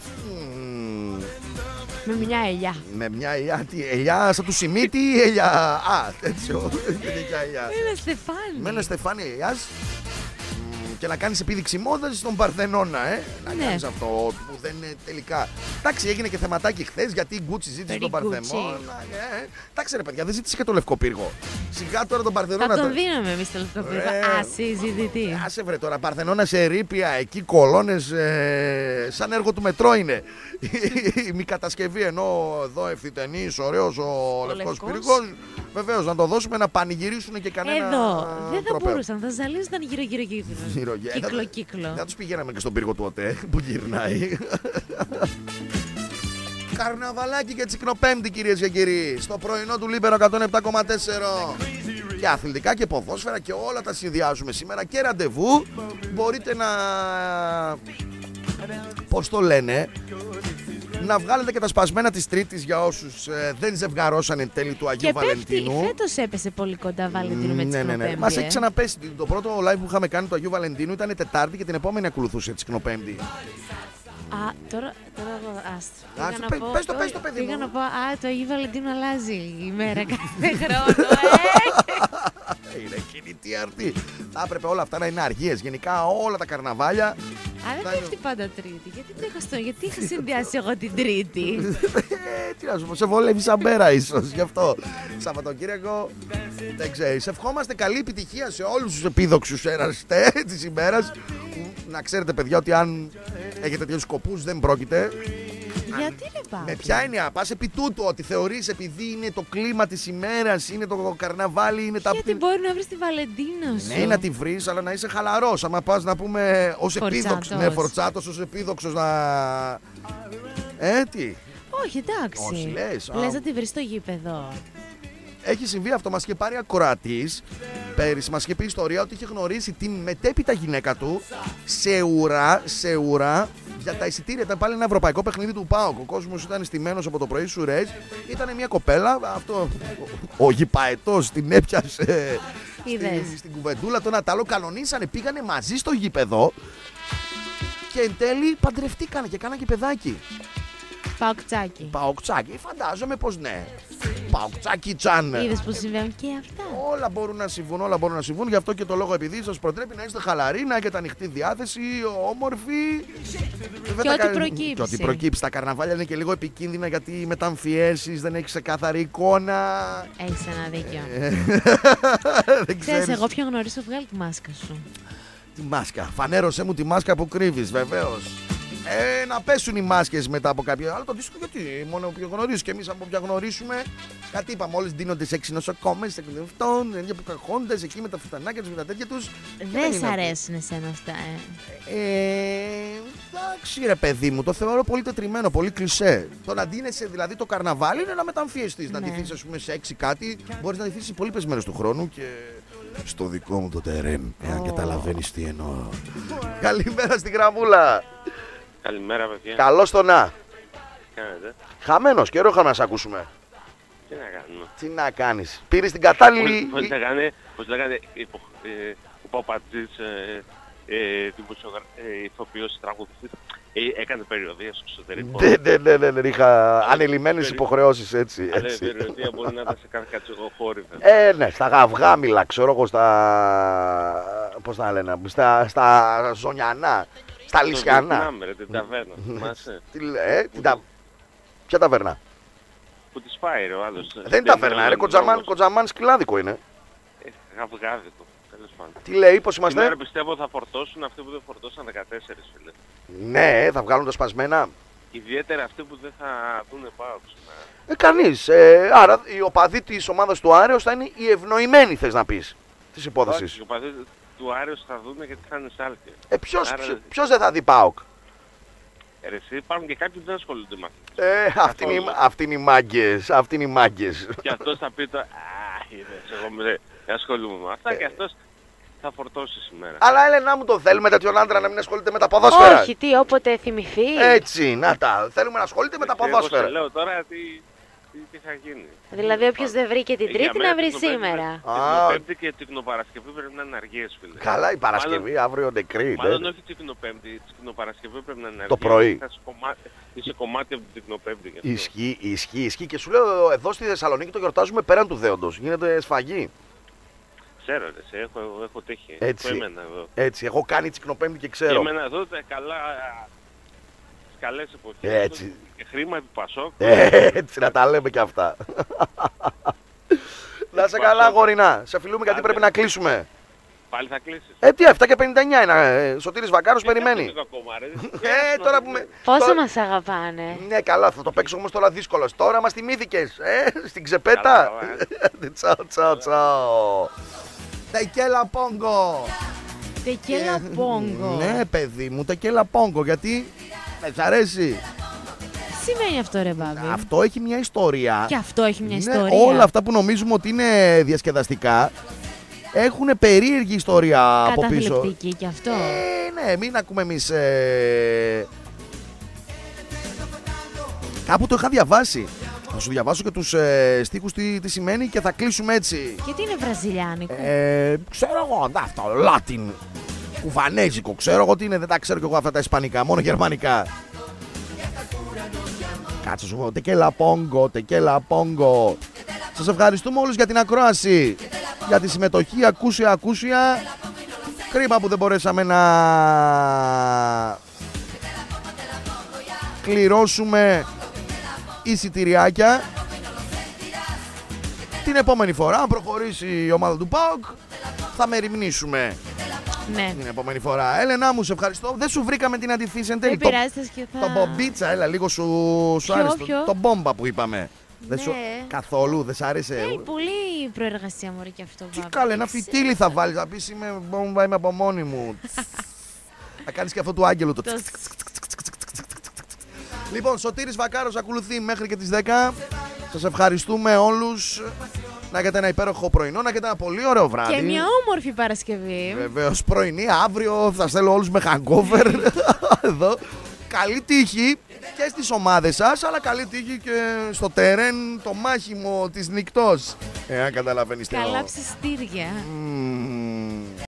Με μια ελιά. Με μια ελιά, τι ελιά, σαν του Σιμίτη ή ελιά? Τέτοιο. Με ένα στεφάνι. Με ένα στεφάνι ελιάς. Και να κάνεις επίδειξη μόδας στον Παρθενώνα, να κάνεις αυτό που δεν είναι τελικά. Εντάξει, έγινε και θεματάκι χθες γιατί η Γκούτσι ζήτησε τον Παρθενώνα. Εντάξει, ρε παιδιά, δεν ζήτησε και το Λευκό Πύργο. Σιγά τώρα τον Παρθενώνα. Θα τον δίναμε εμείς το Λευκό Πύργο. Ασυζητητή. Άσε βρε τώρα, Παρθενώνα σε ερείπια, εκεί κολόνες, σαν έργο του μετρό είναι. Η μη κατασκευή, ενώ εδώ ευθυτενής, ωραίος ο Λευκός Πύργος. Βεβαίως, να το δώσουμε να πανηγυρίσουν και κανένα. Εδώ δεν θα μπορούσαν, θα ζαλίζονταν γύρω-γύρω κύκλο. Δεν τους πηγαίναμε και στον πύργο του ΟΤΕ που γυρνάει. Καρναβαλάκι και Τσικνοπέμπτη, κυρίες και κύριοι, στο πρωινό του Λίμπερο 107,4. Και αθλητικά και ποδόσφαιρα και όλα τα συνδυάζουμε σήμερα και ραντεβού. Μπορείτε να... πώς το λένε... να βγάλετε και τα σπασμένα της Τρίτης για όσους δεν ζευγαρώσαν εν τέλει του Αγίου Βαλεντίνου. Φέτος έπεσε πολύ κοντά Βαλεντίνου με Τσικνοπέμπτη. Ναι. Μας έχει ξαναπέσει. Το πρώτο live που είχαμε κάνει του Αγίου Βαλεντίνου ήταν Τετάρτη και την επόμενη ακολουθούσε Τσικνοπέμπτη. Τώρα πες το παιδί μου. Πήγα να πω, το Αγίου Βαλεντίνου αλλάζει η μέρα κάθε χρόνο. Είναι κινητή αρτή. Θα έπρεπε όλα αυτά να είναι αργίες. Γενικά όλα τα καρναβάλια. Αλλά δεν πέφτει πάντα Τρίτη. Γιατί είχα συνδυάσει εγώ την Τρίτη. Τι να σου πω, σε βολεύει σαν πέρα ίσως. Γι' αυτό Σαββατοκύριακο δεν ξέρεις. Ευχόμαστε καλή επιτυχία σε όλους τους επίδοξους εραστές της ημέρας. Να ξέρετε, παιδιά, ότι αν έχετε τέτοιους σκοπούς δεν πρόκειται. Γιατί ρε πά. Με ποια έννοια, πας επί τούτου, ότι θεωρείς επειδή είναι το κλίμα της ημέρας, είναι το καρναβάλι, είναι τα... Γιατί μπορεί να βρεις τη Βαλεντίνα σου. Ναι, να τη βρεις, αλλά να είσαι χαλαρός. Άμα πας να πούμε ως επίδοξος, ναι, φορτσάτος ως επίδοξος να... τι. Όχι, εντάξει. Όχι, λες να τη βρεις στο γήπεδο. Έχει συμβεί αυτό, μας είχε πάρει ακροατής πέρυσι, μας είχε πει ιστορία ότι είχε γνωρίσει την μετέπειτα γυναίκα του σε ουρά για τα εισιτήρια. Ήταν πάλι ένα ευρωπαϊκό παιχνίδι του ΠΑΟΚ. Ο κόσμος ήταν στημένος από το πρωί σουρές. Ήταν μια κοπέλα, αυτό ο γηπαετός την έπιασε στην κουβεντούλα. Τον Ατάλο κανονίσανε, πήγανε μαζί στο γήπεδο και εν τέλει παντρευτήκανε και κάνανε και παιδάκι. Παοκτσάκι, φαντάζομαι πως ναι. Παοκτσάκι τσάν. Είδες πως συμβαίνουν και αυτά. Όλα μπορούν να συμβούν. Γι' αυτό και το λόγο, επειδή σας προτρέπει να είστε χαλαροί, να έχετε ανοιχτή διάθεση, όμορφοι. Και ό,τι προκύψει. Και ό,τι προκύψει. Τα καρναβάλια είναι και λίγο επικίνδυνα γιατί μεταμφιέσεις, δεν έχεις ξεκάθαρη εικόνα. Έχεις ένα δίκιο. Ξέρεις, εγώ πιο γνωρίζω, βγάλει τη μάσκα σου. Τη μάσκα. Φανέρωσέ μου τη μάσκα που κρύβεις, βεβαίως. Να πέσουν οι μάσκες μετά από κάποιο άλλο. Το αντίστοιχο γιατί μόνο όποιο γνωρίζει και εμείς από όποια γνωρίσουμε. Κάτι είπαμε, όλες δίνονται σε ξενοσοκόμες, σε εκπαιδευτών, που καχόντες εκεί με τα φουτανάκια τους, με τα τέτοια τους. Δεν σ' αρέσουν εσένα αυτά, εντάξει ρε παιδί μου, το θεωρώ πολύ τετριμένο, πολύ κλισέ. Το να ντύνεσαι δηλαδή το καρναβάλι είναι να μεταμφιεστείς. Να ντυθείς ας πούμε σε 6 κάτι, μπορείς να ντυθείς σε υπόλοιπες μέρες του χρόνου και στο δικό μου το τερέν, εάν καταλαβαίνεις τι εννοώ. Καλημέρα στην γραμμούλα. Καλημέρα, παιδιά. Καλώς το να. Κάνετε. Χαμένος, καιρό είχαμε να σ' ακούσουμε. Τι να κάνουμε. Τι να κάνεις. Πήρες την κατάλληλη... Πώς λέγανε ο Παπατζής, ηθοποιός τραγουδιστής, έκανε περιοδία στο εξωτερικό. Ναι, είχα ανελημμένες υποχρεώσεις έτσι. Αλλά η περιοδία μπορεί να ήταν σε κάθε κατσογοχώρηβε. Ναι, στα Γαυγάμιλα, ξέρω εγώ, στα... πώς να λένε, στα Ζωνιανά. Στα Λυσιανά. Την ταβέρνα, θυμάσαι. Ποια ταβέρνα? Που τη φάει ο άλλος. Δεν είναι ταβέρνα, ρε, κοτζαμάν σκυλάδικο είναι. Γαυγάδικο, τέλος πάντων. Τι λέει, πώς είμαστε? Σήμερα πιστεύω θα φορτώσουν αυτοί που δεν φορτώσαν 14, φίλε. Ναι, θα βγάλουν τα σπασμένα. Ιδιαίτερα αυτοί που δεν θα δούνε πάω σήμερα. Κανείς. Άρα οι οπαδοί της ομάδας του Άρεος θα είναι οι ευνοημένοι, θες να πεις, της υπόθεσης. Οι οπαδοί του Άρεος θα δούνε γιατί θα είναι σάλτη. Ποιος δεν θα δει ΠΑΟΚ? Εσύ υπάρχουν και κάποιοι που δεν ασχολούνται με αυτό. Αυτοί είναι οι μάγκες. Και αυτός θα πει το είδες, εγώ δεν ασχολούμαι με αυτά και αυτός θα φορτώσει σήμερα. Αλλά Έλενα μου, το θέλουμε τέτοιον άντρα να μην ασχολείται με τα ποδόσφαιρα. Όχι, τι, όποτε θυμηθεί. Έτσι, να τα. Θέλουμε να ασχολείται με τα ποδόσφαιρα. Εγώ λέω τώρα τι θα γίνει. Δηλαδή όποιος δεν βρήκε την Τρίτη να βρει σήμερα. Την Πέμπτη και την Κινοπαρασκευή πρέπει να είναι αργίες, φίλε. Καλά, η Παρασκευή, αύριο νεκρή. Μάλλον όχι την Κινοπέμπτη, την Κινοπαρασκευή πρέπει να είναι αργίες. Το πρωί. Είσαι κομμάτι από την Κινοπέμπτη. Ισχύει. Και σου λέω, εδώ στη Θεσσαλονίκη το γιορτάζουμε πέραν του δέοντος. Γίνεται σφαγή. Ξέρω, ρε, έχω τύχει. Έτσι. Εμένα εδώ. Έτσι, έχω κάνει Τσικνοπέμπτη και ξέρω. Και εμένα εδώ τα καλά, τις καλές εποχές. Έτσι. Και χρήμα επί Πασόκ. Έτσι, να τα λέμε και αυτά. Να σε καλά, γορινά. Σε φιλούμε γιατί πρέπει να κλείσουμε. Πάλι θα κλείσεις. Τι, 7 και 59 είναι. Σωτήρης Βακάρος περιμένει. Τώρα που με... Πόσο μας αγαπάνε. Ναι, καλά, θα το παίξω όμως τώρα δύσκολο. Τώρα μας θυμήθηκες. Στην ξεπέτα. Τσαου, τσαου. Τεκέλα πόγκο. Τεκέλα πόγκο. Ναι, παιδί μου, τεκέλα πόγκο. Γιατί σ' αρέσει. Τι σημαίνει αυτό, ρε Μπάμπη? Αυτό έχει μια ιστορία. Και αυτό έχει μια ιστορία. Όλα αυτά που νομίζουμε ότι είναι διασκεδαστικά έχουν περίεργη ιστορία από πίσω. Καταθλιπτική κι αυτό. Ναι, μην ακούμε εμείς. Κάπου το είχα διαβάσει. Θα σου διαβάσω και τους στίχους τι σημαίνει και θα κλείσουμε έτσι. Και τι είναι βραζιλιάνικο? Ξέρω εγώ, αυτό, Λάτιν, κουβανέζικο, ξέρω εγώ τι είναι, δεν τα ξέρω κι εγώ αυτά τα ισπανικά, μόνο γερμανικά. Κάτσε σου πω, τεκέλα πόγκο, τεκέλα πόγκο. Σας ευχαριστούμε όλους για την ακρόαση, για τη συμμετοχή, ακούσια. Κρίμα που δεν μπορέσαμε να κληρώσουμε εισιτηριάκια. Την επόμενη φορά, αν προχωρήσει η ομάδα του ΠΑΟΚ, θα μεριμνήσουμε. Ναι. Την επόμενη φορά. Έλενα μου, σε ευχαριστώ. Δεν σου βρήκαμε την αντιθύση εν τέλει. Δεν πειράζει, και θα... Το μπομπίτσα, έλα, λίγο σου άρεσε. Το μπόμπα που είπαμε. Ναι. Δεν σου... Καθόλου, δεν σ' άρεσε. Πολύ προεργασία μωρή και αυτό. Τι καλέ, ένα φυτίλι θα βάλεις. Θα πεις είμαι μπόμπα, είμαι από μόνη μου. Θα κάνεις και αυτό του άγγελου το. Λοιπόν, Σωτήρης Βακάρος ακολουθεί μέχρι και τις 10. Σας ευχαριστούμε όλους. Να έχετε ένα υπέροχο πρωινό, να έχετε ένα πολύ ωραίο βράδυ. Και μια όμορφη Παρασκευή. Βεβαίως, πρωινή. Αύριο θα στέλνω όλους με hangover εδώ. Καλή τύχη και στις ομάδες σας, αλλά καλή τύχη και στο τερέν, το μάχημο της νυχτός. Εάν καταλαβαίνεις τι. Καλά ψιστήρια.